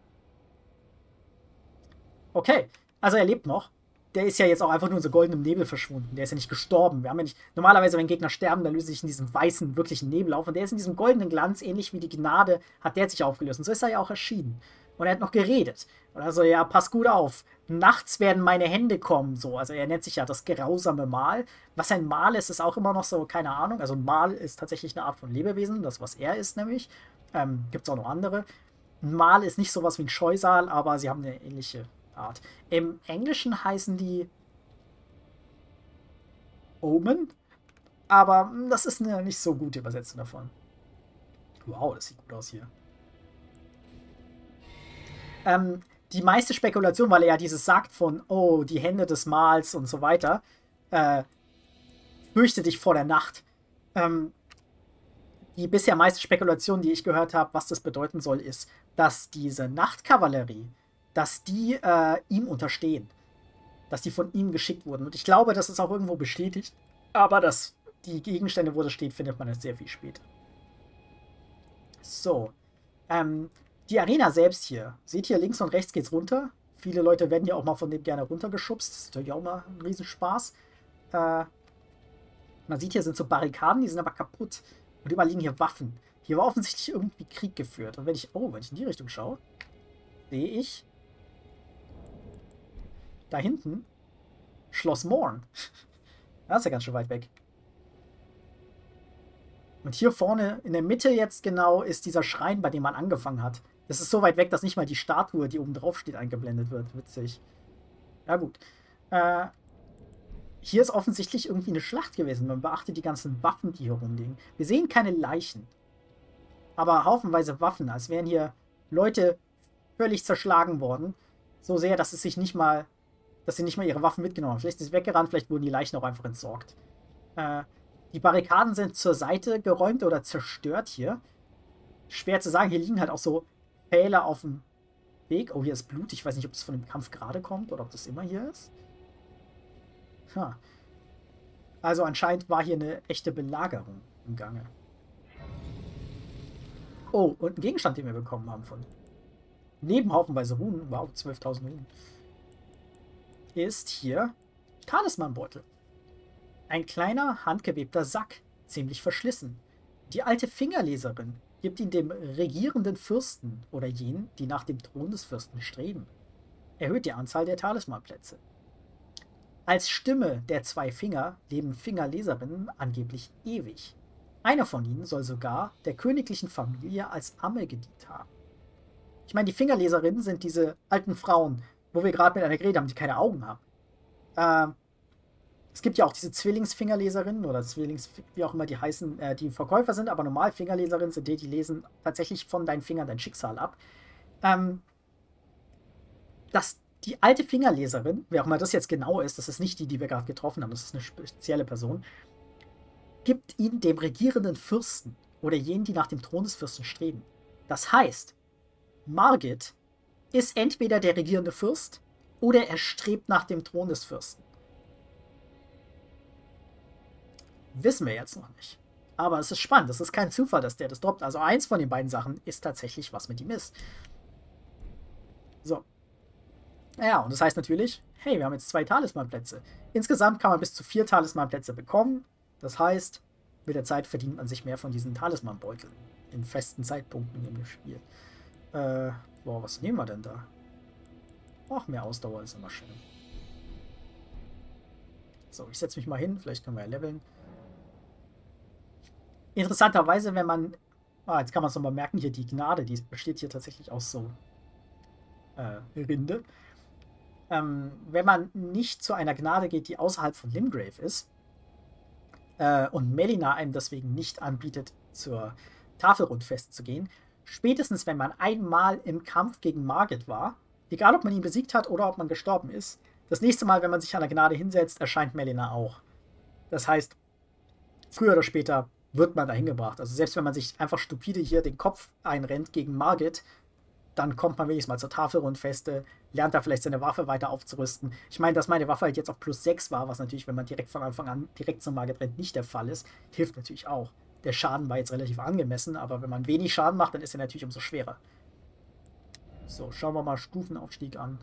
Okay, also er lebt noch. Der ist ja jetzt auch einfach nur in so goldenem Nebel verschwunden. Der ist ja nicht gestorben. Wir haben ja nicht. Normalerweise, wenn Gegner sterben, dann lösen sie sich in diesem weißen, wirklichen Nebel auf. Und der ist in diesem goldenen Glanz, ähnlich wie die Gnade, hat der sich aufgelöst. Und so ist er ja auch erschienen. Und er hat noch geredet. Und also, ja, pass gut auf. Nachts werden meine Hände kommen. So, also er nennt sich ja das grausame Mal. Was ein Mal ist, ist auch immer noch so, keine Ahnung. Also ein Mal ist tatsächlich eine Art von Lebewesen. Das, was er ist, nämlich. Gibt es auch noch andere. Ein Mal ist nicht sowas wie ein Scheusal, aber sie haben eine ähnliche Art. Im Englischen heißen die Omen, aber das ist eine nicht so gute Übersetzung davon. Wow, das sieht gut aus hier. Die meiste Spekulation, weil er ja dieses sagt von, oh, die Hände des Mals und so weiter, fürchte dich vor der Nacht. Die bisher meiste Spekulation, die ich gehört habe, was das bedeuten soll, ist, dass diese Nachtkavallerie, dass die ihm unterstehen. Dass die von ihm geschickt wurden. Und ich glaube, das ist auch irgendwo bestätigt. Aber dass die Gegenstände, wo das steht, findet man jetzt sehr viel später. So. Die Arena selbst hier. Seht ihr, links und rechts geht's runter. Viele Leute werden ja auch mal von dem gerne runtergeschubst. Das ist natürlich auch mal ein Riesenspaß. Man sieht, hier sind so Barrikaden, die sind aber kaputt. Und überall liegen hier Waffen. Hier war offensichtlich irgendwie Krieg geführt. Und wenn ich in die Richtung schaue, sehe ich da hinten Schloss Morn. Das ist ja ganz schön weit weg. Und hier vorne in der Mitte jetzt genau ist dieser Schrein, bei dem man angefangen hat. Das ist so weit weg, dass nicht mal die Statue, die oben drauf steht, eingeblendet wird. Witzig. Ja gut. Hier ist offensichtlich irgendwie eine Schlacht gewesen. Man beachtet die ganzen Waffen, die hier rumliegen. Wir sehen keine Leichen. Aber haufenweise Waffen, als wären hier Leute völlig zerschlagen worden. So sehr, dass sie nicht mal ihre Waffen mitgenommen haben. Vielleicht ist es weggerannt, vielleicht wurden die Leichen auch einfach entsorgt. Die Barrikaden sind zur Seite geräumt oder zerstört hier. Schwer zu sagen, hier liegen halt auch so Pfähle auf dem Weg. Oh, hier ist Blut. Ich weiß nicht, ob das von dem Kampf gerade kommt oder ob das immer hier ist. Also anscheinend war hier eine echte Belagerung im Gange. Oh, und ein Gegenstand, den wir bekommen haben von neben haufenweise Runen, wow, 12.000 Runen, ist hier Talismanbeutel. Ein kleiner, handgewebter Sack, ziemlich verschlissen. Die alte Fingerleserin gibt ihn dem regierenden Fürsten oder jenen, die nach dem Thron des Fürsten streben. Erhöht die Anzahl der Talismanplätze. Als Stimme der zwei Finger leben Fingerleserinnen angeblich ewig. Eine von ihnen soll sogar der königlichen Familie als Amme gedient haben. Ich meine, die Fingerleserinnen sind diese alten Frauen, wo wir gerade mit einer geredet haben, die keine Augen haben. Es gibt ja auch diese Zwillingsfingerleserinnen oder wie auch immer die heißen, die Verkäufer sind, aber normal Fingerleserinnen sind die lesen tatsächlich von deinen Fingern dein Schicksal ab. Dass die alte Fingerleserin, wer auch immer das jetzt genau ist, das ist nicht die wir gerade getroffen haben, das ist eine spezielle Person, gibt ihn dem regierenden Fürsten oder jenen, die nach dem Thron des Fürsten streben. Das heißt, Margit ist entweder der regierende Fürst oder er strebt nach dem Thron des Fürsten. Wissen wir jetzt noch nicht. Aber es ist spannend. Es ist kein Zufall, dass der das droppt. Also eins von den beiden Sachen ist tatsächlich, was mit ihm ist. So. Ja, und das heißt natürlich, hey, wir haben jetzt 2 Talismanplätze. Insgesamt kann man bis zu 4 Talismanplätze bekommen. Das heißt, Mit der Zeit verdient man sich mehr von diesen Talismanbeuteln. In festen Zeitpunkten im Spiel. Boah, was nehmen wir denn da? Ach, mehr Ausdauer ist immer schön. So, ich setze mich mal hin. Vielleicht können wir ja leveln. Interessanterweise, wenn man... Ah, jetzt kann man es nochmal merken, hier die Gnade, die besteht hier tatsächlich aus so Rinde. Wenn man nicht zu einer Gnade geht, die außerhalb von Limgrave ist, und Melina einem deswegen nicht anbietet, zur Tafelrundfest zu gehen, spätestens wenn man einmal im Kampf gegen Margit war, egal ob man ihn besiegt hat oder ob man gestorben ist, das nächste Mal, wenn man sich an der Gnade hinsetzt, erscheint Melina auch. Das heißt, früher oder später wird man dahin gebracht. Also selbst wenn man sich einfach stupide hier den Kopf einrennt gegen Margit, dann kommt man wenigstens mal zur Tafelrundfeste, lernt da vielleicht seine Waffe weiter aufzurüsten. Ich meine, dass meine Waffe halt jetzt auf +6 war, was natürlich, wenn man direkt von Anfang an direkt zum Margit rennt, nicht der Fall ist, hilft natürlich auch. Der Schaden war jetzt relativ angemessen, aber wenn man wenig Schaden macht, dann ist er natürlich umso schwerer. So, schauen wir mal Stufenaufstieg an.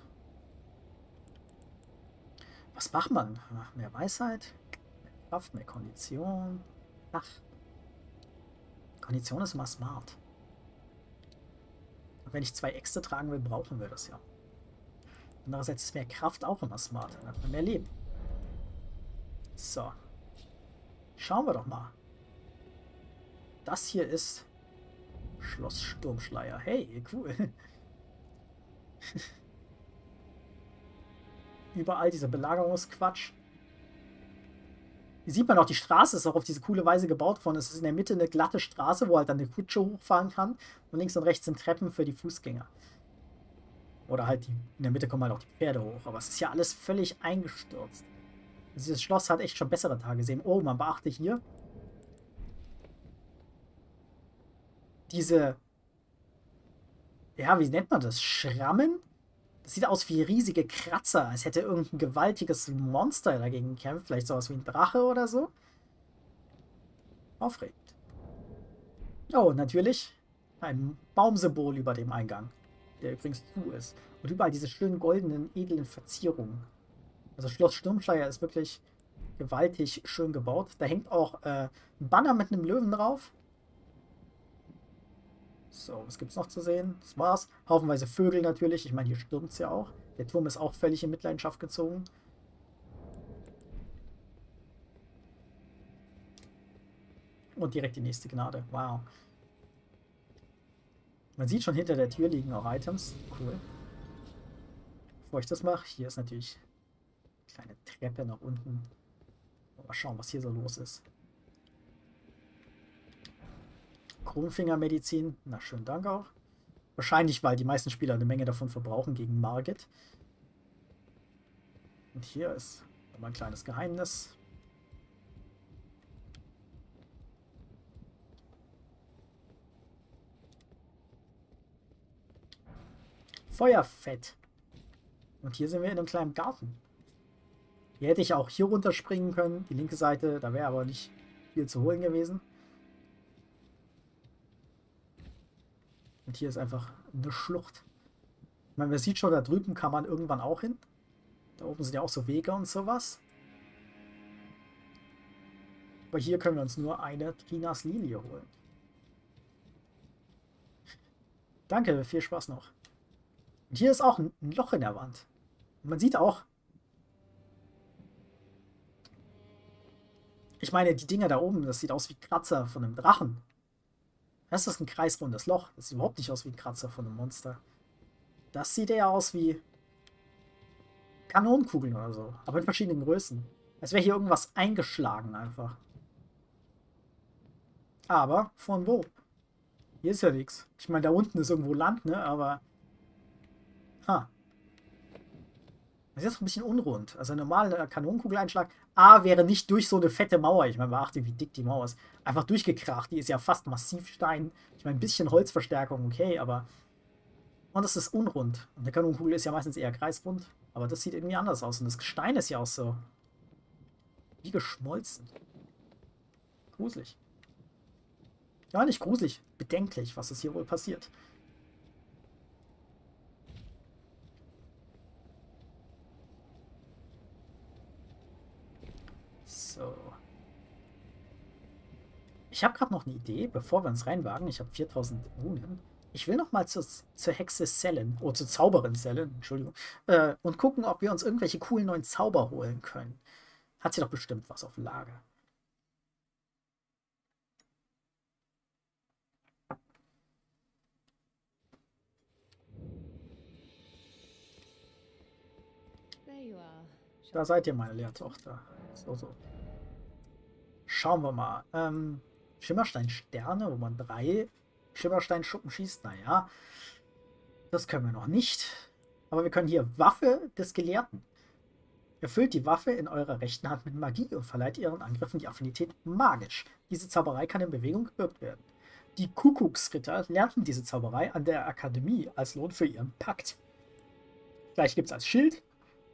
Was macht man? Mehr Weisheit, mehr Kraft, mehr Kondition. Ach, Kondition ist immer smart. Und wenn ich 2 Äxte tragen will, brauchen wir das ja. Andererseits ist mehr Kraft auch immer smart. Dann hat man mehr Leben. So. Schauen wir doch mal. Das hier ist Schloss Sturmschleier. Hey, cool. Überall dieser Belagerungsquatsch. Hier sieht man auch, die Straße ist auch auf diese coole Weise gebaut worden. Es ist in der Mitte eine glatte Straße, wo halt dann eine Kutsche hochfahren kann. Und links und rechts sind Treppen für die Fußgänger. Oder halt in der Mitte kommen halt auch die Pferde hoch. Aber es ist ja alles völlig eingestürzt. Also dieses Schloss hat echt schon bessere Tage gesehen. Oh, man beachte hier. Diese... Ja, wie nennt man das? Schrammen? Das sieht aus wie riesige Kratzer, als hätte irgendein gewaltiges Monster dagegen gekämpft. Vielleicht sowas wie ein Drache oder so. Aufregend. Oh, und natürlich ein Baumsymbol über dem Eingang, der übrigens zu ist. Und überall diese schönen goldenen, edlen Verzierungen. Also Schloss Sturmschleier ist wirklich gewaltig schön gebaut. Da hängt auch ein Banner mit einem Löwen drauf. So, was gibt's noch zu sehen? Das war's. Haufenweise Vögel natürlich. Ich meine, hier stürmt's ja auch. Der Turm ist auch völlig in Mitleidenschaft gezogen. Und direkt die nächste Gnade. Wow. Man sieht schon, hinter der Tür liegen auch Items. Cool. Bevor ich das mache, hier ist natürlich eine kleine Treppe nach unten. Mal schauen, was hier so los ist. Kronfingermedizin. Na, schönen Dank auch. Wahrscheinlich, weil die meisten Spieler eine Menge davon verbrauchen gegen Margit. Und hier ist nochmal ein kleines Geheimnis. Feuerfett. Und hier sind wir in einem kleinen Garten. Hier hätte ich auch hier runterspringen können. Die linke Seite, da wäre aber nicht viel zu holen gewesen. Und hier ist einfach eine Schlucht. Ich meine, man sieht schon, da drüben kann man irgendwann auch hin. Da oben sind ja auch so Wege und sowas. Aber hier können wir uns nur eine Trinas Lilie holen. Danke, viel Spaß noch. Und hier ist auch ein Loch in der Wand. Und man sieht auch, ich meine, die Dinger da oben, das sieht aus wie Kratzer von einem Drachen. Das ist ein kreisrundes Loch. Das sieht überhaupt nicht aus wie ein Kratzer von einem Monster. Das sieht eher aus wie Kanonenkugeln oder so. Aber in verschiedenen Größen. Als wäre hier irgendwas eingeschlagen einfach. Aber von wo? Hier ist ja nichts. Ich meine, da unten ist irgendwo Land, ne? Aber... Ha. Das ist jetzt ein bisschen unrund. Also ein normaler Kanonenkugeleinschlag. A wäre nicht durch so eine fette Mauer. Ich meine, beachte, wie dick die Mauer ist. Einfach durchgekracht. Die ist ja fast massiv Stein. Ich meine, ein bisschen Holzverstärkung, okay, aber... Und das ist unrund. Und eine Kanonenkugel ist ja meistens eher kreisrund. Aber das sieht irgendwie anders aus. Und das Gestein ist ja auch so... wie geschmolzen. Gruselig. Ja, nicht gruselig. Bedenklich, was ist hier wohl passiert. So. Ich habe gerade noch eine Idee, bevor wir uns reinwagen. Ich habe 4000 Runen. Ich will noch mal zur Hexe Sellen, oder zur Zauberin Sellen, Entschuldigung, und gucken, ob wir uns irgendwelche coolen neuen Zauber holen können. Hat sie doch bestimmt was auf Lager. Da seid ihr, meine Lehrtochter. So, so. Schauen wir mal. Schimmerstein-Sterne, wo man 3 Schimmersteinschuppen schießt. Naja, das können wir noch nicht. Aber wir können hier Waffe des Gelehrten. Erfüllt die Waffe in eurer rechten Hand mit Magie und verleiht ihren Angriffen die Affinität magisch. Diese Zauberei kann in Bewegung gewirkt werden. Die Kuckucksritter lernten diese Zauberei an der Akademie als Lohn für ihren Pakt. Gleich gibt es als Schild.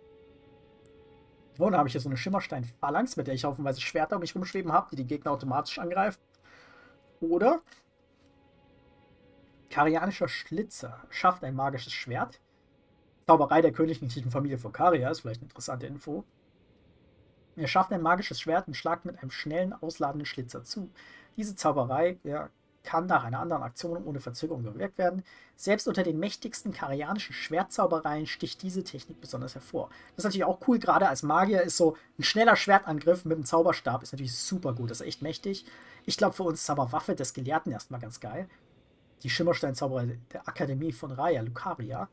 Oh, da habe ich hier so eine Schimmerstein-Phalanx, mit der ich haufenweise Schwerter um mich rumschweben habe, die die Gegner automatisch angreifen. Oder Karianischer Schlitzer schafft ein magisches Schwert. Zauberei der königlichen Familie von Karia ist vielleicht eine interessante Info. Er schafft ein magisches Schwert und schlagt mit einem schnellen, ausladenden Schlitzer zu. Diese Zauberei kann nach einer anderen Aktion ohne Verzögerung gewirkt werden. Selbst unter den mächtigsten karianischen Schwertzaubereien sticht diese Technik besonders hervor. Das ist natürlich auch cool, gerade als Magier ist so ein schneller Schwertangriff mit dem Zauberstab ist natürlich super gut, das ist echt mächtig. Ich glaube, für uns ist aber Waffe des Gelehrten erstmal ganz geil. Die Schimmerstein-Zauberei der Akademie von Raya Lucaria.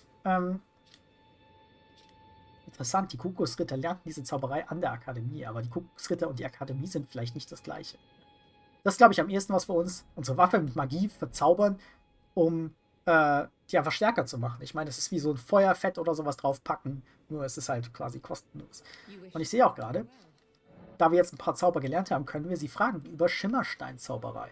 Interessant, die Kuckucksritter lernten diese Zauberei an der Akademie, aber die Kuckucksritter und die Akademie sind vielleicht nicht das gleiche. Das ist, glaube ich, am ehesten was für uns. Unsere Waffe mit Magie verzaubern, um die einfach stärker zu machen. Ich meine, es ist wie so ein Feuerfett oder sowas draufpacken, nur es ist halt quasi kostenlos. Und ich sehe auch gerade, da wir jetzt ein paar Zauber gelernt haben, können wir sie fragen über Schimmerstein-Zauberei.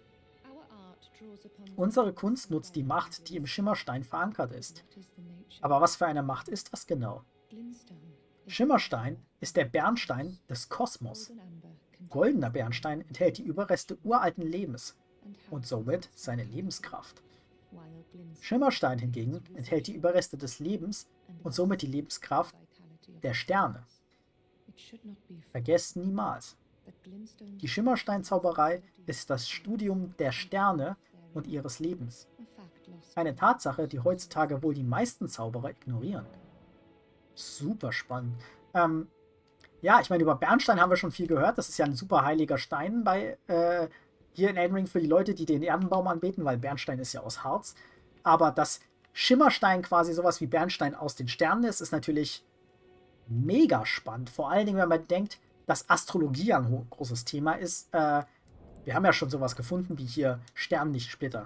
Unsere Kunst nutzt die Macht, die im Schimmerstein verankert ist. Aber was für eine Macht ist das genau? Schimmerstein ist der Bernstein des Kosmos. Goldener Bernstein enthält die Überreste uralten Lebens und somit seine Lebenskraft. Schimmerstein hingegen enthält die Überreste des Lebens und somit die Lebenskraft der Sterne. Vergesst niemals, die Schimmerstein-Zauberei ist das Studium der Sterne und ihres Lebens. Eine Tatsache, die heutzutage wohl die meisten Zauberer ignorieren. Super spannend. Ja, ich meine, über Bernstein haben wir schon viel gehört. Das ist ja ein super heiliger Stein bei hier in Elden Ring für die Leute, die den Erdenbaum anbeten, weil Bernstein ist ja aus Harz. Aber dass Schimmerstein quasi sowas wie Bernstein aus den Sternen ist, ist natürlich mega spannend. Vor allen Dingen, wenn man denkt, dass Astrologie ein großes Thema ist. Wir haben ja schon sowas gefunden, wie hier Sternlichtsplitter.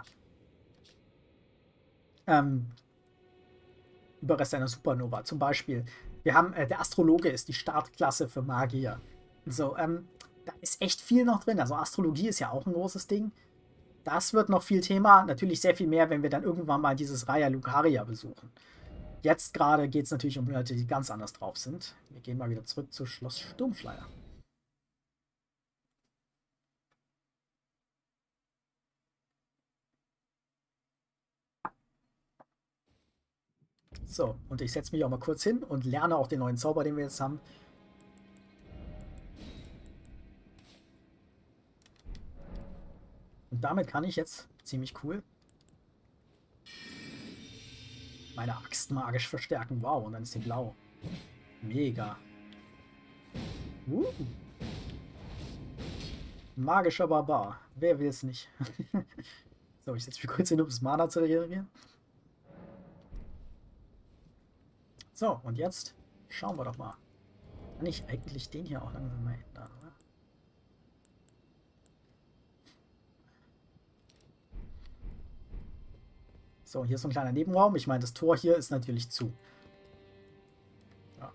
Überreste einer Supernova zum Beispiel. Wir haben, der Astrologe ist die Startklasse für Magier. So, da ist echt viel noch drin. Also Astrologie ist ja auch ein großes Ding. Das wird noch viel Thema. Natürlich sehr viel mehr, wenn wir dann irgendwann mal dieses Raya Lucaria besuchen. Jetzt gerade geht es natürlich um Leute, die ganz anders drauf sind. Wir gehen mal wieder zurück zu Schloss Sturmschleier. So, und ich setze mich auch mal kurz hin und lerne auch den neuen Zauber, den wir jetzt haben. Und damit kann ich jetzt ziemlich cool meine Axt magisch verstärken. Wow, und dann ist sie blau. Mega. Magischer Barbar. Wer will es nicht? So, ich setze mich kurz hin, um das Mana zu regenerieren. So, und jetzt schauen wir doch mal. Kann ich eigentlich den hier auch langsam mal ändern, oder? So, hier ist so ein kleiner Nebenraum. Ich meine, das Tor hier ist natürlich zu. Ja.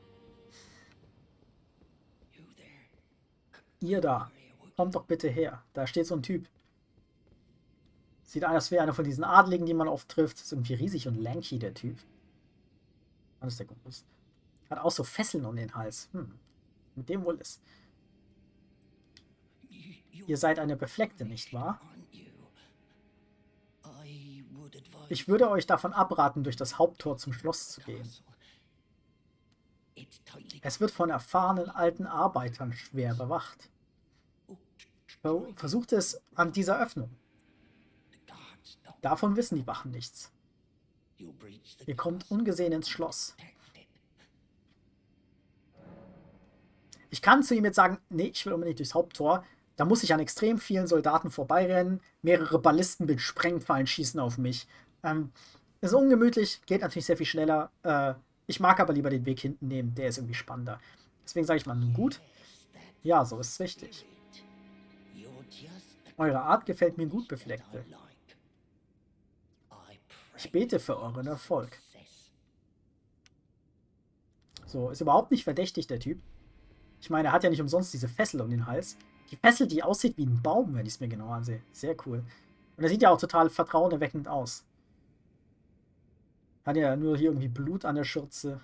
Ihr da. Kommt doch bitte her. Da steht so ein Typ. Sieht aus, als wäre einer von diesen Adligen, die man oft trifft. Ist irgendwie riesig und lanky, der Typ. Das ist der groß. Hat auch so Fesseln um den Hals. Mit dem wohl ist. Ihr seid eine Befleckte, nicht wahr? Ich würde euch davon abraten, durch das Haupttor zum Schloss zu gehen. Es wird von erfahrenen alten Arbeitern schwer bewacht. Versucht es an dieser Öffnung. Davon wissen die Wachen nichts. Ihr kommt ungesehen ins Schloss. Ich kann zu ihm jetzt sagen, nee, ich will unbedingt durchs Haupttor. Da muss ich an extrem vielen Soldaten vorbeirennen, mehrere Ballisten mit Sprengpfeilen schießen auf mich. Ist ungemütlich, geht natürlich sehr viel schneller. Ich mag aber lieber den Weg hinten nehmen, der ist irgendwie spannender. Deswegen sage ich mal, nun gut. Ja, so ist es richtig. Eure Art gefällt mir gut, Befleckte. Ich bete für euren Erfolg. So, ist überhaupt nicht verdächtig, der Typ. Ich meine, er hat ja nicht umsonst diese Fessel um den Hals. Die Fessel, die aussieht wie ein Baum, wenn ich es mir genau ansehe. Sehr cool. Und er sieht ja auch total vertrauenerweckend aus. Hat ja nur hier irgendwie Blut an der Schürze.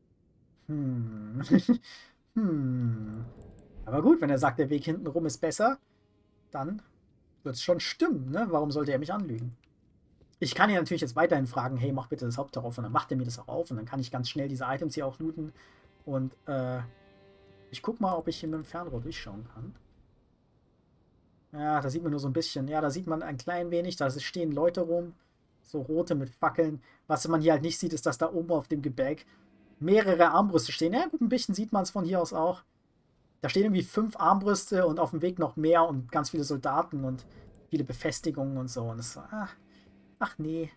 Aber gut, wenn er sagt, der Weg hinten rum ist besser, dann wird es schon stimmen, ne? Warum sollte er mich anlügen? Ich kann ihn natürlich jetzt weiterhin fragen, hey, mach bitte das Haupttor auf. Und dann macht er mir das auch auf. Und dann kann ich ganz schnell diese Items hier auch looten. Und, ich guck mal, ob ich hier mit dem Fernrohr durchschauen kann. Ja, da sieht man nur so ein bisschen. Ja, da sieht man ein klein wenig. Da stehen Leute rum. So rote mit Fackeln. Was man hier halt nicht sieht, ist, dass da oben auf dem Gebälk mehrere Armbrüste stehen. Ja, gut, ein bisschen sieht man es von hier aus auch. Da stehen irgendwie 5 Armbrüste und auf dem Weg noch mehr und ganz viele Soldaten und viele Befestigungen und so. Und es ach nee.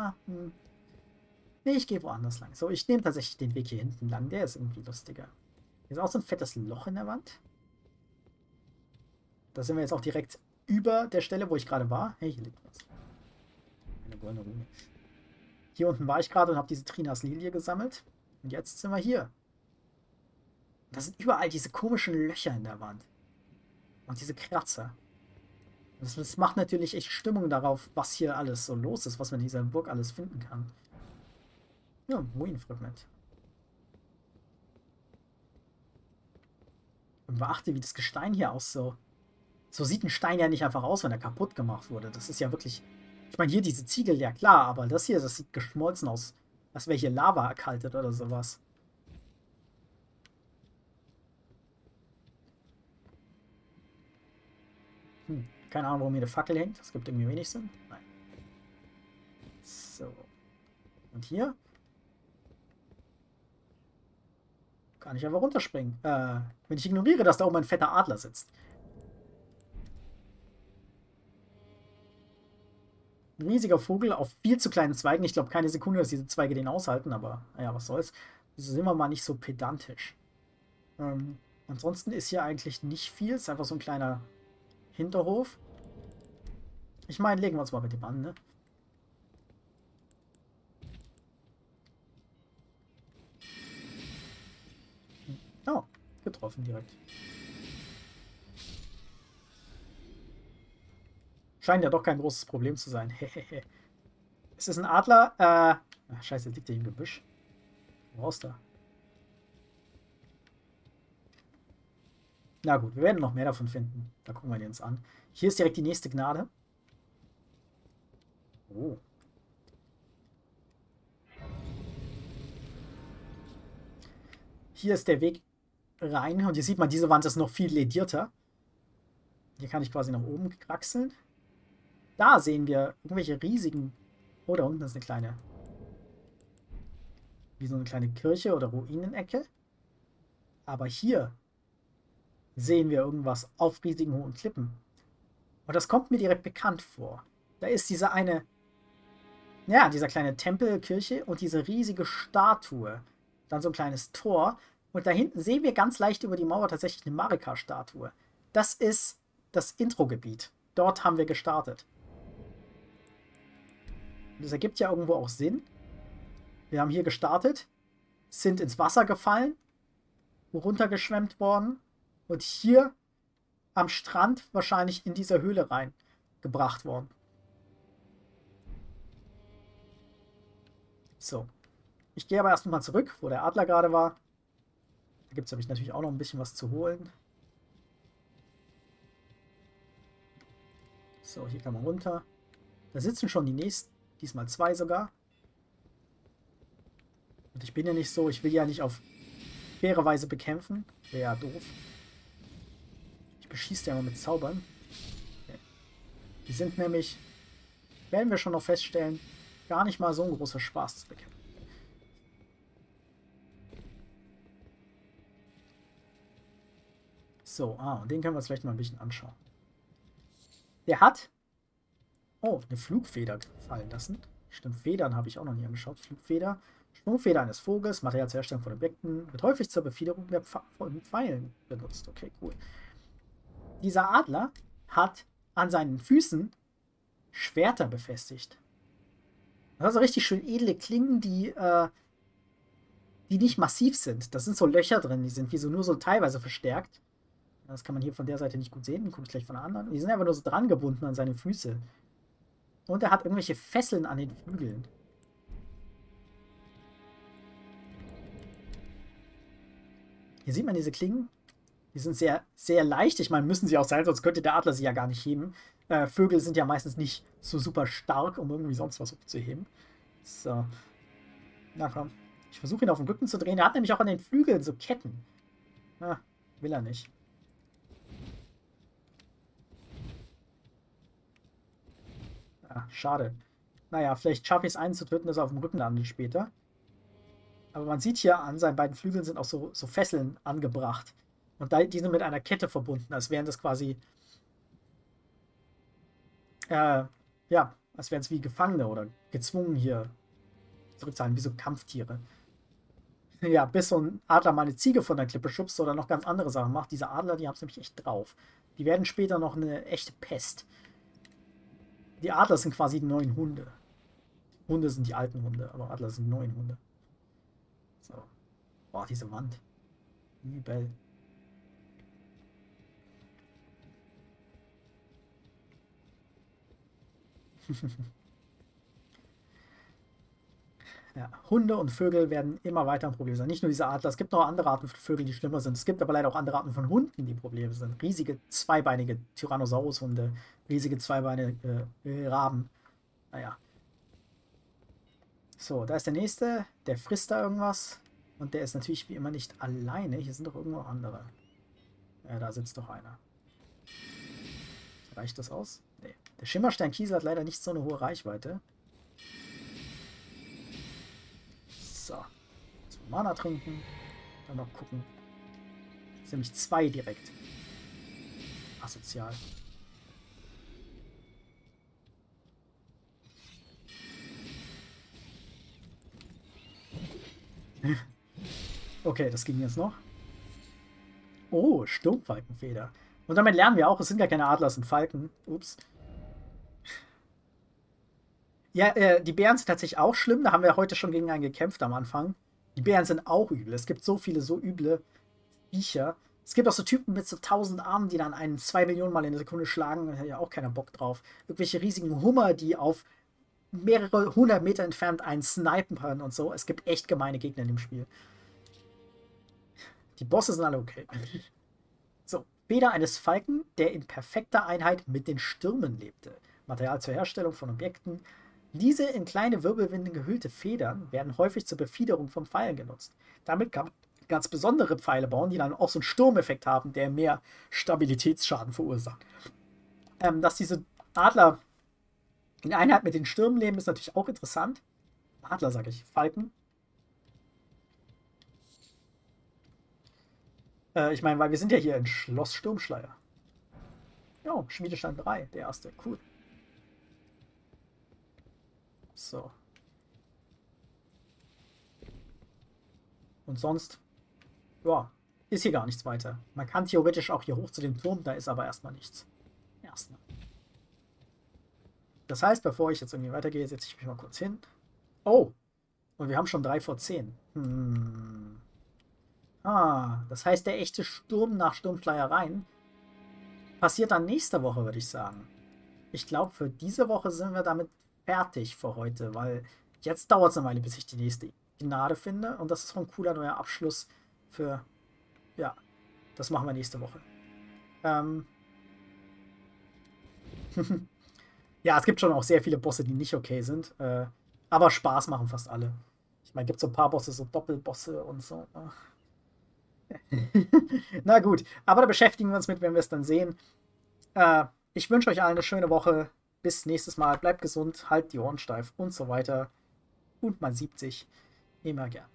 Nee, ich gehe woanders lang. So, ich nehme tatsächlich den Weg hier hinten lang. Der ist irgendwie lustiger. Hier ist auch so ein fettes Loch in der Wand. Da sind wir jetzt auch direkt über der Stelle, wo ich gerade war. Hey, hier liegt was. Eine goldene Rune. Hier unten war ich gerade und habe diese Trinas Lilie gesammelt. Und jetzt sind wir hier. Da sind überall diese komischen Löcher in der Wand. Und diese Kratzer. Das macht natürlich echt Stimmung darauf, was hier alles so los ist, was man in dieser Burg alles finden kann. Ja, ein Ruinenfragment. Und beachte, wie das Gestein hier aus so... So sieht ein Stein ja nicht einfach aus, wenn er kaputt gemacht wurde. Das ist ja wirklich... Ich meine, hier diese Ziegel, ja klar, aber das hier, das sieht geschmolzen aus. Als wäre hier Lava erkaltet oder sowas. Keine Ahnung, warum hier eine Fackel hängt. Das gibt irgendwie wenig Sinn. Nein. So. Und hier? Kann ich einfach runterspringen. Wenn ich ignoriere, dass da oben ein fetter Adler sitzt. Ein riesiger Vogel auf viel zu kleinen Zweigen. Ich glaube keine Sekunde, dass diese Zweige den aushalten, aber naja, was soll's. Also sind wir mal nicht so pedantisch. Ansonsten ist hier eigentlich nicht viel. Es ist einfach so ein kleiner Hinterhof. Ich meine, legen wir uns mal mit dem an, ne? Oh, getroffen direkt. Scheint ja doch kein großes Problem zu sein. Es ist ein Adler. Ach, scheiße, liegt der im Gebüsch. Raus da. Na gut, wir werden noch mehr davon finden. Da gucken wir uns an. Hier ist direkt die nächste Gnade. Oh. Hier ist der Weg rein. Und hier sieht man, diese Wand ist noch viel ledierter. Hier kann ich quasi nach oben kraxeln. Da sehen wir irgendwelche riesigen... Oh, da unten ist eine kleine... Wie so eine kleine Kirche oder Ruinenecke. Aber hier sehen wir irgendwas auf riesigen hohen Klippen. Und das kommt mir direkt bekannt vor. Da ist dieser eine... Ja, dieser kleine Tempel, Kirche und diese riesige Statue. Dann so ein kleines Tor. Und da hinten sehen wir ganz leicht über die Mauer tatsächlich eine Marika-Statue. Das ist das Intro-Gebiet. Dort haben wir gestartet. Das ergibt ja irgendwo auch Sinn. Wir haben hier gestartet, sind ins Wasser gefallen, runtergeschwemmt worden und hier am Strand wahrscheinlich in dieser Höhle reingebracht worden. So. Ich gehe aber erst mal zurück, wo der Adler gerade war. Da gibt es natürlich auch noch ein bisschen was zu holen. So, hier kann man runter. Da sitzen schon die nächsten. Diesmal 2 sogar. Und ich bin ja nicht so, ich will ja nicht auf faire Weise bekämpfen. Wäre ja doof. Ich beschieße ja immer mit Zaubern. Die sind nämlich, werden wir schon noch feststellen, gar nicht mal so ein großer Spaß zu bekämpfen. So, und den können wir uns vielleicht mal ein bisschen anschauen. Der hat, eine Flugfeder fallen lassen. Stimmt, Federn habe ich auch noch nie angeschaut. Flugfeder, Sprungfeder eines Vogels, Material zur Herstellung von Objekten, wird häufig zur Befiederung von Pfeilen benutzt. Okay, cool. Dieser Adler hat an seinen Füßen Schwerter befestigt. Das sind so richtig schön edle Klingen, die nicht massiv sind. Das sind so Löcher drin, die sind wie so nur so teilweise verstärkt. Das kann man hier von der Seite nicht gut sehen. Dann gucke ich gleich von der anderen. Die sind einfach nur so dran gebunden an seine Füße. Und er hat irgendwelche Fesseln an den Flügeln. Hier sieht man diese Klingen. Die sind sehr, sehr leicht. Ich meine, müssen sie auch sein, sonst könnte der Adler sie ja gar nicht heben. Vögel sind ja meistens nicht so super stark, um irgendwie sonst was hochzuheben. So. Na komm. Ich versuche ihn auf den Rücken zu drehen. Er hat nämlich auch an den Flügeln so Ketten. Will er nicht. Schade. Naja, vielleicht schaffe ich es einen zu töten, dass er auf dem Rücken landet später. Aber man sieht hier, an seinen beiden Flügeln sind auch so Fesseln angebracht. Und die sind mit einer Kette verbunden, als wären das quasi, ja, als wären es wie Gefangene oder gezwungen hier zurückzahlen, wie so Kampftiere. Ja, bis so ein Adler mal eine Ziege von der Klippe schubst oder noch ganz andere Sachen macht. Diese Adler, die haben es nämlich echt drauf. Die werden später noch eine echte Pest. Die Adler sind quasi die neuen Hunde. Hunde sind die alten Hunde, aber Adler sind die neuen Hunde. So. Boah, diese Wand. Übel. Ja, Hunde und Vögel werden immer weiter ein Problem sein. Nicht nur diese Adler, es gibt noch andere Arten von Vögeln, die schlimmer sind. Es gibt aber leider auch andere Arten von Hunden, die Probleme sind. Riesige zweibeinige Tyrannosaurus-Hunde, riesige zweibeinige Raben. Naja. So, da ist der nächste. Der frisst da irgendwas. Und der ist natürlich wie immer nicht alleine. Hier sind doch irgendwo andere. Ja, da sitzt doch einer. Reicht das aus? Nee. Der Schimmersteinkiesel hat leider nicht so eine hohe Reichweite. So. Jetzt Mana trinken. Dann noch gucken. Das sind nämlich 2 direkt. Asozial. Okay, das ging jetzt noch. Oh, Sturmfalkenfeder. Und damit lernen wir auch, es sind gar keine Adler, es sind Falken. Ups. Ja, die Bären sind tatsächlich auch schlimm. Da haben wir heute schon gegen einen gekämpft am Anfang. Die Bären sind auch übel. Es gibt so viele so üble Viecher. Es gibt auch so Typen mit so 1000 Armen, die dann einen 2 Millionen Mal in der Sekunde schlagen. Da hat ja auch keiner Bock drauf. Irgendwelche riesigen Hummer, die auf mehrere 100 Meter entfernt einen snipen können und so. Es gibt echt gemeine Gegner in dem Spiel. Die Bosse sind alle okay. So, Feder eines Falken, der in perfekter Einheit mit den Stürmen lebte. Material zur Herstellung von Objekten. Diese in kleine Wirbelwinden gehüllte Federn werden häufig zur Befiederung von Pfeilen genutzt. Damit kann man ganz besondere Pfeile bauen, die dann auch so einen Sturmeffekt haben, der mehr Stabilitätsschaden verursacht. Dass diese Adler in Einheit mit den Stürmen leben, ist natürlich auch interessant. Adler, sage ich, Falken. Ich meine, weil wir sind ja hier in Schloss Sturmschleier. Ja, Schmiedestein 3, der erste. Cool. So. Und sonst, ja, ist hier gar nichts weiter. Man kann theoretisch auch hier hoch zu dem Turm, da ist aber erstmal nichts. Erstmal. Das heißt, bevor ich jetzt irgendwie weitergehe, setze ich mich mal kurz hin. Oh, und wir haben schon 3 vor 10. Das heißt, der echte Sturm nach Sturmschleiereien passiert dann nächste Woche, würde ich sagen. Ich glaube, für diese Woche sind wir damit fertig für heute, weil jetzt dauert es eine Weile, bis ich die nächste Gnade finde. Und das ist so ein cooler neuer Abschluss für, ja, das machen wir nächste Woche. Ja, es gibt schon auch sehr viele Bosse, die nicht okay sind. Aber Spaß machen fast alle. Ich meine, gibt so ein paar Bosse, so Doppelbosse und so. Na gut, aber da beschäftigen wir uns mit, wenn wir es dann sehen. Ich wünsche euch allen eine schöne Woche. Bis nächstes Mal. Bleibt gesund, halt die Ohren steif und so weiter. Und man sieht sich immer gern.